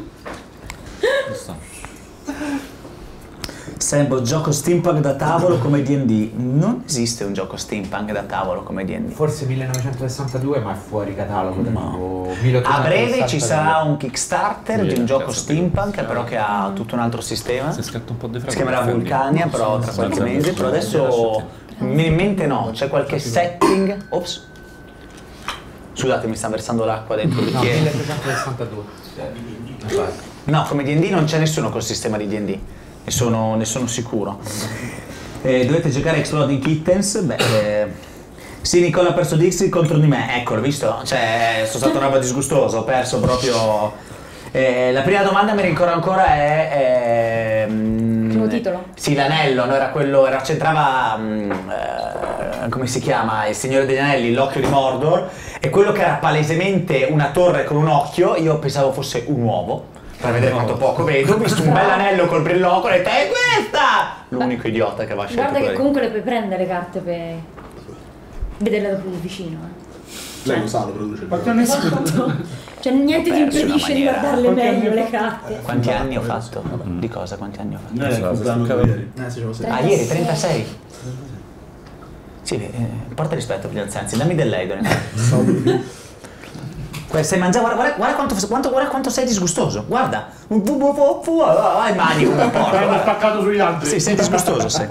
Sembo, gioco steampunk da tavolo come D and D. Non esiste un gioco steampunk da tavolo come D and D. Forse millenovecentosessantadue, ma è fuori catalogo. No. tipo milleottocentosessantadue. A breve ci sarà un Kickstarter Sì, di un gioco cazzo, steampunk, sì. però che ha tutto un altro sistema. Si scatta un po' di Si chiamerà Vulcania, però tra qualche mese. Però adesso mi viene in mente no, c'è qualche setting. Ops. Scusate, mi sta versando l'acqua dentro il No, bicchiere. milleottocentosessantadue. No, come D and D non c'è nessuno col sistema di D and D, ne sono, ne sono sicuro. Eh, dovete giocare Exploding Kittens, beh... Eh, sì, Nicola ha perso Dixie contro di me, ecco, l'ho visto? Cioè, sono stato una roba disgustosa, ho perso proprio... Eh, la prima domanda mi ricordo ancora è... Eh, Primo titolo? Sì, l'anello, no? Era quello, era, c'entrava... Eh, come si chiama? Il Signore degli Anelli, l'occhio di Mordor, e quello che era palesemente una torre con un occhio, io pensavo fosse un uovo. Per vedere quanto poco vedo, ho visto un bell'anello col brillocco e ho detto è questa! L'unico idiota che va a scelto. Guarda che quello. comunque le puoi prendere le carte per vederle da più vicino. Eh. Lei lo sa, lo produce. Esatto. Cioè niente ti Ho perso impedisce una di maniera. guardarle meglio le carte. Quanti anni ho fatto? Di cosa? Quanti anni ho fatto? Noi era il compleanno di ieri. Eh, sì, ce lo sai. Ah, ieri, trentasei. Sì, eh, porta rispetto per gli anziani, dammi del lei, Doni. Stai mangiando, guarda, guarda, guarda, quanto, quanto, guarda quanto sei disgustoso, guarda. Un pu pu pu pu, vai mani come un porco. L'ho spaccato sugli altri. Sì, sei disgustoso, sei.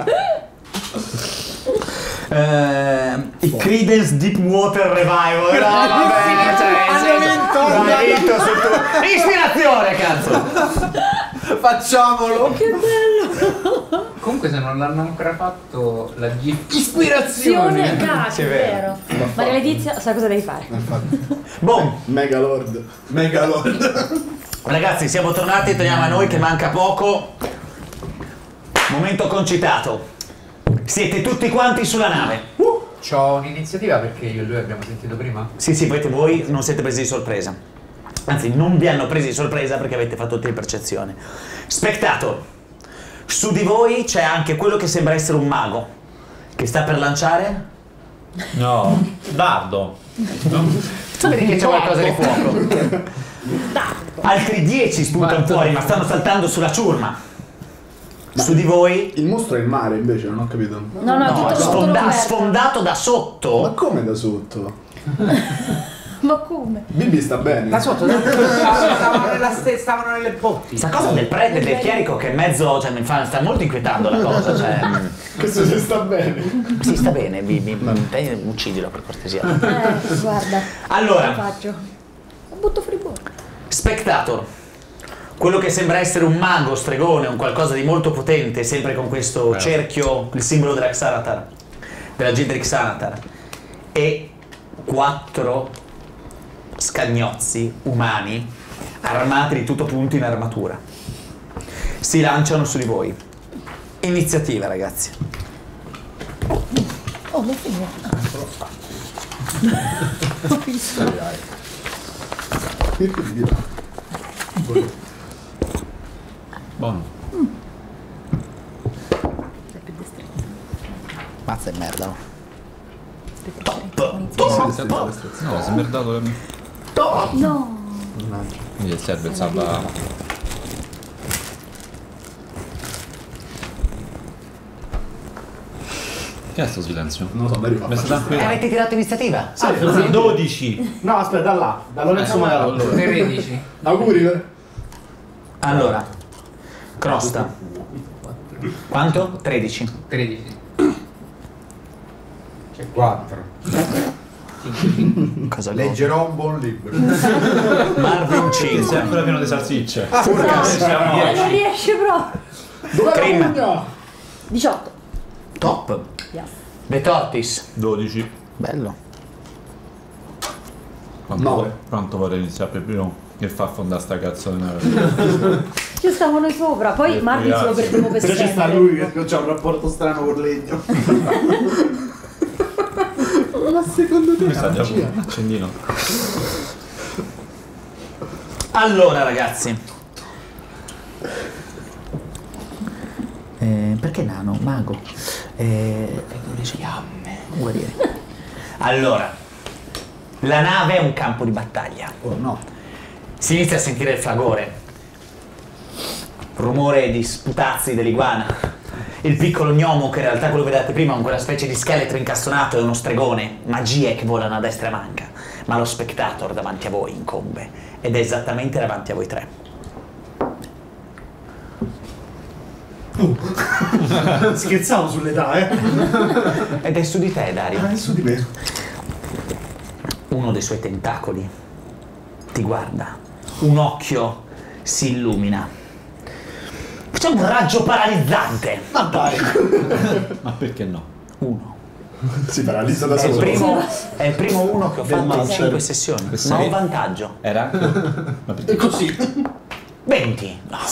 Uh, i Creedence Deepwater Revival. No, vabbè, cioè, hai vinto sul tuo... Ispirazione, cazzo! Facciamolo! Che bello! Comunque se non l'hanno ancora fatto la GIF Ispirazione, ispirazione. cazzo, Sì, è è vero. vero. Maria Letizia sa cosa devi fare. Boom! Megalord. Megalord. Ragazzi, siamo tornati, torniamo a noi che manca poco. Momento concitato. Siete tutti quanti sulla nave. Uh, c'ho un'iniziativa perché io e lui abbiamo sentito prima. Sì, sì, poi voi non siete presi di sorpresa. Anzi, non vi hanno presi di sorpresa perché avete fatto tutti di percezione. Spectator, su di voi c'è anche quello che sembra essere un mago. Che sta per lanciare? No, dardo. Tu vedi che c'è qualcosa di fuoco. Altri dieci spuntano fuori, ma stanno saltando sulla ciurma. Su di voi? Il mostro è il mare invece, non ho capito. No, no, No, tutto sotto sfonda- l'offerta. sfondato da Ma sotto. come da sotto? Ma come? Bibi sta bene. Da sotto, da stavano, nella ste- stavano nelle botti. Questa cosa del prete del chierico che è mezzo, cioè mi fa, sta molto inquietando la cosa, cioè. Questo si sta bene. Sì, sta bene, Bibi, te uccidilo per cortesia. Eh, guarda. Allora. Cosa faccio? Lo butto fuori bocca. Spectator, quello che sembra essere un mago, stregone, un qualcosa di molto potente, sempre con questo cerchio, il simbolo della Xanatar, della Gildrick Xanatar, e quattro scagnozzi umani armati di tutto punto in armatura. Si lanciano su di voi. Iniziativa, ragazzi. Oh, lo figlio. Buono. Mazza e merda. no? No, si è merdato le... No. Quindi serve salva... Che è sto silenzio? Non lo so, Mario fa Mi sta faccia tranquillo. Avete tirato iniziativa? Sì, dodici. No, aspetta, da là, da Lorenzo Magalo. tredici. Auguri, eh. Allora, crosta. Quanto? tredici. tredici. C'è quattro. Cosa Leggerò un buon libro. Marvin Sei cinque. ancora pieno di salsicce. Eh, non riesce proprio. Dov'è la Cream. pugna? diciotto. Top. Yes. De Tortis. dodici. Bello. Quanto, Nove. quanto vorrei iniziare per primo che fa affondare sta cazzo di nave? Ci stavano sopra, poi Eh, Marvin se lo grazie. perdevo per Però ci sta sempre. lui che ha un rapporto strano con legno. Ma secondo te Mi sta già magia? accendino. Allora, ragazzi. Eh, perché nano? Mago. Eh, guarire. Allora, la nave è un campo di battaglia. Oh no. Si inizia a sentire il fragore. Rumore di sputazzi dell'iguana. Il piccolo gnomo, che in realtà quello che vedete prima, con quella specie di scheletro incastonato, è uno stregone. Magie che volano a destra e a manca. Ma lo Spectator davanti a voi incombe. Ed è esattamente davanti a voi tre. Scherzavo sull'età, eh. Ed è su di te, Dario. Ah, è su di me. Uno dei suoi tentacoli ti guarda un occhio si illumina. Facciamo un raggio paralizzante. Ma dai! Ma perché no? Uno. Si paralizza da È il solo. primo, è il primo uno che ho Del fatto in master. cinque sessioni. Questo Ma ho è- vantaggio. Era anche... Ma perché? E così. venti. No,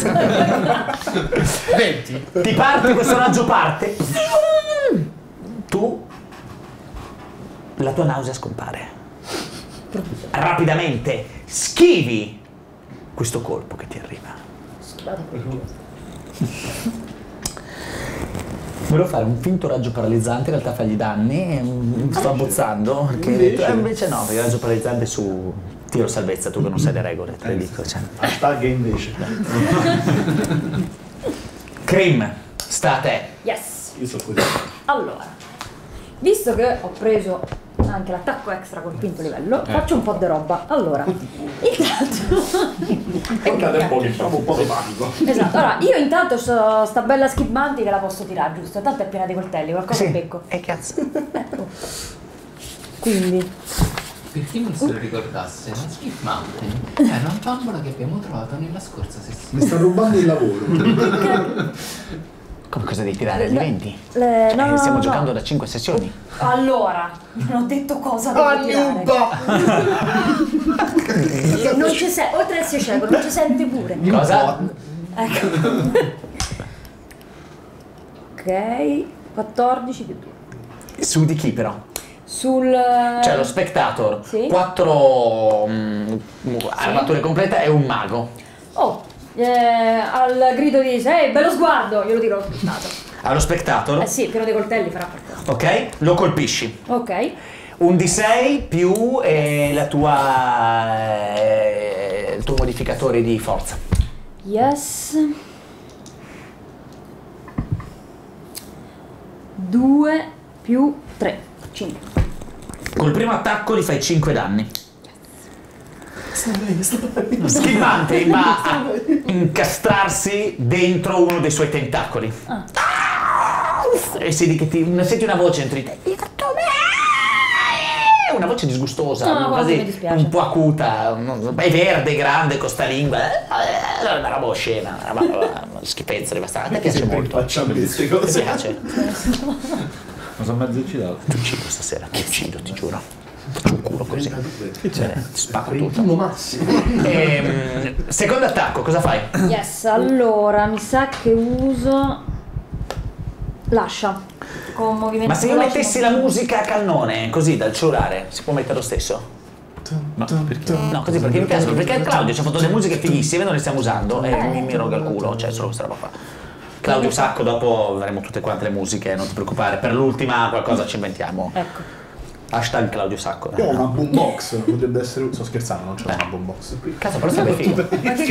venti. ti parte, questo raggio parte. Tu, la tua nausea scompare. Rapidamente schivi questo colpo che ti arriva. Volevo fare un finto raggio paralizzante, in realtà fargli danni, e mi sto abbozzando, perché Invece? eh, invece no, perché il raggio paralizzante su tiro salvezza, tu che non sai le regole, te le dico. Cioè. Hashtag invece. Krim, sta a te. Yes. Io sono così. Allora, visto che ho preso anche l'attacco extra col quinto livello, faccio un po' di roba. Allora, intanto... Guardate un po' che Facciamo un po' di panico. Esatto, allora io intanto sto sta bella skip manti che la posso tirare, giusto? Tanto è piena di coltelli, qualcosa becco. E cazzo. Ecco. Quindi, Per chi non se lo ricordasse, la Skip Mountain è una bambola che abbiamo trovato nella scorsa sessione. Mi sta rubando il lavoro. Come cosa devi tirare? Di venti? le, no, Eh, no, stiamo no, giocando no. da cinque sessioni. Allora, non ho detto cosa devo Ah, tirare. Nuba! Non ci sente, oltre ad essere cieco, non ci sente pure. Cosa? Ecco. Ok, quattordici più due. Su di chi però? Sul... Cioè lo spectator, Sì. quattro mm, armature complete e un mago. Oh, eh, al grido di ehi, bello sguardo, io lo tiro allo spettato. Allo spectator, Eh sì, pieno di coltelli farà per forza. ok? Lo colpisci. Ok. Un D sei più eh, la tua, eh, il tuo modificatore di forza. Yes. due più tre. cinque. Col primo attacco gli fai cinque danni. Schivante va a incastrarsi dentro uno dei suoi tentacoli. Ah. E si che ti, senti una voce dentro di te. "Hai fatto bene!" Una voce disgustosa, No, guarda, quasi mi dispiace. un po' acuta, è verde, grande, con sta lingua. Eh, Una roba oscena, una roba- una schifezza devastante. A me piace Sempre che molto. facciamo queste Mi cose. piace. Ma sono mezzo uccidato. Ti uccido stasera, ti uccido, ti giuro. Faccio un culo così. Cioè, ti spacco tutto. trentuno massimo. Ehm, secondo attacco, cosa fai? Yes, allora mi sa che uso lascia con movimento Ma se io veloce, mettessi ma- la musica a cannone, così dal cellulare, si può mettere lo stesso? No, perché? No, così perché mi piace, perché Claudio ci ha fatto delle musiche fighissime, non le stiamo usando e mi, mi roga il culo, cioè solo questa roba qua. Claudio Sacco, dopo avremo tutte quante le musiche, non ti preoccupare, per l'ultima qualcosa ci inventiamo. Ecco. Hashtag Claudio Sacco. Io ho una boombox, potrebbe essere. Sto scherzando, non c'è una boombox qui. Cazzo, però sarebbe figo.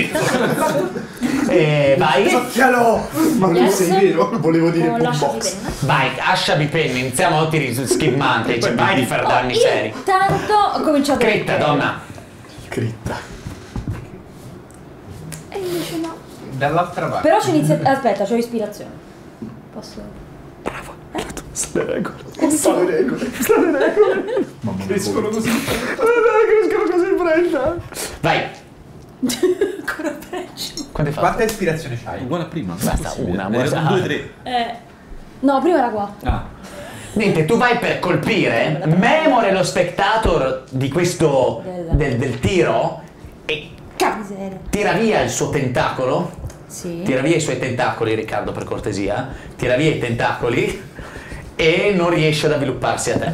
E vai, Soffialo! Ma non Yes. sei vero? Volevo dire Con lascia di boombox. penna. vai, Ascia Bipenni, iniziamo a tiri sul schivante, cioè vai di fare danni seri. Intanto ho cominciato a Critta, vedere. donna. Critta. E invece no. Dall'altra parte. Però c'è inizia... Aspetta, c'ho ispirazione. Posso... Sta le regole. Sta le regole. Sta le regole. Mamma mia. Crescono così. Crescono così in fretta. Vai. Ancora peggio. Quante hai fatto? Quanta ispirazione c'hai? Uguale a prima. Basta, una, Ne basta. due, tre. Eh... No, prima era qua. Ah. Niente, tu vai per colpire, memore lo spectator di questo Del- del, del tiro e Miseria. tira via il suo tentacolo. Sì. Tira via i suoi tentacoli, Riccardo, per cortesia. Tira via i tentacoli e non riesce ad avvilupparsi a te.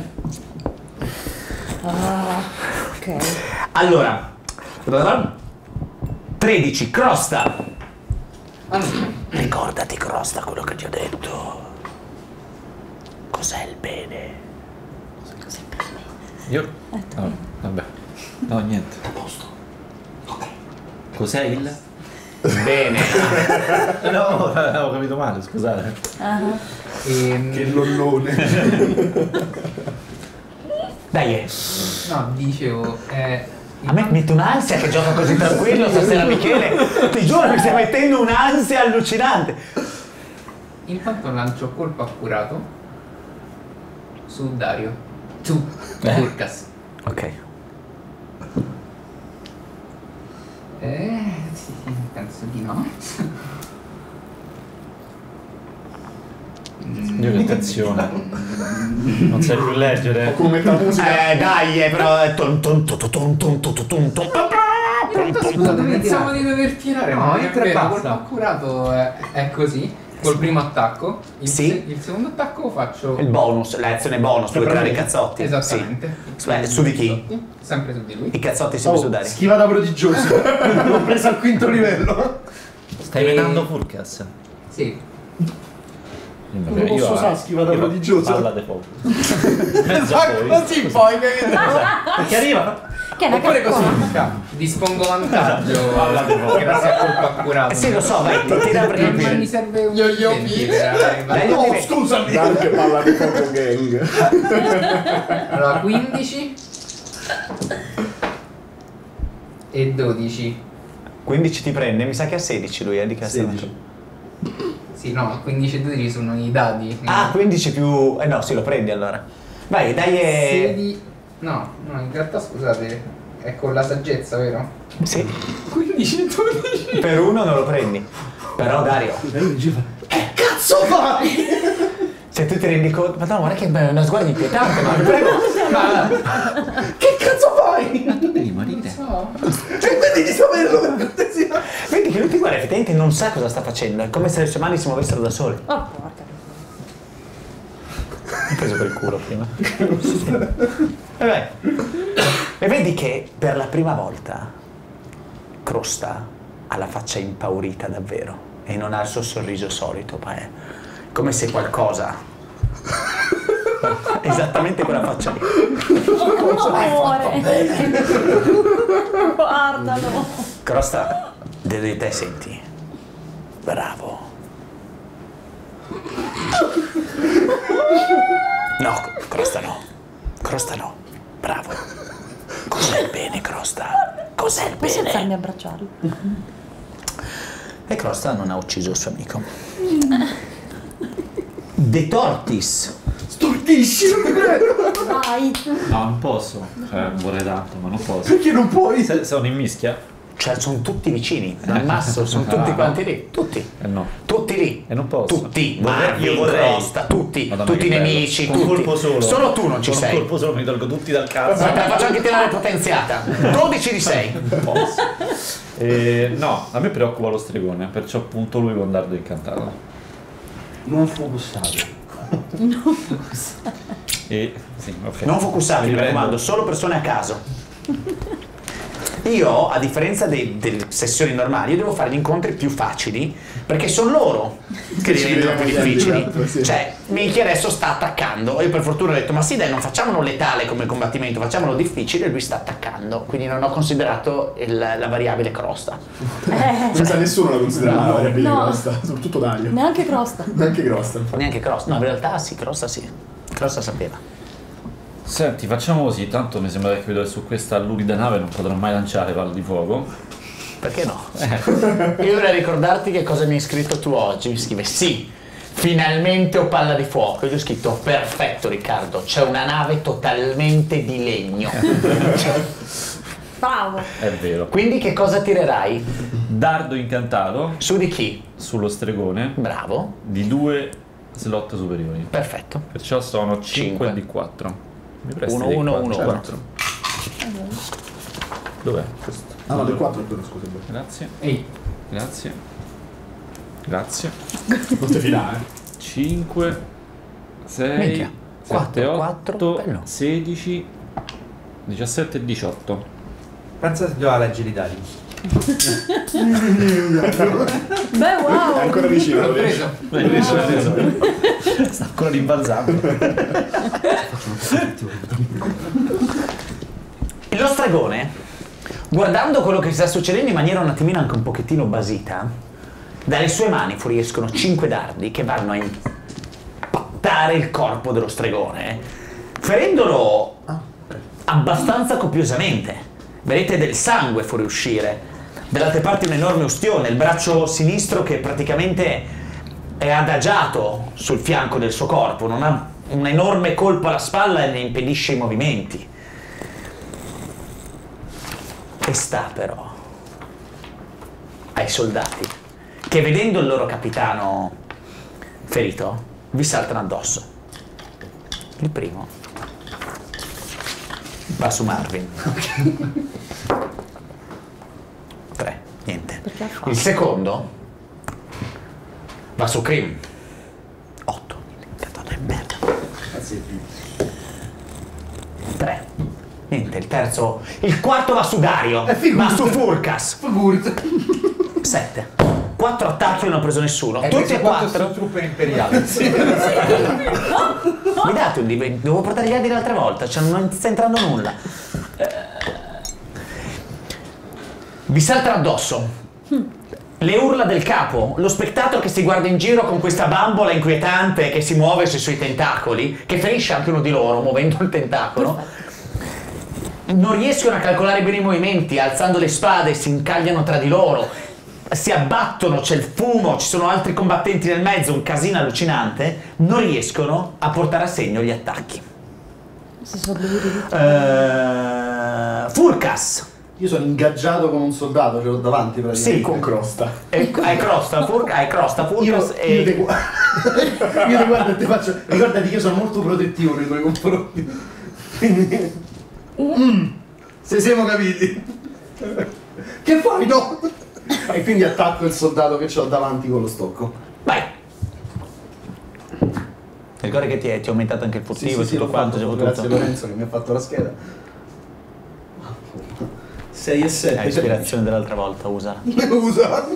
Ah, ok. Allora, tredici, Crosta. Ricordati, Crosta, quello che ti ho detto. Cos'è il bene? Io? No, vabbè. No, niente. A posto. Cos'è il? Bene. No, ho capito male, scusate. Ehm, Che lollone. Dai, eh. no, dicevo. Eh, A me mette un'ansia che gioca così tranquillo stasera Michele. Ti giuro mi stai mettendo un'ansia allucinante. Intanto lancio colpo accurato su Dario. Tu, Eh? Turcas. Ok. Eh, sì, penso di no. Dio che attenzione. Non sai più leggere. Come mette la musica. Eh dai, eh, però è ton ton ton ton ton ton ton ton ton. In realtà scusate, pensavo di dover tirare, No, ma non è entra e vero, basta. colpo accurato è, è così. Col primo attacco. Il, Sì. se- il secondo attacco faccio. Il bonus, l'azione bonus, puoi tirare i cazzotti. Esattamente. Sì. Beh, su di chi? Sempre su di lui. I cazzotti sempre Oh, su Dario. schivata prodigiosa. L'ho presa al quinto livello. Stai E- vedendo Furcas? Sì. Come posso usare schivata io- prodigiosa? Palla de fuoco. Mezzo a voi. Così poi, che Perché arriva? Che è una Oppure così. cappona. Dispongo vantaggio. Palla di fuoco. Grazie a colpo accurato. Eh sì, lo so, vai, ti tira perché Eh, ma mi mi serve un Yo-yo venti pitch. per arrivare. Dai, No, io- scusami. Anche palla di fuoco gang. Allora, quindici e dodici. quindici ti prende, mi sa che ha sedici lui, eh, di cazzo. sedici. Sì, no, quindici e dodici sono i dadi. Ah, quindici più... Eh no, sì, lo prendi allora. Vai, dai e... sedici. No, no, in realtà scusate, è con la saggezza, vero? Sì, quindici e dodici. per uno non lo prendi. Però Dario, Che cazzo fai? se tu ti rendi conto... Madonna, guarda che è una sguardo inquietante, ma vi prego. Che cazzo fai? Devi morire. No. Cercate di saperlo per cortesia. Vedi che lui ti guarda, effettivamente non sa cosa sta facendo. È come se le sue mani si muovessero da sole. Oh, porca. Mi ho preso per il culo prima. E beh. E vedi che per la prima volta Crosta ha la faccia impaurita davvero e non ha il suo sorriso solito, ma è come se qualcosa... Esattamente quella faccia lì. Amore. Guardalo. Crosta, dentro di te senti. Bravo. No, Crosta no. Crosta no. Bravo. Cos'è il bene, Crosta? Cos'è il Posso bene? farmi abbracciarlo? E Crosta non ha ucciso il suo amico. De Tortis. Stortisci, non ti prego. Vai. No, non posso. Cioè, vorrei tanto, ma non posso. Perché non puoi? Se, sono in mischia? Cioè, sono tutti vicini. Dal masso, sono tutti quanti lì. Tutti. Eh no. Tutti lì. E non posso. Tutti. Vorrei- Marvin, io vorrei. Crosta, tutti. Madonna, tutti i che bello. nemici. Con un tutti. colpo solo. Solo tu non ci Con sei. un colpo solo mi tolgo tutti dal cazzo. Ma te la faccio anche tirare potenziata. dodici di sei. Non posso. Eh, no, a me preoccupa lo stregone, perciò appunto lui con dardo incantato. Non focussato. E sì, ok. Non focussare, mi Riprendo. raccomando, solo persone a caso. Io, a differenza dei- delle sessioni normali, io devo fare gli incontri più facili perché sono loro che li Ci rendono più vediamo difficili. sempre, sì. Cioè, Minchia adesso sta attaccando. Io per fortuna ho detto, ma sì dai, non facciamolo letale come combattimento, facciamolo difficile, e lui sta attaccando. Quindi non ho considerato il- la variabile Crosta. Senza nessuno la considerava la variabile No. Crosta, soprattutto Dario. Neanche Crosta. Neanche Crosta. Neanche Crosta. No, in realtà sì, Crosta sì. Crosta sapeva. Senti, facciamo così, tanto mi sembra che su questa lurida nave non potrò mai lanciare palle di fuoco. Perché no? Io vorrei ricordarti che cosa mi hai scritto tu oggi. Mi scrive sì, finalmente ho palla di fuoco. Io gli ho scritto perfetto Riccardo, c'è una nave totalmente di legno. Bravo. È vero. Quindi che cosa tirerai? Dardo incantato Su di chi? sullo stregone Bravo, di due slot superiori. perfetto. Perciò sono Cinque. cinque D quattro. Mi presti Uno, D uno, quattro? uno, Certo. Dov'è questo? Ah no, del quattro è due, scusa. Grazie, Ehi, grazie. Grazie. Non ti fila, eh. cinque, sei, Minchia. sette, Quattro, quattro, otto, bello. sedici, diciassette e diciotto. Pensa se doveva leggere i dadi. Beh, wow. È ancora vicino. l'ho lo vedi? preso. L'hai preso, l'hai preso. Sta ancora rimbalzando. Lo stregone, guardando quello che sta succedendo in maniera un attimino anche un pochettino basita, dalle sue mani fuoriescono cinque dardi che vanno a impattare il corpo dello stregone, ferendolo abbastanza copiosamente. Vedete del sangue fuoriuscire, dall'altra parte un enorme ustione, il braccio sinistro che praticamente è adagiato sul fianco del suo corpo, non ha un enorme colpo alla spalla e ne impedisce i movimenti. E sta però ai soldati che, vedendo il loro capitano ferito, vi saltano addosso. Il primo va su Marvin. Tre, niente. Il secondo va su Krim. Otto. Cazzato di merda. Tre. Niente, il terzo. Il quarto va su Dario. Va su Furkas. Sette. Quattro attacchi e non ho preso nessuno. Hai Tutti preso e quattro quattro. truppe imperiali. Mi date un dipendente? Devo portare gli addi l'altra volta, cioè non sta entrando nulla. Eh, Vi saltano addosso. Le urla del capo, lo spettato che si guarda in giro con questa bambola inquietante che si muove sui suoi tentacoli, che ferisce anche uno di loro muovendo il tentacolo. Non riescono a calcolare bene i movimenti, alzando le spade si incagliano tra di loro. Si abbattono, c'è il fumo, ci sono altri combattenti nel mezzo, un casino allucinante. Non riescono a portare a segno gli attacchi. Si sono dovuti tutti. Uh, Furkas. Io sono ingaggiato con un soldato, ce l'ho davanti praticamente. Sì, Con crosta. E- hai crosta, Fur- hai crosta Furkas Io, e... io, te gu- io te guardo e te faccio. Ricordati che io sono molto protettivo nei tuoi confronti. Quindi. Mm, se siamo capiti. Che fai? No! E quindi attacco il soldato che ho davanti con lo stocco. Vai. Ricordi che ti è, ti è aumentato anche il furtivo e tutto l'ho quanto, fatto, c'è grazie tutto. Lorenzo che mi ha fatto la scheda. sei e sette. Hai ispirazione dell'altra volta, usala. Usa.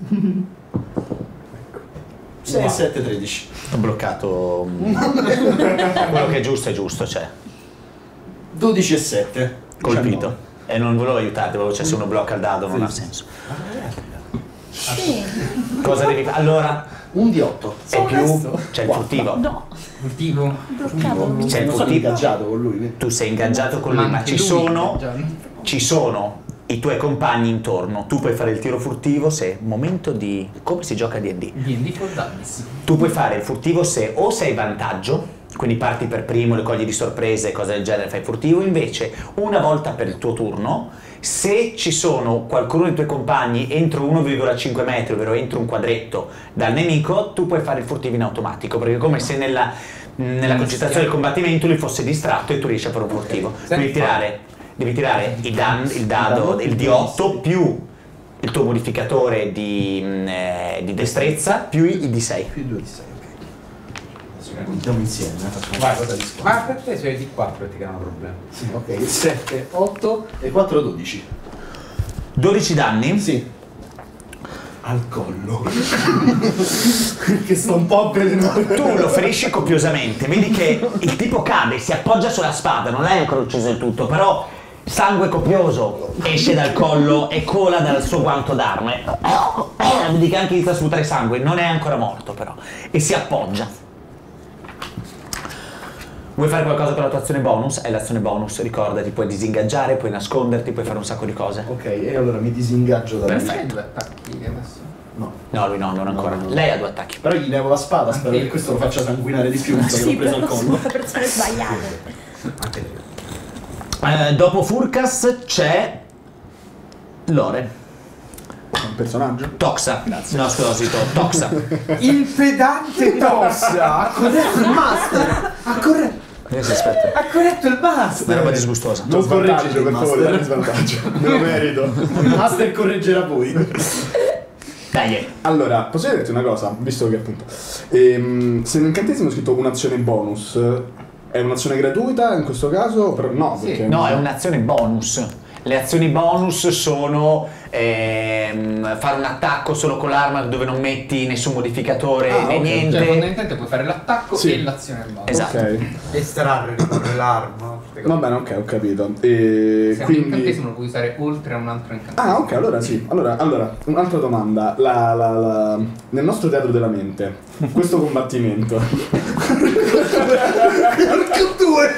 sei e sette, tredici. Ho bloccato. mm, Quello che è giusto è giusto, cioè. dodici e sette. Colpito. E non volevo aiutarti, volevo, cioè se uno blocca il dado non ha senso. Sì. Cosa devi fare? Allora, Un di otto. è più. C'è il furtivo. No, Furtivo. bloccato. C'è il Non sono furtivo. ingaggiato con lui. quindi. Tu sei ingaggiato con lui, ma anche ci lui sono. ingaggiato. Ci sono i tuoi compagni intorno. Tu puoi fare il tiro furtivo se. Momento di. Come si gioca a D and D? D and D for Dummies. Tu puoi fare il furtivo se o sei vantaggio, quindi parti per primo, le cogli di sorpresa e cose del genere, fai furtivo. Invece, una volta per il tuo turno, se ci sono qualcuno dei tuoi compagni entro uno virgola cinque metri, ovvero entro un quadretto dal nemico, tu puoi fare il furtivo in automatico, perché è come se nella, nella concentrazione del combattimento lui fosse distratto e tu riesci a fare un furtivo. Devi tirare, devi tirare i dan- il dado, il D otto più il tuo modificatore di, mh, eh, di destrezza più i D sei. Più due di sei, ok. Adesso ne contiamo insieme, eh, facciamo Vai, una cosa di Ma squadra. per te sei di quattro ti crea un problema. Sì, ok, sette, otto e quattro, dodici. dodici danni. Sì. Al collo. Che sto un po' avvelenato. Tu lo ferisci copiosamente, vedi che il tipo cade, si appoggia sulla spada, non l'hai ancora ucciso del tutto, però sangue copioso esce dal collo e cola dal suo guanto d'arme. Vedi che anche inizia a sputare sangue, non è ancora morto però, e si appoggia. Vuoi fare qualcosa con la tua azione bonus? È l'azione bonus, ricordati, puoi disingaggiare, puoi nasconderti, puoi fare un sacco di cose. Ok, e allora mi disingaggio da lui. C'hai due attacchi adesso. No. No, lui no, non ancora. No, no, no. Lei ha due attacchi. Però gli levo la spada, spero Anche che questo lo faccia sanguinare di più, visto che Sì, l'ho preso al però sono collo. le persone sbagliate. Anche te. Eh, dopo Furkas c'è Lore. Un personaggio? Toxa. Grazie. No, scusa, Toxa. Il pedante Tossa ha corretto il master! Ha corretto, Aspetta. ha corretto il master! Una roba disgustosa. Non correggere svantaggio, il per favore, master. dammi svantaggio. Me lo merito. Il master correggerà voi. Dai. Allora, posso dirti una cosa, visto che appunto ehm, se nell'incantesimo è scritto un'azione bonus, è un'azione gratuita in questo caso? Però no, Sì. perché No, è un'azione bonus. Le azioni bonus sono ehm, fare un attacco solo con l'arma dove non metti nessun modificatore Ah, né ok. niente. Cioè, fondamentalmente puoi fare l'attacco Sì. e l'azione base. Esatto. Ok, Estrarre, ricorre l'arma. va bene, ok, ho capito. E Se un quindi... incantesimo lo puoi usare oltre a un altro incantesimo. Ah, ok, allora sì. Allora, allora un'altra domanda. La, la, la... Nel nostro teatro della mente, questo combattimento... Con due!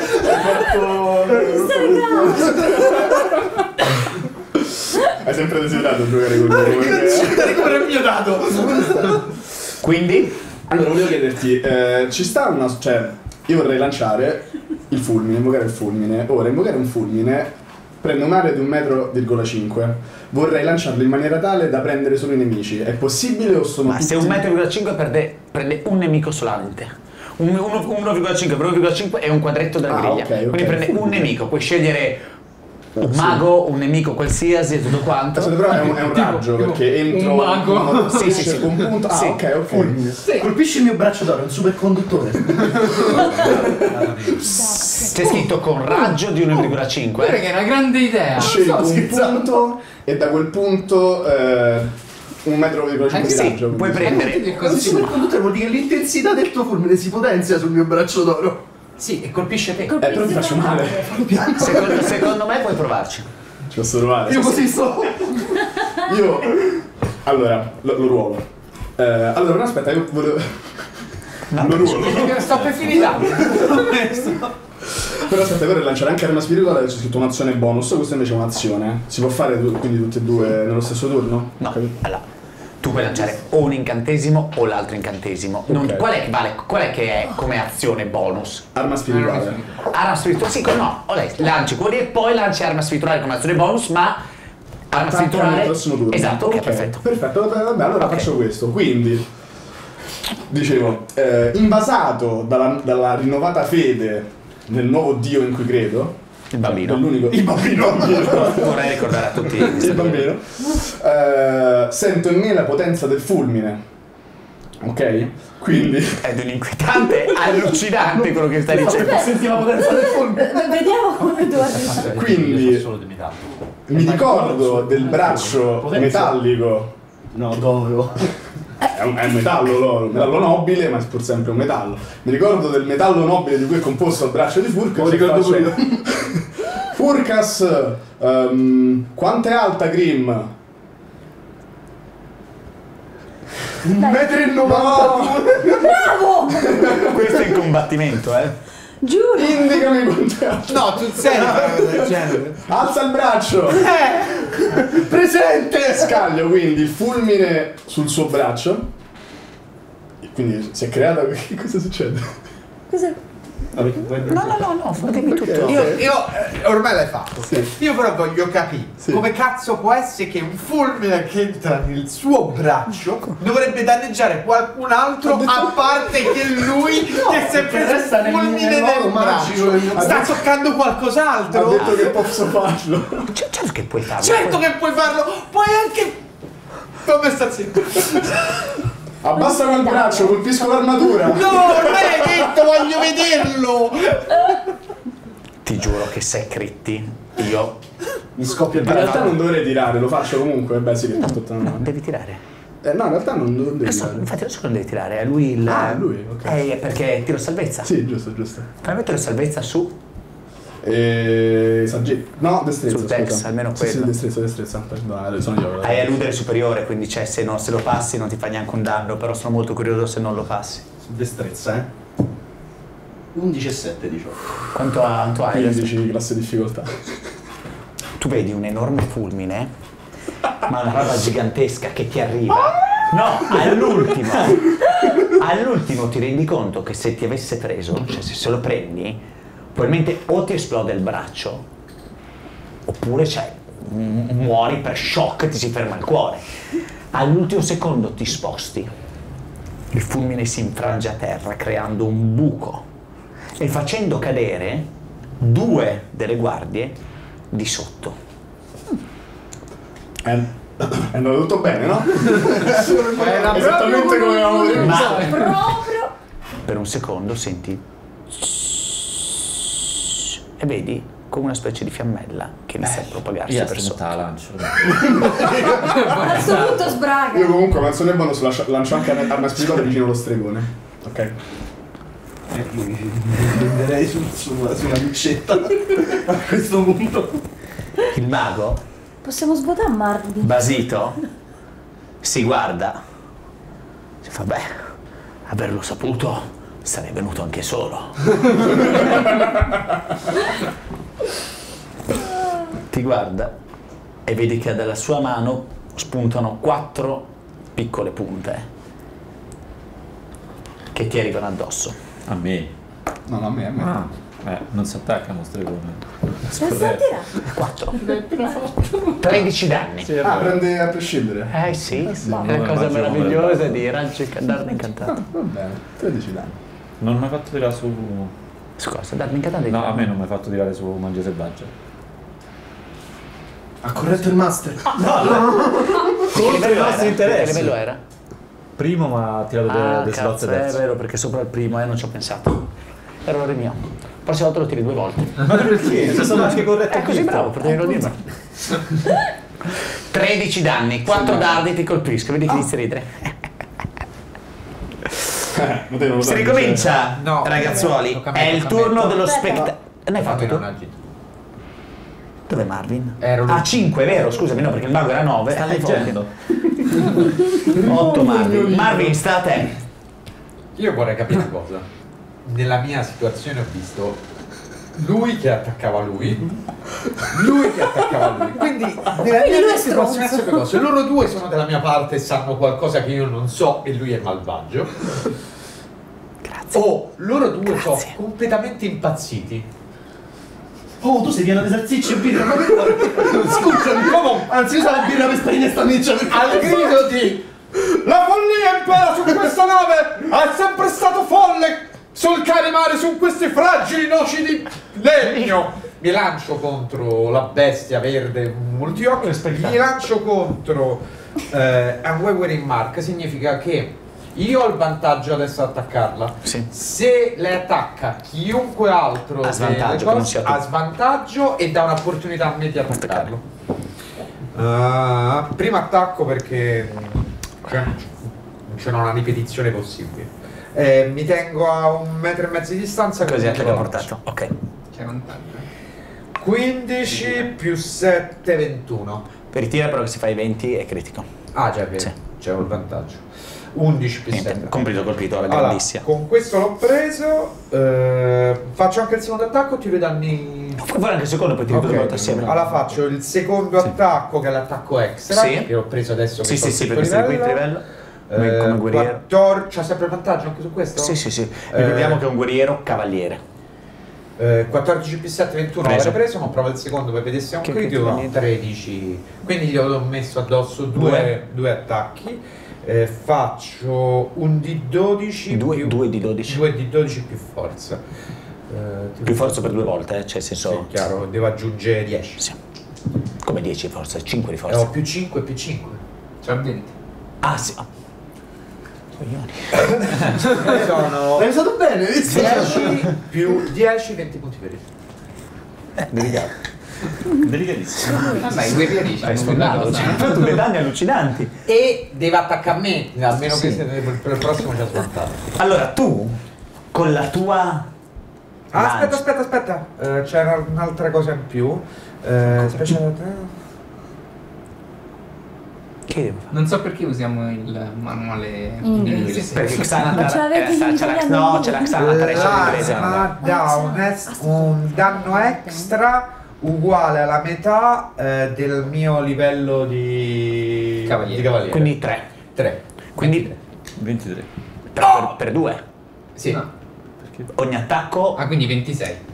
Hai sempre desiderato giocare con lui? Recupera il mio dado! Quindi? Allora, volevo chiederti, eh, ci sta una... cioè, io vorrei lanciare il fulmine, invocare il fulmine. Ora, invocare un fulmine prende un'area di un metro virgola cinque. Vorrei lanciarlo in maniera tale da prendere solo i nemici. È possibile o sono Ma tutti... se un metro virgola cinque prende, prende un nemico solamente. uno virgola cinque per uno virgola cinque è un quadretto della Ah, griglia. ok, ok. Quindi prende un nemico, puoi scegliere un mago, un nemico qualsiasi e tutto quanto. Aspetta, però è un, è un raggio perché entro un mago. uno- Sì, sì, sì. un punto. Ah, Sì. ok, ok. Sì. Colpisci il mio braccio d'oro, è un superconduttore. C'è scritto con raggio di uno virgola cinque. Guarda che è una grande idea. Scelgo sto un scherzando. punto e da quel punto eh, un metro virgola cinque di Sì, raggio. puoi quindi. prendere. Che Un cosa si superconduttore vuol dire che l'intensità del tuo fulmine si potenzia sul mio braccio d'oro. Sì, e colpisce te. Eh, però ti faccio male. Secondo, secondo me puoi provarci. Ci posso provare. Io così sto. Io. Allora, lo, lo ruolo. Eh, allora, no, aspetta, io volevo. Lo ruolo. Sto per finire. Però aspetta, vorrei lanciare anche arma spirituale, c'è scritto un'azione bonus, questa invece è un'azione. Si può fare du- quindi tutte e due nello stesso turno? No, Ok. allora, tu puoi lanciare o un incantesimo o l'altro incantesimo. Non- Ok. qual, è, che vale, qual è che è come azione bonus? Arma spirituale. Arma spirituale, sì, no, o lei lanci quelli e poi lanci arma spirituale come azione bonus, ma arma Attacca spirituale. nel prossimo turno. Esatto, ok, Ok, perfetto. Perfetto, vabbè, vabbè, allora Ok. faccio questo. Quindi, dicevo, eh, invasato dalla, dalla rinnovata fede nel nuovo dio in cui credo, Il bambino. è l'unico. Il bambino. Vorrei ricordare a tutti. Il bambino. Eh, sento in me la potenza del fulmine. Ok? Quindi. È di un inquietante, allucinante quello che stai dicendo. Senti la potenza del fulmine. Vediamo come tu arrivi. Quindi- Io so solo di metallo. Mi ricordo del braccio Potenza. metallico. No, d'oro. È un, è un metallo l'oro, un metallo nobile, ma è pur sempre un metallo. Mi ricordo del metallo nobile di cui è composto il braccio di Furcas. Lo ricordo e faccio- pure io. Furcas, ehm, quanto è alta Grim? Un metro e novanta. Bravo! Questo è in combattimento, eh. Giuro! Indicami quanto è alta. No, tu sei una cosa del genere. Alza il braccio! Presente! Scaglio quindi il fulmine sul suo braccio. Quindi si è creata. Che cosa succede? Cos'è? No, no, no, no, fatemi tutto. Io, io eh, ormai l'hai fatto. Sì. Io però voglio capire Sì. come cazzo può essere che un fulmine che entra nel suo braccio dovrebbe danneggiare qualcun altro a parte che lui che si è preso resta il nel- fulmine nel nel modo magico del mio braccio. Sta braccio. toccando Ha qualcos'altro? detto che posso farlo. C- certo che puoi farlo. Certo che puoi farlo, puoi anche. Come sta zitto? Abbassa quel braccio, colpisco l'armatura. No, non l'hai detto, voglio vederlo! Ti giuro che se critti, io. Mi scoppia il In realtà braccio. non dovrei tirare, lo faccio comunque. Beh, sì, che tanto No, devi tirare. Eh, no, in realtà non non devi Adesso, tirare. infatti, adesso non devi tirare, è lui il. Ah, è lui, ok. Eh, perché tiro salvezza. Sì, giusto, giusto. Fammi tiro salvezza su. E... Saggi... No, destrezza, Sul Dex, scusa. almeno Sì, sì, quello. destrezza, destrezza. Perdono, sono io. Hai eludere superiore, quindi c'è, se, no, se lo passi non ti fa neanche un danno, però sono molto curioso se non lo passi. Su destrezza, eh. undici e sette, diciotto. Quanto, ha- quanto hai? quindici di classe difficoltà. Tu vedi un enorme fulmine, ma una roba gigantesca che ti arriva. No, all'ultimo. All'ultimo ti rendi conto che se ti avesse preso, cioè se se lo prendi, probabilmente o ti esplode il braccio, oppure cioè, m- muori per shock, ti si ferma il cuore. All'ultimo secondo ti sposti. Il fulmine si infrange a terra creando un buco e facendo cadere due delle guardie di sotto. È, è andato tutto bene, no? Era Esattamente come avevamo detto. Ma Proprio! per un secondo senti e vedi come una specie di fiammella che inizia a propagarsi Io per sto sotto. la lancio. A questo punto sbraga! Io comunque penso ne bonus lascio- lancio anche arma spirituale vicino allo stregone. Ok. Eh, mi prenderei su, sulla, sulla lucetta a questo punto. Il mago, Possiamo svuotare Mardi? basito, si guarda si fa, beh, averlo saputo sarei venuto anche solo. Ti guarda e vedi che dalla sua mano spuntano quattro piccole punte che ti arrivano addosso. A me. No, no, a me, a me. Ah. Eh, non si attacca a stregone. Non si tira. quattro. tredici danni. Sì, è Ah, vero. prende a prescindere. Eh sì, è no, una no, cosa no, meravigliosa no. di raggio dardo incantato. Va bene, tredici danni. Non mi hai fatto tirare su... Scusa, dardo incantato. No, a me non mi hai fatto tirare su Mangia Selvaggia. Ha corretto il master. Che livello i nostri era? interessi. Che livello era? Primo mi ha tirato Ah, dei slot cazzo, è terzo. vero, perché sopra il primo e eh, non ci ho pensato. Errore mio. La prossima volta lo tiri due volte. Ma perché? Sei stato anche corretto. È così bravo, potevi non dirlo. tredici danni, quattro dardi ti colpiscono, vedi che inizi a ridere. Potevo Si ricomincia, No, ragazzuoli. tocca a me, È il tocca a me. turno dello Aspetta. spettacolo. Ne hai fatto non tu? agito. Dov'è Marvin? Ero lì. Ah, cinque, vero? Scusami, no, perché il mago era nove. Sta leggendo. otto Marvin. Marvin, sta a te. Io vorrei capire una cosa. Nella mia situazione ho visto lui che attaccava lui, lui che attaccava lui. Quindi nella Quindi mia lui è situazione stronzo. è cose. Loro due sono della mia parte e sanno qualcosa che io non so e lui è malvagio. Grazie. O loro due sono Grazie. completamente impazziti. Oh, tu sei pieno di salsicce e birra, ma che vuoi? Scusami, come Anzi, usa la birra per spegnere sta miccia. al grido di la follia impera su questa nave è sempre stato folle solcare mare su questi fragili noci di legno. Mi lancio contro la bestia verde multiocchio, mi lancio contro eh, Unwavering Mark, significa che io ho il vantaggio adesso ad attaccarla. Sì. Se lei attacca chiunque altro Ha svantaggio, delle che non cose, sia tu. ha svantaggio e dà un'opportunità a me di attaccarlo. Uh, primo attacco perché cioè, non c'è una ripetizione possibile. Eh, mi tengo a un metro e mezzo di distanza Così così è da portato. Ok. C'è vantaggio. quindici più sette, ventuno. Per ritira però che si fa i venti è critico. Ah già, è vero, Sì. c'è un vantaggio. undici più Niente, sette. compito colpito alla Allora, grandissima. con questo l'ho preso. eh, faccio anche il secondo attacco, tiro i danni. Puoi fare anche il secondo, poi ti Ok, due volte assieme. allora faccio il secondo attacco che è l'attacco extra Sì. che ho preso adesso che Sì, sto sì, sì, al perché quinto sei quinto livello. Come, Eh, come guerriero. quattordici, c'ha sempre il vantaggio anche su questo? Sì, sì, sì. Eh, Ricordiamo che è un guerriero cavaliere. Eh, quattordici più sette, ventuno Preso. l'avrei preso, ma provo il secondo per vedere se è un Che critico. critico, No, niente. tredici. Quindi gli ho messo addosso due, Due. due attacchi. Eh, faccio un D dodici Due- più, due D dodici. due D dodici più forza. Eh, Più forza per due volte, eh? Cioè, nel Sì, senso. chiaro, devo aggiungere dieci. Sì. Come dieci forza? cinque di Eh, ho forza. più cinque più cinque. C'è venti. Ah, sì. Oh. Coglioni. Sono L'hai usato bene, hai visto? dieci più dieci, venti punti feriti. Eh, delicato. Delicatissimo. Vabbè, i guerrieri Hai c'hanno quella sfondato. cosa. Hai fatto dei danni allucinanti. E deve attaccare a me, almeno Sì. che se- per il prossimo c'è svantaggio. Allora, tu, con la tua. Ah, aspetta, lancia- aspetta, aspetta. Eh, c'era un'altra cosa in più. Eh, speciale- Che devo fare? Non so perché usiamo il manuale In in inglese. inglese. Perché Xanatar. Ce l'avete eh, in c'è la- italiano? No, c'è la Xanatar è solo in inglese. Plasma down è un danno extra uguale alla metà eh, del mio livello di Cavaliere. di cavaliere. Quindi tre. tre. Quindi ventitré. per, per, per due. Sì. Ah. Ogni attacco. Ah, quindi ventisei.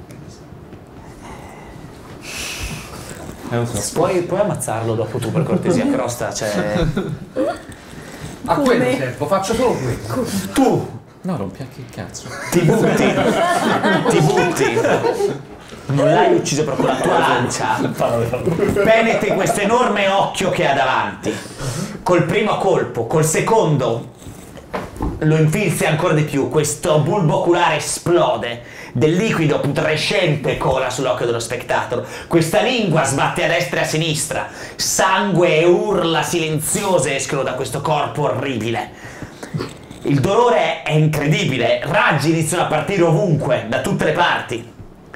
Eh, lo so. Puoi, puoi ammazzarlo dopo tu per cortesia, Crosta, cioè. A quello servo, faccio solo quello. Tu No, rompi anche il cazzo. ti butti. ti butti. Non l'hai ucciso però con la tua lancia. Penetri questo enorme occhio che ha davanti. Col primo colpo, col secondo lo infilzi ancora di più. Questo bulbo oculare esplode. Del liquido putrescente cola sull'occhio dello spectator. Questa lingua sbatte a destra e a sinistra. Sangue e urla silenziose escono da questo corpo orribile. Il dolore è incredibile. Raggi iniziano a partire ovunque, da tutte le parti.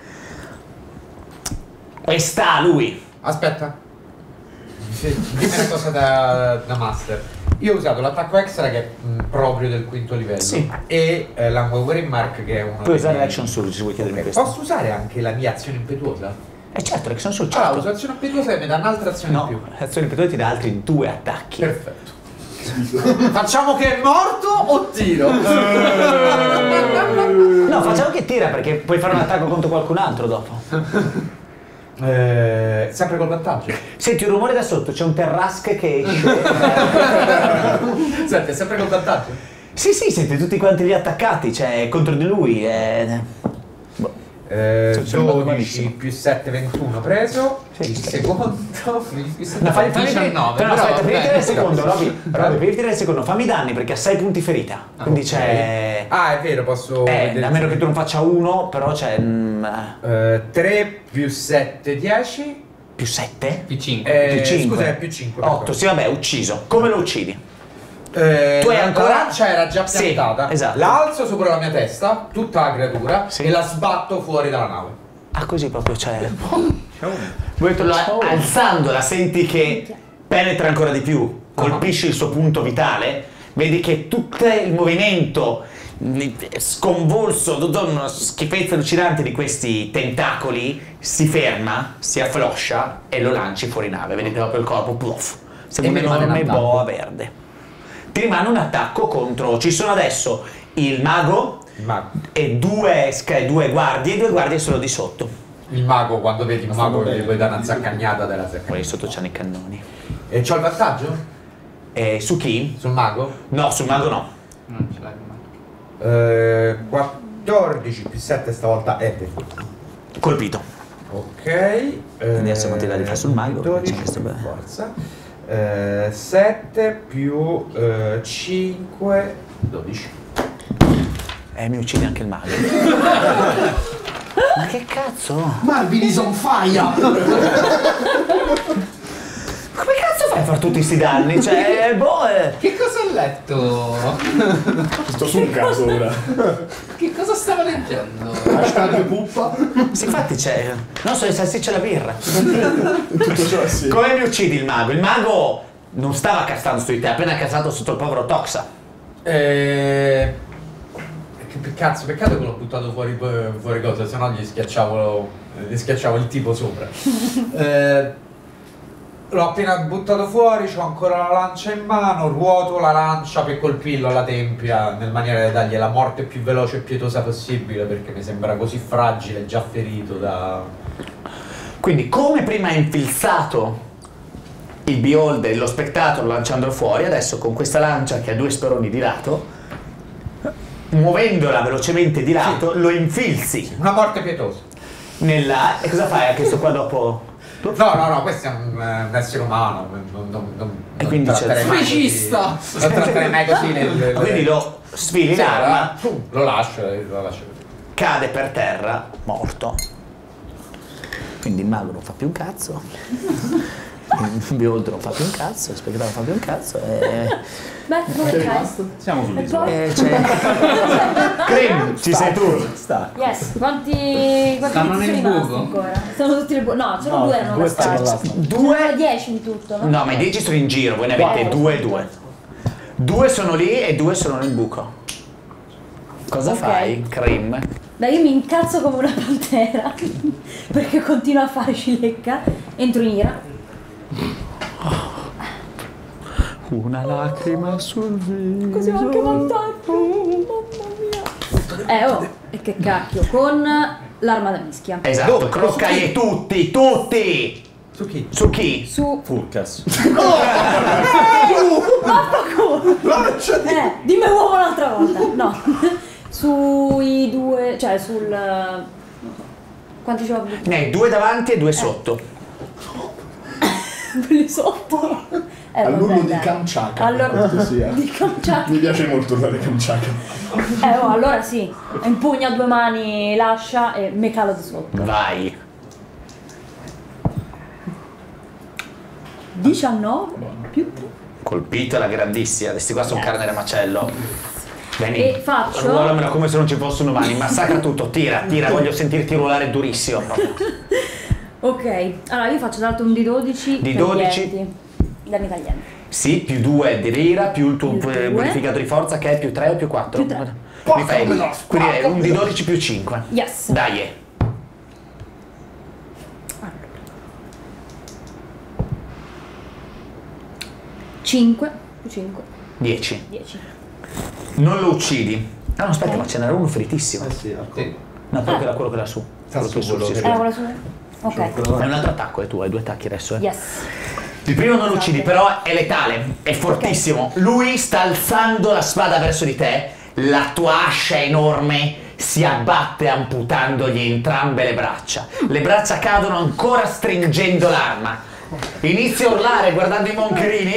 E sta lui. Aspetta. Sì, dimmi una cosa da, da master. Io ho usato l'attacco extra che è mh, proprio del quinto livello. Sì. E eh, l'Unwavering Mark che è uno Puoi dei usare miei- l'action surge se vuoi chiedermi Ok, questo. posso usare anche la mia azione impetuosa? Eh certo, l'action surge. Ah, Certo. uso azione impetuosa e mi dà un'altra azione in No, più. l'azione impetuosa ti dà altri due attacchi. Perfetto. Facciamo che è morto o tiro? No, facciamo che tira perché puoi fare un attacco contro qualcun altro dopo. Eh, sempre col vantaggio. Senti un rumore da sotto, c'è un terrasque che esce. Senti, è sempre col vantaggio. Sì, sì, siete tutti quanti lì attaccati, cioè contro di lui. Eh... Eh, Sto andando dodici malissimo. più sette, ventuno preso. Sì, Il sì. secondo più sette, No, fammi, fammi diciannove, però, però aspetta, vabbè. finire il secondo, Robby, Robby, per finire il secondo, fammi danni perché ha sei punti ferita. Quindi Ok. c'è. Ah, è vero, posso Eh, vedere a meno che tu non faccia uno, però c'è. mm, Eh, tre più sette, dieci. più sette? Più cinque. Eh, Più cinque. Scusa, è più cinque. otto, sì, vabbè, ucciso. Come lo uccidi? Eh, Tu hai la- ancora- La lancia era già Sì, piantata. esatto. La alzo sopra la mia testa, tutta la creatura, Sì. e la sbatto fuori dalla nave. Ah, così proprio c'è. Alzandola, senti che penetra ancora di più, colpisci il suo punto vitale, vedi che tutto il movimento sconvolso, tutta una schifezza allucinante di questi tentacoli si ferma, si affloscia e lo lanci fuori nave. Vedete proprio il corpo, puff, sembra E un mi rimane enorme un attacco. boa verde. Ti rimane un attacco contro. Ci sono adesso il mago Il mago. e due, sca- due guardie, e due guardie solo di sotto. Il mago, quando vedi un mago, bene. gli puoi dare una zaccagnata della zaccagnata. Quelli sotto c'hanno i cannoni. E c'ho il vantaggio? E su chi? Sul mago? No, sul mago no. Non ce l'hai mai. Eh, quattordici più sette stavolta è per Colpito. Ok. Eh, adesso quanti dadi fa sul mago? dodici Facciamo questo più bene. forza. Eh, sette più eh, cinque, dodici. Eh, mi uccide anche il mago. Ma che cazzo? Marvin is on fire! Come cazzo fai a fare tutti questi danni? Cioè, boh, eh. Che cosa ha letto? Sto su un caso ora. Che cosa stava leggendo? Hashtag puppa. Sì, infatti c'è. Non so, le salsicce alla birra. Tutto ciò sì. Come mi uccidi il mago? Il mago non stava castando su di te, ha appena castato sotto il povero Toxa. Eh, che pe- cazzo, peccato che l'ho buttato fuori, fuori cosa, se no gli schiacciavo, gli schiacciavo il tipo sopra. Eh, l'ho appena buttato fuori, c'ho ancora la lancia in mano, ruoto la lancia per colpirlo alla tempia, nel maniera di dargli la morte più veloce e pietosa possibile, perché mi sembra così fragile, già ferito da... Quindi, come prima ha infilzato il beholder, lo spettacolo lanciandolo fuori, adesso con questa lancia che ha due speroni di lato, muovendola velocemente di lato, lo infilzi Una morte pietosa. nella. E cosa fai a questo qua dopo? No, no, no, questo è un, eh, un essere umano, non, non, non, E quindi c'è tratterei il mai Frecista! così- Non tratterei mai così nel... nel- Quindi lo sfili Sì, l'arma, pum, lo lascio e lo lascio. cade per terra, morto. Quindi il mago non fa più un cazzo. Il beholder non fa più un cazzo, il spettatore non fa più un cazzo e. Beh, dove c'hai? Siamo E sull'isola. poi? e c'è. Cream, ci sei tu. Sta. Yes, quanti, quanti Stanno pezzi nel sono rimasti buco? ancora? Sono tutti nel buco. No, solo No, due erano due stanno gastati. là. Due. Sono dieci in tutto, no? No, ma i dieci sono in giro, voi ne avete Eh, due e lo so. due. Due sono lì e due sono nel buco. Cosa Ok. fai, Cream? Beh, io mi incazzo come una pantera perché continua a fare cilecca. Entro in ira. Una lacrima sul viso. Così ho anche vantaggio. Mamma mia. Eh, oh, e che cacchio, con l'arma da mischia. Esatto, Dove? croccaie tutti, tutti! Su chi? Su chi? Su. Furcas. Eh, dimmi uomo un'altra volta. No. Sui due. Cioè sul. non so. Quanti ce l'ho? Ne hai due davanti e due sotto. Quelli sotto. Eh, All'urlo vabbè, di dai. Kamchatka. Allora, quanto sia. di Kamchatka. Mi piace molto usare Kamchatka. Eh, oh, allora sì. Impugna a due mani, lascia e me calo di sotto. Vai. diciannove più tre. Colpito la grandissima, questi qua sono Yes. carne da macello. Vieni. E faccio? Ruolamela come se non ci fossero mani, massacra tutto, tira, tira, voglio sentirti ruolare durissimo proprio. Ok, allora io faccio dato un di dodici. Di dodici. taglienti. Danni taglienti. Sì, più due di rira, più il tuo Più eh, due. bonificato di forza che è più tre o più quattro? Più tre. Mi fai, quindi è un di dodici più cinque. Yes. Dai. eh. cinque Più cinque. dieci. dieci. Non lo uccidi. Ah no, aspetta, Ok. ma ce n'era uno feritissimo. Eh sì, ecco. Sì. No, quello che era quello che era su. Quello che su quello sì, che- sì. Era quella sua? Ok. È un altro attacco, e tu hai due attacchi adesso, eh. Yes. Il primo non lo uccidi, però è letale, è fortissimo. Lui sta alzando la spada verso di te, la tua ascia enorme si abbatte amputandogli entrambe le braccia. Le braccia cadono ancora stringendo l'arma. Inizia a urlare guardando i moncherini.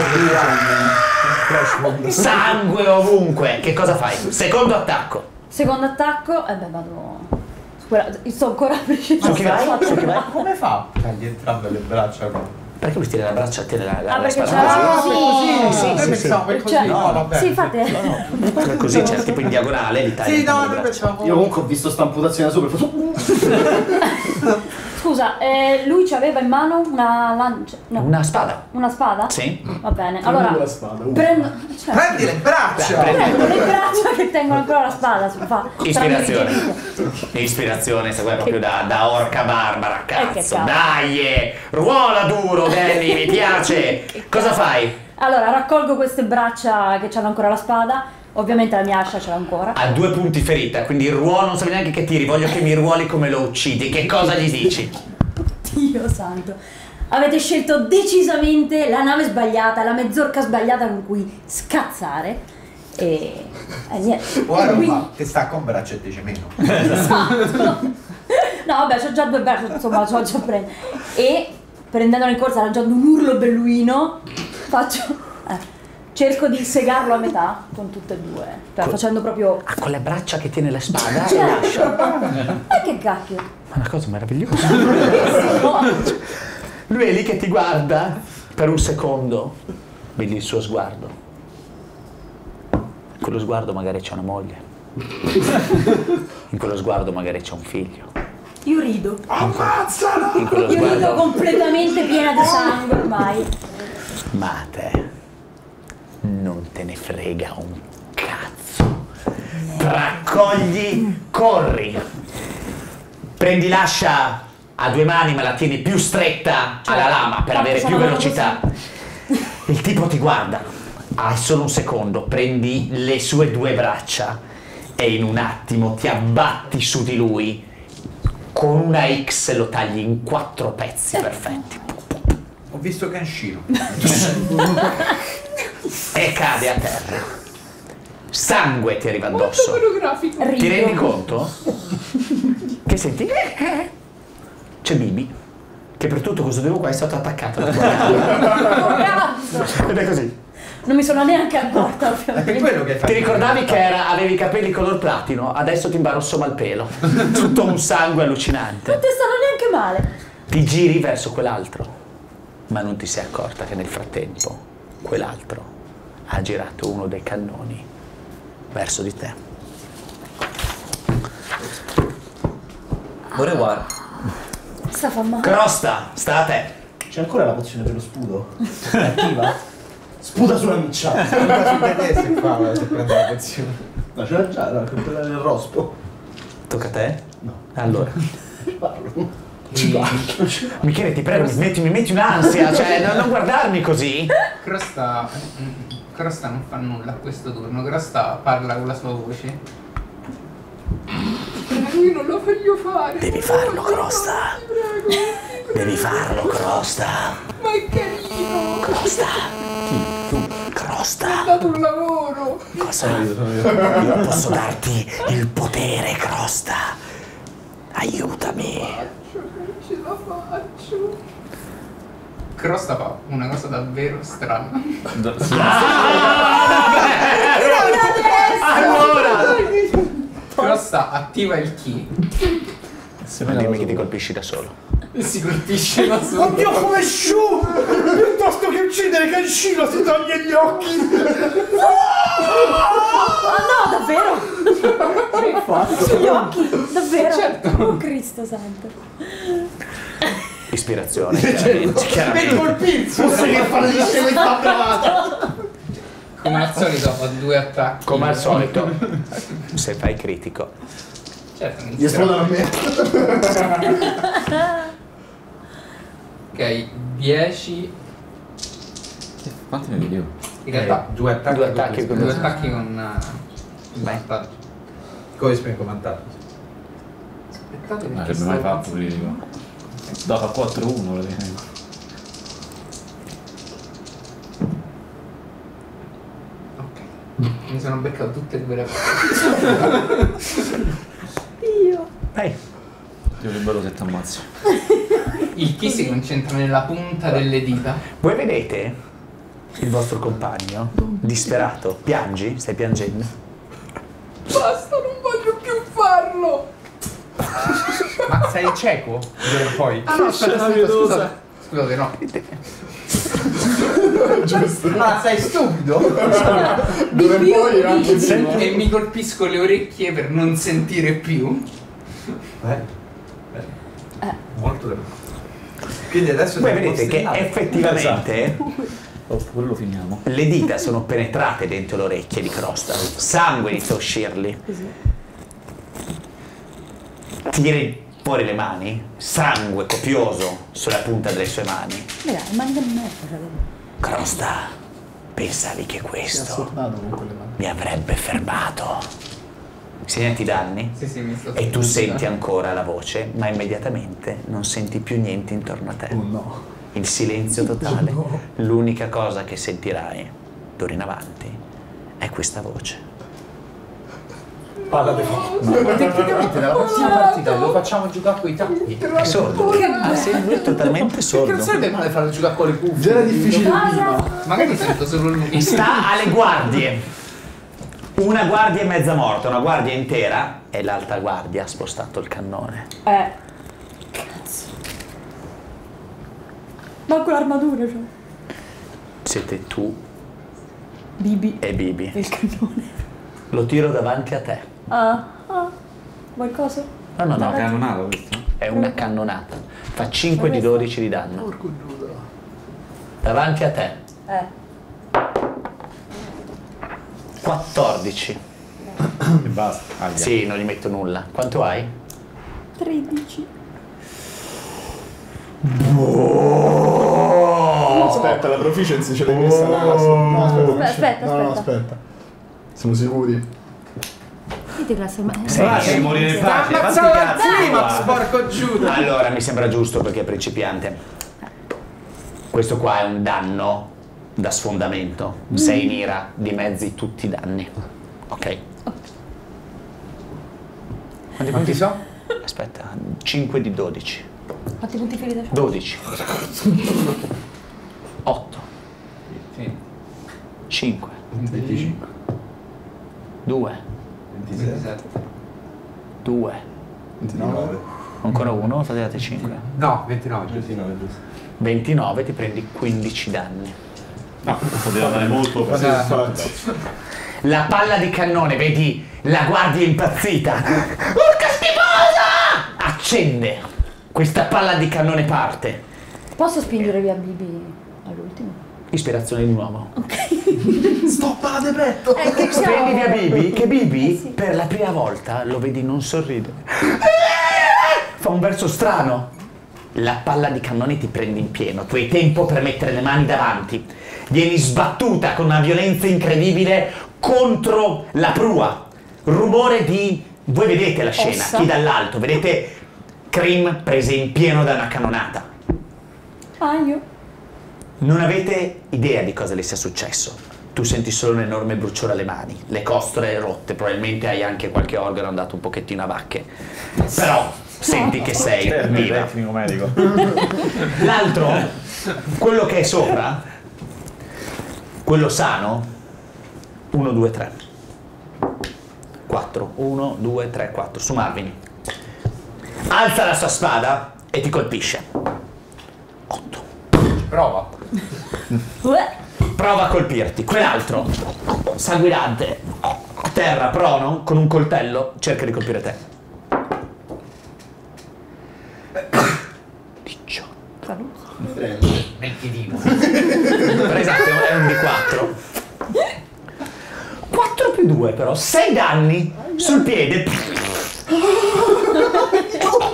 Sangue ovunque. Che cosa fai? Secondo attacco. Secondo attacco, e beh vado. Quella- sto ancora precisando. Su chi vai? Su chi vai? Come fa? Tagli entrambe le braccia no? Perché lui tira la braccia, tira la, la, Ah, la perché spada c'era così? così. Sì, Noi sì, sì. pensavamo per così. Cioè, No, vabbè. sì, infatti. È così, c'è tipo in diagonale, li tagli Sì, no, entrambe le noi braccia. pensavamo. Io comunque ho visto sta amputazione da sopra e ho fatto... Scusa, eh, lui ci aveva in mano una lancia. No, Una spada. una spada? Sì. Va bene. Allora. la spada, uh. Prendo. Cioè, Prendi le braccia! prendo le braccia che tengono ancora la spada. Si fa. Ispirazione. Tramite- Ispirazione, sta qua proprio da, da orca barbara, Eh, che cazzo. cazzo. Dai, eh, ruola duro, Danny, mi piace. Cosa fai? Allora, raccolgo queste braccia che hanno ancora la spada. Ovviamente la mia ascia ce l'ha ancora. Ha due punti ferita, quindi il ruolo non so neanche che tiri, voglio che mi ruoli come lo uccidi. Che cosa gli dici? Dio santo. Avete scelto decisamente la nave sbagliata, la mezzorca sbagliata con cui scazzare. E. E niente. Guarda Quindi- qua, che sta con braccia e dice meno. Esatto. No, vabbè, c'ho già due braccia, insomma, c'ho già preso. E prendendolo in corsa, lanciando un urlo belluino, faccio. Eh, cerco di segarlo a metà con tutte e due. Cioè, Con- facendo proprio. Ha con le braccia che tiene la spada e Cioè, lascia. e che cacchio? Ma una cosa meravigliosa. No. Lui è lì che ti guarda per un secondo, vedi il suo sguardo. In quello sguardo magari c'è una moglie. In quello sguardo magari c'è un figlio. Io rido. Ammazzala! In quello Io rido sguardo. completamente piena di sangue ormai. Ma a te non te ne frega un cazzo. Raccogli, corri. Prendi l'ascia a due mani ma la tieni più stretta alla lama per avere più velocità. Il tipo ti guarda. Hai solo un secondo, prendi le sue due braccia e in un attimo ti abbatti su di lui. Con una X lo tagli in quattro pezzi perfetti. Ho visto Kenshiro. E cade a terra. Sangue ti arriva addosso. Fotografico. Rido. Ti rendi conto? Che senti? C'è Bibi, che per tutto questo tempo qua è stato attaccato da tua Oh, cazzo! ed è così. Non mi sono neanche accorta, È ovviamente. quello che fa. Ti ricordavi che era, avevi i capelli color platino, adesso ti imbarosso malpelo. Tutto un sangue allucinante. Non ti stanno neanche male. Ti giri verso quell'altro, ma non ti sei accorta che nel frattempo quell'altro ha girato uno dei cannoni verso di te. Ora guarda. Sta fa male. Crosta, sta a te. C'è ancora la pozione per lo sputo? È attiva? Sputa sulla miccia! Guarda su di te se fa, se prende la pozione. No, c'era già, era quella del rospo. Tocca a te? No. Allora. Ci parlo. Ci parlo. Ci parlo. Michele, ti prego, mi metti, mi metti un'ansia, cioè non, non guardarmi così. Crosta. Crosta non fa nulla a questo turno. Crosta parla con la sua voce. Io non lo voglio fare. Devi farlo, Crosta. Devi farlo, Crosta. Ma è carino. Crosta. Crosta. Mi ha dato un lavoro. Cosa? Io posso darti il potere, Crosta. Aiutami. Non ce la faccio. Crosta fa una cosa davvero strana. Allora! Crosta attiva il ki Non dirmi che ti colpisci da solo. e si colpisce da solo. Oddio come sciù! Piuttosto che uccidere Kenshiro si toglie gli occhi! Oh no, davvero? Sugli occhi, davvero? Certo. Oh Cristo santo. Ispirazione, chiaramente. chiaramente. colpirsi! Forse che fallisce questa bravata! Come al solito ho due attacchi. Come al solito, se fai critico. Certo, non Gli esplodono a me. Ok, dieci. Quanti ne vedevo? In realtà Eh, due attacchi, due attacchi con con- due attacchi con uh, Vai. vantaggio. come spingo vantaggio. Aspettate Non perché avrebbe mai sto- fatto critico. Dato a quattro uno praticamente. Ok. Mi sono beccato tutte e due le cose. Io. Vai. Io che bello se ti ammazzo. Il chi si concentra nella punta delle dita. Voi vedete il vostro compagno disperato. Piangi? Stai piangendo? Basta, non voglio più farlo! Ma sei cieco? Poi. Ah no, aspetta, aspetta, scusate. Scusate, no. Ah, sei stupido? Dove poi anche E mi colpisco le orecchie per non sentire più. Molto bene. Quindi adesso Voi siamo vedete che costellati. effettivamente Oh, quello finiamo. le dita sono penetrate dentro le orecchie di Crostal. Sangue inizia a uscirgli. Tiri fuori le mani, sangue copioso sulla punta delle sue mani. Dai, mani del me, fratello. Crostal, pensavi che Si è questo assordato con quelle mani. mi avrebbe fermato? Segnati i danni? Sì, sì, mi sto E tu senti ancora la voce, ma immediatamente non senti più niente intorno a te. Oh no. Il silenzio totale. L'unica cosa che sentirai d'ora in avanti è questa voce. Palla di fuoco. Tecnicamente nella prossima partita lo facciamo giocare con i tappi. È sordo. Ah, sì, lui è totalmente Che sordo. non sarebbe male farlo giocare con le cuffie. Già era difficile prima. Magari sento solo lui. Sta alle guardie. Una guardia è mezza morta, una guardia intera e l'altra guardia ha spostato il cannone. Eh. Cazzo. Manco l'armatura, cioè. Siete tu Bibi. e Bibi. E il cannone. Lo tiro davanti a te. Ah, ah. Qualcosa? No, no, No, no. cannonata questo. È una cannonata. Fa cinque di dodici di danno. Porco Giuda. Davanti a te. Eh. quattordici. E basta. Aia. Sì, non gli metto nulla. Quanto hai? tredici. Aspetta, la proficiency ce l'hai messa la casa. No, aspetta, Aspetta, no, no, aspetta. aspetta. Siamo sicuri? Dite classe, ma... Sì, Ah, devi morire facile. Quanti Ammazzavo la cazzi prima, qua? sporco Giuda! Allora, mi sembra giusto perché è principiante. Questo qua è un danno da sfondamento. Sei in ira, dimezzi tutti i danni. Ok? Quanti punti so? Aspetta, cinque di dodici. Quanti punti ferite c'ho? dodici. otto. Sì. cinque. due. ventisette. due. ventinove. Ancora uno, fate cinque. No, ventinove. ventinove, ti prendi quindici danni. No, poteva andare molto per La palla di cannone, vedi la guardia impazzita. Urca schifosa! Accende. Questa palla di cannone parte. Posso spingere via Bibi all'ultimo? Ispirazione di nuovo. Stoppa la petto! Eh, che Prendi via Bibi, che Bibi Eh, sì. per la prima volta lo vedi non sorridere. Fa un verso strano. La palla di cannone ti prende in pieno. Tu hai tempo per mettere le mani davanti. Vieni sbattuta con una violenza incredibile contro la prua. Rumore di... Voi vedete la scena, Ossa. chi dall'alto. Vedete Cream prese in pieno da una cannonata. Ah, io? Non avete idea di cosa le sia successo. Tu senti solo un enorme bruciore alle mani, le costre rotte, probabilmente hai anche qualche organo andato un pochettino a vacche. Però senti che sei il viva. tecnico medico. L'altro, quello che è sopra, quello sano, uno, due, tre. quattro, uno, due, tre, quattro. Su Marvin. Alza la sua spada e ti colpisce. otto. Prova. Uè. Prova a colpirti. Quell'altro, sanguinante, a terra, prono, con un coltello, cerca di colpire te. diciotto. Salute. ventidue. Per esatto, è un D quattro. quattro più due però, sei danni sul piede.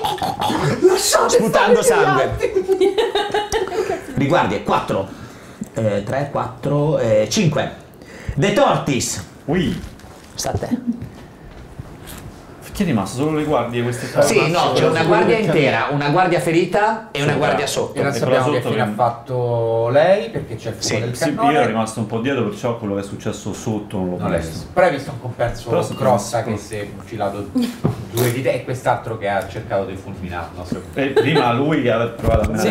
Sputando sangue. Riguardi, è quattro. eh, tre, quattro, cinque. De Tortis. Ui. Sta a te. Chi è rimasto? Solo le guardie queste qua? Sì, no, c'è una guardia intera, una guardia ferita e una guardia sotto. E non E sappiamo quella che sotto fine che- ha fatto lei perché c'è il fuoco Sì, del Sì, io cannone. ero rimasto un po' dietro, perciò quello che è successo sotto non l'ho Non l'hai visto. visto. Però hai visto un comparso Però so- Crossa che si è fucilato due dita e quest'altro che ha cercato di fulminare il nostro. E prima lui che aveva provato a me. Sì,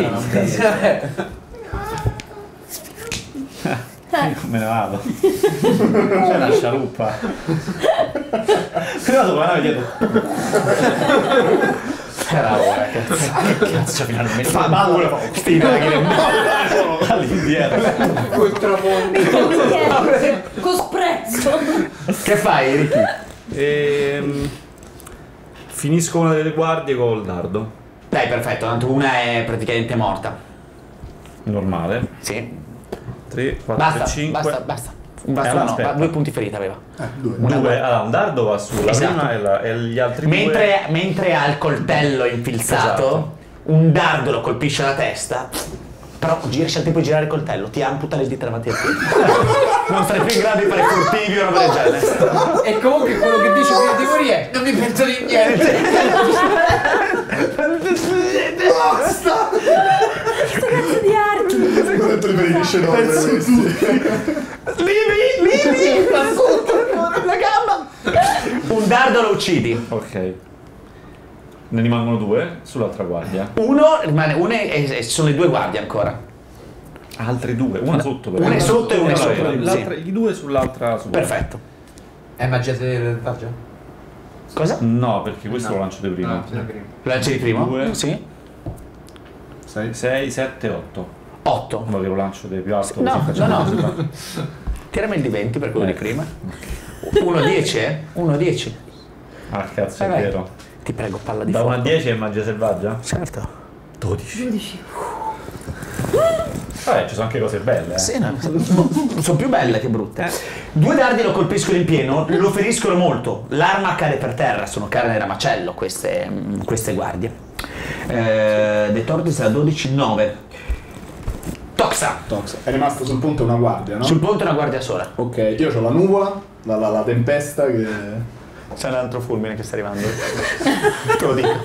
Me ne vado. C'è una scialuppa. Prima dopo la nave dietro. Era ora, cazzo. Che cazzo finalmente. Fa culo, sti draghi. All'indietro. col tramonto. Con sprezzo. Che fai, Ricky? Ehm, finisco una delle guardie col dardo. Dai, perfetto, tanto una è praticamente morta. Normale. Sì. tre, quattro, Basta, cinque. basta, basta. Basta, Eh, no, aspetta. due punti ferita aveva. Eh, due. Una Due. guardia. Allora, un dardo va sulla Esatto. prima e, la- e gli altri Mentre, mentre ha il coltello infilzato, Esatto. un dardo lo colpisce alla testa. Però riesce al tempo di girare il coltello, ti amputa le dita davanti a te. Non sarai più in grado di fare furtivi o roba del genere. E comunque quello che dice prima di morire non mi penso di niente. Sto cazzo di archi. Ho detto li preferisce no, questi. Livi, Livi, la sotto, la gamba. Un dardo lo uccidi. Ok. Ne rimangono due sull'altra guardia. Uno rimane, uno è, e sono le due guardie ancora. Altre due, una sotto però. Una è sotto e una è Allora, sopra, l'altra- sì. I due sull'altra su. Perfetto. È magia selvaggia? Cosa? No, perché questo No. lo lancio di prima. No, c'era prima. Lo lanci di primo? Due. Sì. sei. sei, sette, otto. otto. Non che lo lancio di più alto. No, così no, facciamo no. così. Tirami il di venti per quello di Eh. prima. uno dieci, eh? uno dieci. Ah, cazzo, è Vai, vai. vero. Ti prego, palla di Da fuoco. uno a dieci è magia selvaggia? Certo. dodici. dodici. Vabbè, ci sono anche cose belle, eh. Sì, no, sono più belle che brutte. Due dardi lo colpiscono in pieno, lo feriscono molto. L'arma cade per terra, sono carne da macello queste, mm, queste guardie. Eh, De Tortis da dodici, nove. Toxa. Tox. È rimasto sul ponte una guardia, no? Sul ponte una guardia sola. Ok, io ho la nuvola, la, la, la tempesta che... C'è un altro fulmine che sta arrivando. Te lo dico.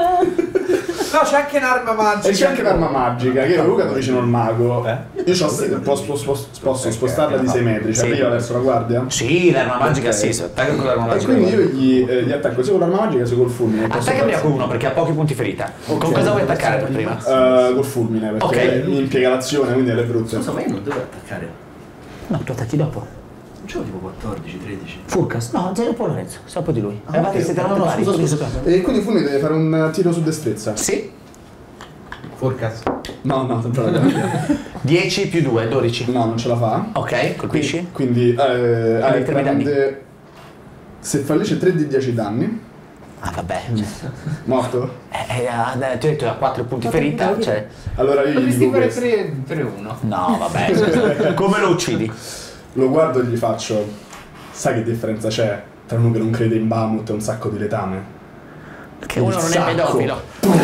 No, c'è anche un'arma magica. E c'è anche un'arma magica, che Luca è vicino al mago. Eh? Io c'ho, posso, posso, posso spostarla di sei metri, cioè Sì. arriva verso la guardia? Sì, l'arma magica Ok. sì, attacca con l'arma E magica. quindi io gli, eh, gli attacco sia con l'arma magica sia col fulmine. Posso Attacca prima fare- con uno perché ha pochi punti ferita. Ok. Con cosa vuoi attaccare per prima? Eh, col fulmine, perché Ok. mi impiega l'azione, quindi è brutta. Scusa, ma io non devo attaccare. No, tu attacchi dopo. Non c'ho tipo quattordici, tredici. Furcas? No, zero dopo Lorenzo, sta dopo di lui. Ah, Eravate ok, siete ok. eravate No, pari, scusa, tutti scusa. sopra. E quindi il fulmine deve fare un tiro su destrezza. Sì. Furcas. No, no, non ce la fa. dieci più due, dodici. No, non ce la fa. Ok, colpisci? Quindi eh, eh, tre danni. prende... Se fallisce tre di dieci danni, Ah vabbè. Cioè, morto. eh, eh, ah, ti ho detto ha quattro punti ferita, cioè. Allora io gli Potresti dico fare questo. tre uno. No, vabbè. Come lo uccidi? Lo guardo e gli faccio: sai che differenza c'è tra uno che non crede in Bahamut e un sacco di letame? Che uno non è sacco. pedofilo.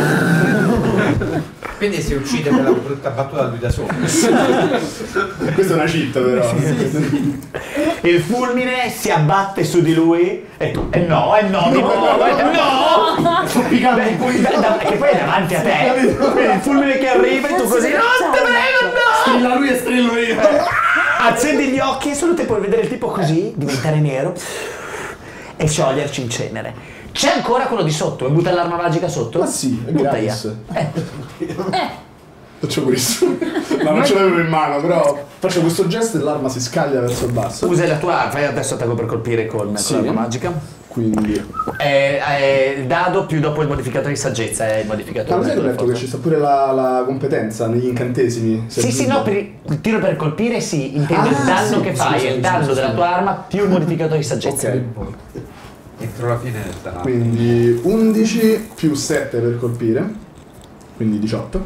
Quindi si uccide per la brutta battuta lui da solo. Questa è una cheat però. Il fulmine si abbatte su di lui e tu. E no, e no, di nuovo, e no! Sto piccando un po' Beh, da- da- che poi è davanti a te. Quindi il fulmine che arriva e tu così. No, te prego, no! Strilla lui e strillo io. Accendi gli occhi e solo te puoi vedere il tipo così, diventare nero e scioglierci in cenere. C'è ancora quello di sotto, vuoi buttare l'arma magica sotto? Ma sì, è Butta gratis. via. Eh, Faccio questo. Ma non ce l'avevo in mano, però faccio questo gesto e l'arma si scaglia verso il basso. usa la tua, fai adesso attacco per colpire con, Sì. con l'arma magica. Quindi. È, è il dado più dopo il modificatore di saggezza, è il modificatore. Ma non hai di detto che forza. ci sta pure la, la competenza negli incantesimi? Se Sì, è sì, giusto. no, per il il tiro per colpire sì, intendo Ah, il danno sì, che sì, fai, sì, è il sì, danno sì, della sì. tua arma più il modificatore di saggezza. Ok. Entro la fine sarà. Quindi undici più sette per colpire. Quindi diciotto.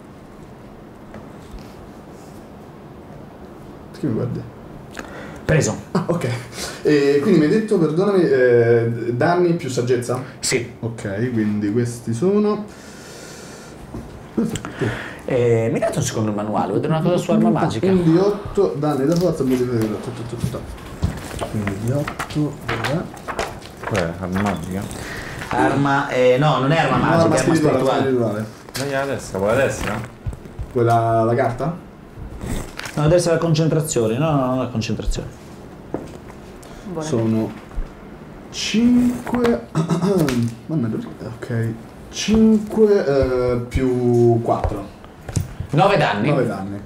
Perché mi guardi? Preso. Ah, ok. E quindi mi hai detto, perdonami, eh, danni più saggezza? Sì. Ok, quindi questi sono... Eh, mi date un secondo il manuale, vedere una cosa su arma magica. Quindi otto danni da forza, modificato. Quindi di otto, dov'è? Qual è? Arma magica? Arma, eh, no, non è arma No, magica, arma è arma spirituale, spirituale. spirituale. Dai a destra, quella a destra? Quella, la carta? No, deve essere la concentrazione, no, no, no, la concentrazione. Buona. Sono cinque. Mannaggia, ok. cinque eh, più quattro. nove danni. nove danni.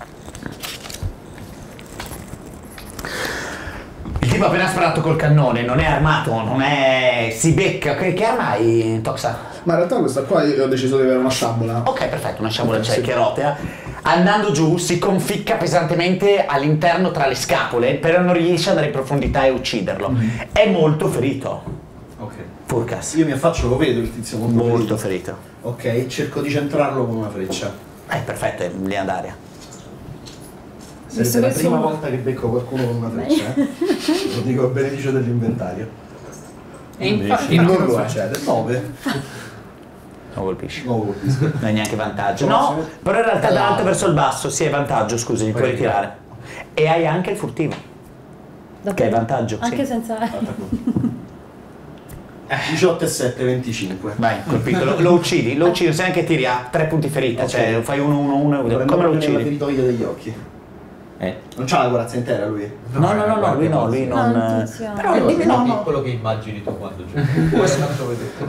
Il tipo ha appena sparato col cannone, non è armato, non è... si becca. Che, che arma hai, Toxa? Ma in realtà questa qua io ho deciso di avere una sciabola. Ok, perfetto, una sciabola Ok, c'è sì. che rotea. Andando giù si conficca pesantemente all'interno tra le scapole, però non riesce ad andare in profondità e ucciderlo. Mm-hmm. È molto ferito. Ok. Furcas. Io mi affaccio, lo vedo il tizio molto, Molto ferito. ferito. Ok, cerco di centrarlo con una freccia. Eh, perfetto, è in linea d'aria. Sarebbe Visto la che prima sono- volta che becco qualcuno con una freccia, eh. Lo dico a beneficio dell'inventario. E infatti Non no. lo succede. nove. Non colpisci. No, colpisco. Non hai neanche vantaggio. No, No, sì. però in realtà È dall'alto l'alto. verso il basso, sì, hai vantaggio, scusi, puoi ritirare. E hai anche il furtivo. Che hai vantaggio, sì. Anche senza... diciotto e sette, venticinque. Vai, colpito, lo, lo uccidi, lo uccidi, se anche tiri a tre punti ferita, Ok. cioè fai uno, uno, uno, Lo prendo come lo proprio nella uccidi? feritoia degli occhi. Eh. Non c'ha la corazza intera lui. No, no, no, no, lui no, lui non... No, non funziona. Però Però dimmi è no, no. piccolo che immagini tu quando giochi. Poi tanto vedete.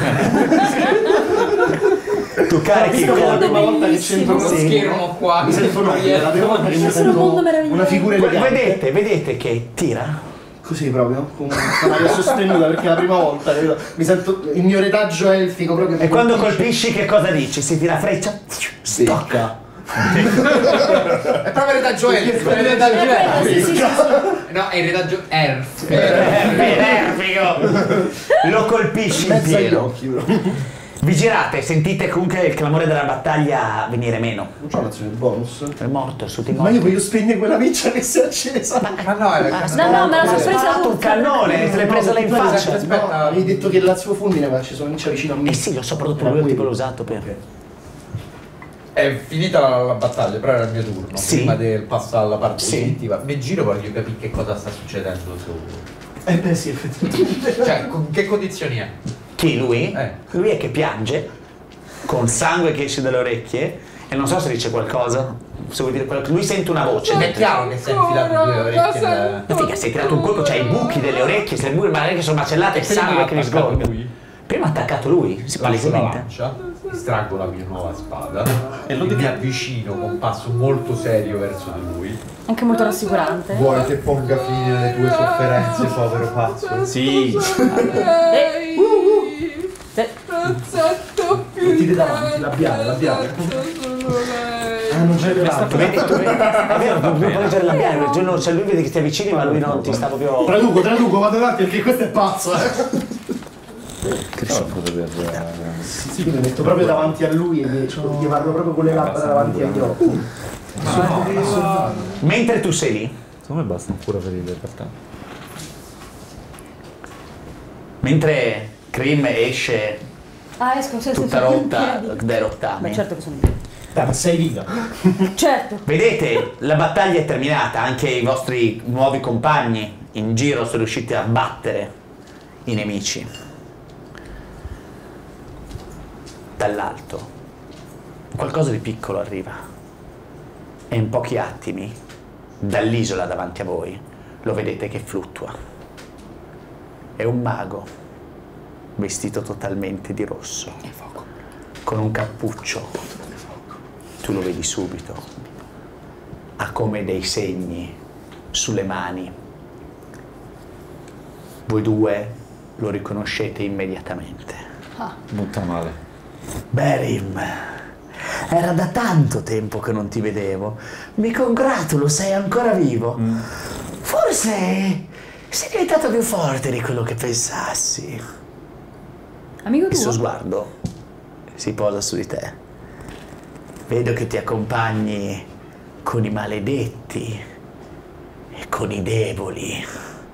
Tu carichi Visto che è la con... prima volta che c'entro Uno con schermo qua. Mi sento no, è la prima volta che mi Questo è un mondo sento meraviglioso. una figura Guarda, elegante. vedete, vedete che tira? Così proprio, con un'aria sostenuta perché è la prima volta, capito? Mi sento il mio retaggio elfico proprio. E quando colpisci che cosa dici? Si tira freccia? Stocca. Secca. È proprio il retaggio elfo. È il retaggio elfo. Sì, sì, sì. No, è il retaggio elf. Benefico! Lo colpisci in Mezzo agli pieno. occhi, proprio. Vi girate, sentite comunque il clamore della battaglia venire meno. Non c'ho un'azione bonus. È morto, su di Ma morto. io voglio spegnere quella miccia che si è accesa. Ma no, è la No, no, me la sono Hai presa sparato un tutta. cannone, te l'hai presa là in faccia. Aspetta. No, avevi detto che il suo fulmine aveva acceso una miccia vicino a me. Eh sì, lo so, però tu Era lui quello. tipo l'ho usato per... Ok. È finita la, la battaglia, però era il mio turno. Sì. Prima del passo alla parte Sì. definitiva. Mi giro voglio capire che cosa sta succedendo su. Eh beh sì, effettivamente. Cioè, con che condizioni è? Chi, lui? Eh. Lui è che piange, con sangue che esce dalle orecchie, e non so se dice qualcosa. Se vuoi dire qualcosa. Lui sente una voce. Ed è chiaro che si è infilato due orecchie nel... Ma figa, si è tirato un colpo, c'hai i buchi delle orecchie, se le buche magari che sono macellate e Prima sangue ha che li attaccato sgorga. lui, Prima ha attaccato lui, si lancio la palesemente. lancia, estraggo la mia nuova spada e lo mi avvicino con un passo molto serio verso di lui. Anche molto rassicurante. Vuoi che ponga fine alle tue sofferenze, povero pazzo? Sì. Eh, eh, Mettiti davanti, labiale, labiale. Ah, non c'è l'altro. Vedi, tu vedi? È vero, non puoi leggere la bianca, perché tu- cioè lui vede che ti avvicini ma lui non ti sta proprio... Traduco, traduco, vado avanti perché questo è pazzo, eh. Sì, mi metto proprio davanti a lui e gli, gli parlo proprio con le labbra davanti agli occhi. Mentre tu sei lì, Secondo me basta ancora ferire in realtà. mentre Krim esce Ah, esco, sì, sì, tutta sì. rotta dai rottami, Beh, certo che sono io. Dai, ma sei viva. Certo. vedete la battaglia è terminata, anche i vostri nuovi compagni in giro sono riusciti a battere i nemici. Dall'alto qualcosa di piccolo arriva e in pochi attimi dall'isola davanti a voi lo vedete che fluttua. È un mago vestito totalmente di rosso con un cappuccio. Tu lo vedi subito, ha come dei segni sulle mani. Voi due lo riconoscete immediatamente. Butta male. Berim, era da tanto tempo che non ti vedevo. Mi congratulo, sei ancora vivo. Forse sei diventato più forte di quello che pensassi. Amico Il suo tuo? sguardo si posa su di te. Vedo che ti accompagni con i maledetti e con i deboli.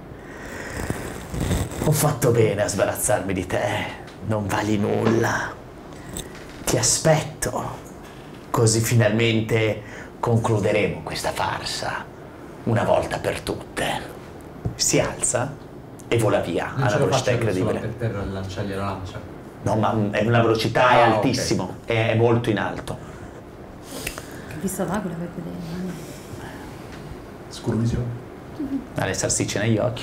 Ho fatto bene a sbarazzarmi di te, non vali nulla. Ti aspetto così finalmente concluderemo questa farsa una volta per tutte. Si alza e vola via Non alla ce lo velocità faccio incredibile. per terra e lanciargli la lancia. No, ma è una velocità è Ah, altissimo, è molto in alto. Che vista va quella per vedere. Scurvisione. Ha le salsicce negli occhi.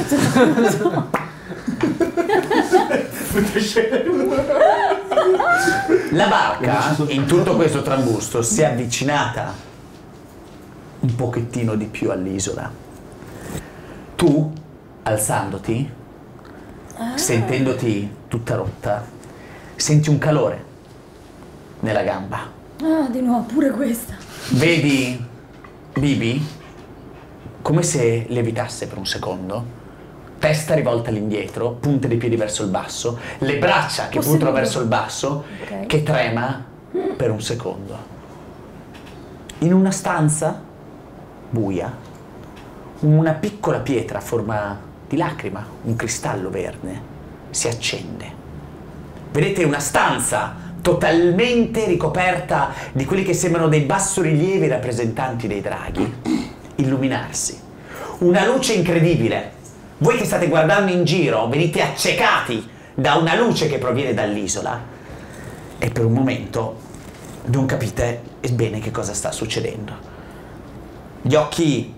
La barca, in tutto questo trambusto, si è avvicinata un pochettino di più all'isola. Tu, alzandoti, sentendoti tutta rotta, senti un calore nella gamba. Ah, di nuovo, pure questa. Vedi Bibi come se levitasse per un secondo, testa rivolta all'indietro, punte dei piedi verso il basso, le braccia che Possibile. puntano verso il basso, Ok. che trema per un secondo. In una stanza buia, una piccola pietra a forma di lacrima, un cristallo verde, si accende. Vedete una stanza totalmente ricoperta di quelli che sembrano dei bassorilievi rappresentanti dei draghi illuminarsi. Una luce incredibile. Voi che state guardando in giro venite accecati da una luce che proviene dall'isola e per un momento non capite bene che cosa sta succedendo. Gli occhi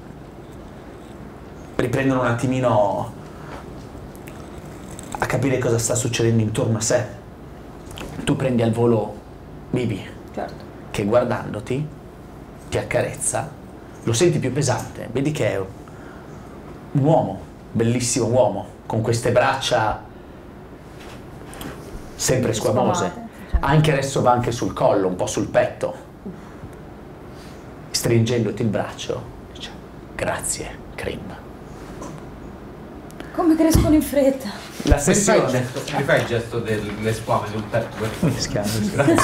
riprendono un attimino a capire cosa sta succedendo intorno a sé. Tu prendi al volo Bibi, Certo. che guardandoti ti accarezza, lo senti più pesante, vedi che è un uomo, bellissimo uomo, con queste braccia sempre squamose, Squamate, certo. anche adesso va anche sul collo, un po' sul petto, stringendoti il braccio, dice grazie Krim. Come crescono in fretta. La Mi fai il sessione... gesto, mi fai il gesto delle squame sul petto? Mi schiaffo.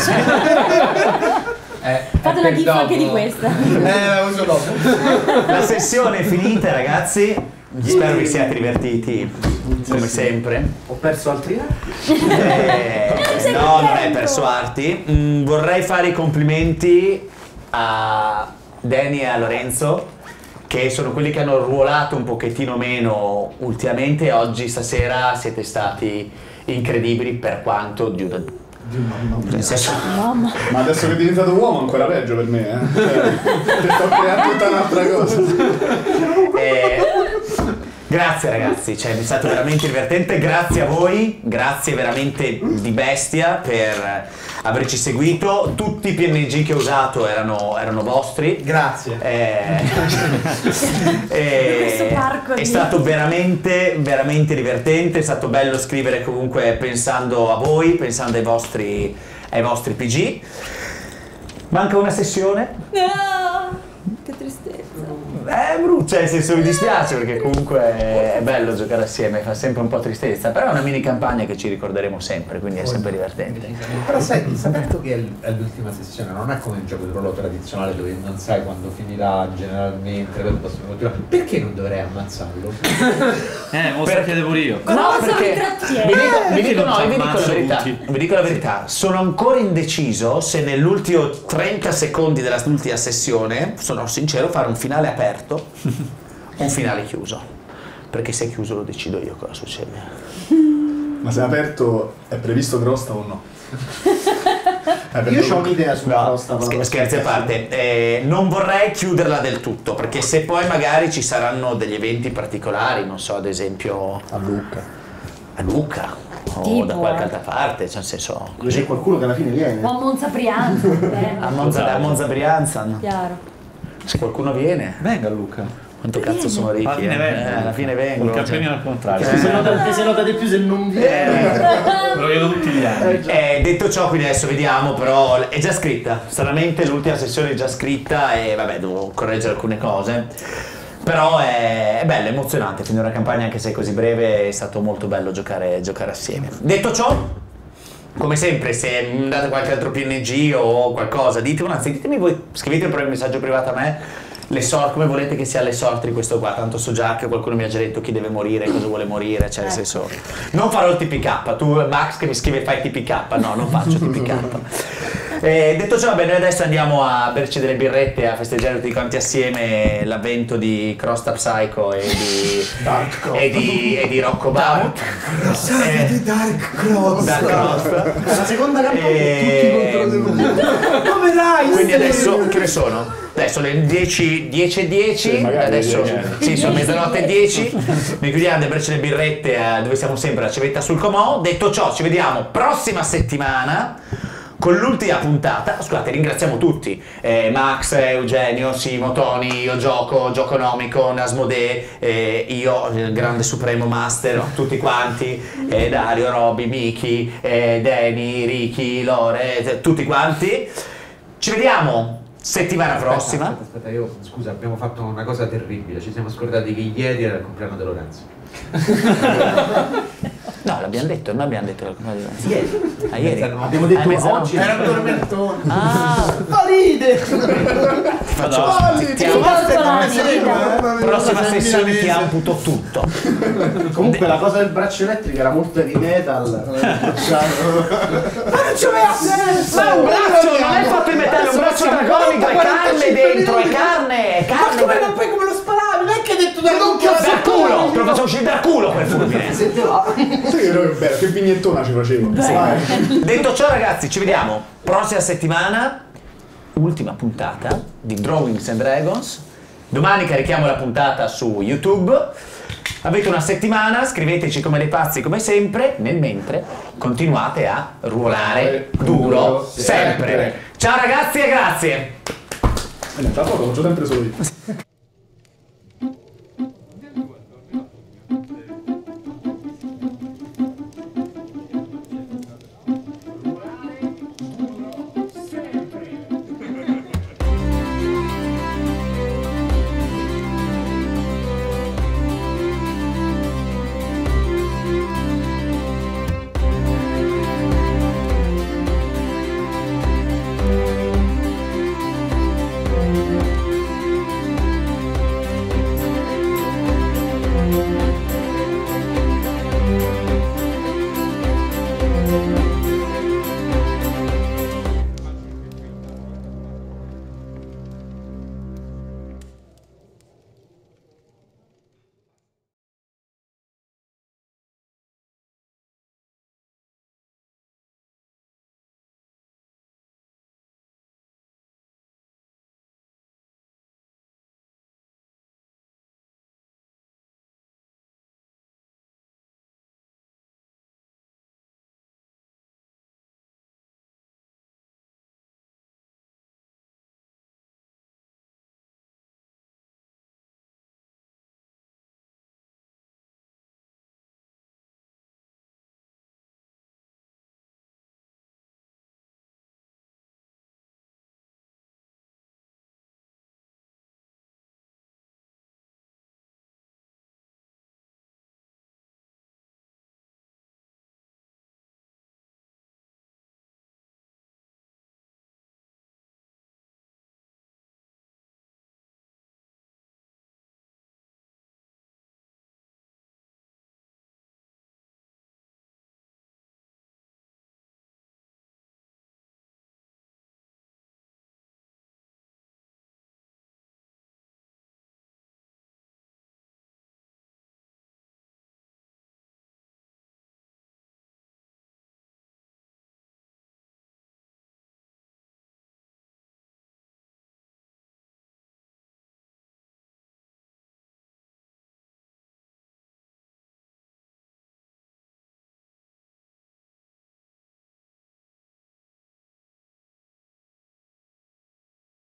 Eh, Fate è una per gif anche di dopo. questa. Eh, la uso dopo. La sessione è finita ragazzi, spero vi siate divertiti come sempre. Ho perso altri arti. Eh, sei no, non è contento? per suarti. Mm, vorrei fare i complimenti a Danny e a Lorenzo, che sono quelli che hanno ruolato un pochettino meno ultimamente. Oggi, stasera, siete stati incredibili per quanto di una... nel senso- Mamma. Ma adesso che è diventato uomo ancora peggio per me, eh. Cioè, ti sto creando tutta un'altra cosa. Eh, grazie ragazzi, cioè, è stato veramente divertente, grazie a voi, grazie veramente di bestia per averci seguito, tutti i P N G che ho usato erano, erano vostri. Grazie. Eh, eh, Questo parco è di- stato veramente veramente divertente, è stato bello scrivere comunque pensando a voi, pensando ai vostri, ai vostri P G. Manca una sessione. Ah, che tristezza. È brutto, cioè, nel senso mi dispiace perché comunque è bello giocare assieme, fa sempre un po' tristezza, però è una mini campagna che ci ricorderemo sempre, quindi è sempre divertente. Però sai, sapendo che è l- è l'ultima sessione, non è come il gioco di ruolo tradizionale dove non sai quando finirà generalmente, quando possono continuare. Perché non dovrei ammazzarlo? Eh, mo lo chiedevo pure io. Cosa mi perché intrattiene? vi dico, vi dico, non no, ci vi dico la ammazzo verità, tutti? vi dico la verità, sono ancora indeciso se nell'ultimo trenta secondi dell'ultima sessione, sono sincero, fare un finale aperto o un finale chiuso, perché se è chiuso lo decido io cosa succede. Ma se è aperto è previsto Crosta o no? È Io ho un'idea sulla No, Crosta. però sch- la scherzi a parte, eh, non vorrei chiuderla del tutto, perché se poi magari ci saranno degli eventi particolari, non so, ad esempio a Lucca. a Lucca o Tipo, da qualche eh. altra parte, cioè nel senso Dove c'è qualcuno che alla fine viene. O a Monza Brianza. a Monza, a Monza Brianza, no? Chiaro. Se qualcuno viene, Venga Luca. quanto cazzo sono ricchi? Alla fine eh? vengo. Eh, alla fine vengo. Un campionino al contrario. Ti sei nota- ti sei nota di più se non viene. Me lo vedo tutti gli anni. Eh, detto ciò, quindi adesso vediamo, però è già scritta. Stranamente l'ultima sessione è già scritta e vabbè, devo correggere alcune cose. Però è, è bello, è emozionante. Finire una campagna, anche se è così breve, è stato molto bello giocare, giocare assieme. Detto ciò, come sempre, se date qualche altro P N G o qualcosa, ditemelo, anzi ditemi voi, scrivetemi proprio un messaggio privato a me. Le sorti, come volete che sia le sorti di questo qua, tanto so già che qualcuno mi ha già detto chi deve morire, cosa vuole morire, cioè nel senso... Non farò il T P K, tu Max che mi scrive fai T P K, no, non faccio T P K. Eh, detto ciò, beh, noi adesso andiamo a berci delle birrette, a festeggiare tutti quanti assieme l'avvento di Crossta Psycho e di, e di, e di Rocco Bau. Rossate di Dark Cross. Dark Cross. La seconda campagna E- tutti contro di Come dai? Quindi adesso che ne sono? Adesso le dieci e dieci, Sì, magari adesso dieci. sì, sono mezzanotte e dieci, mi chiudiamo a berci le birrette eh, dove siamo sempre a Civetta sul Comò. Detto ciò, ci vediamo prossima settimana con l'ultima puntata. Scusate, ringraziamo tutti, eh, Max, Eugenio, Simo, Tony, io Gioco, Gioconomico, Nasmodee, eh, io, il grande supremo master, tutti quanti, eh, Dario, Robby, Miki, eh, Dani, Ricky, Lore, eh, tutti quanti. Ci vediamo settimana prossima. Aspetta, aspetta, io scusa, abbiamo fatto una cosa terribile. Ci siamo scordati che ieri era il compleanno di Lorenzo. No, l'abbiamo detto, non abbiamo detto che Ieri. Ah, ieri. Mezzanotte. Abbiamo detto Ah, mezzanotte. oggi era un tormentone. Ah, Fa ride! faccio ti, ti Sì, am- calcolani, vita. prossima sessione ti amputo tutto. Comunque la cosa del braccio elettrico era molto heavy metal. Ma non c'aveva senso! Ma un braccio non è fatto in metallo, è un braccio draconico, è carne dentro, è carne, è carne. Ma come non puoi come lo sparavi? Non è che hai detto da non Dal culo, te lo facciamo uscire dal culo quel fulmine. Sai che proprio bello, che vignettona ci facevo. Vai. Detto ciò ragazzi, ci vediamo prossima settimana, ultima puntata di Drawings and Dragons. Domani carichiamo la puntata su YouTube. Avete una settimana, scriveteci come dei pazzi come sempre. Nel mentre continuate a ruolare duro sempre. Ciao ragazzi e grazie. Eh, Tanto lo faccio sempre solo io.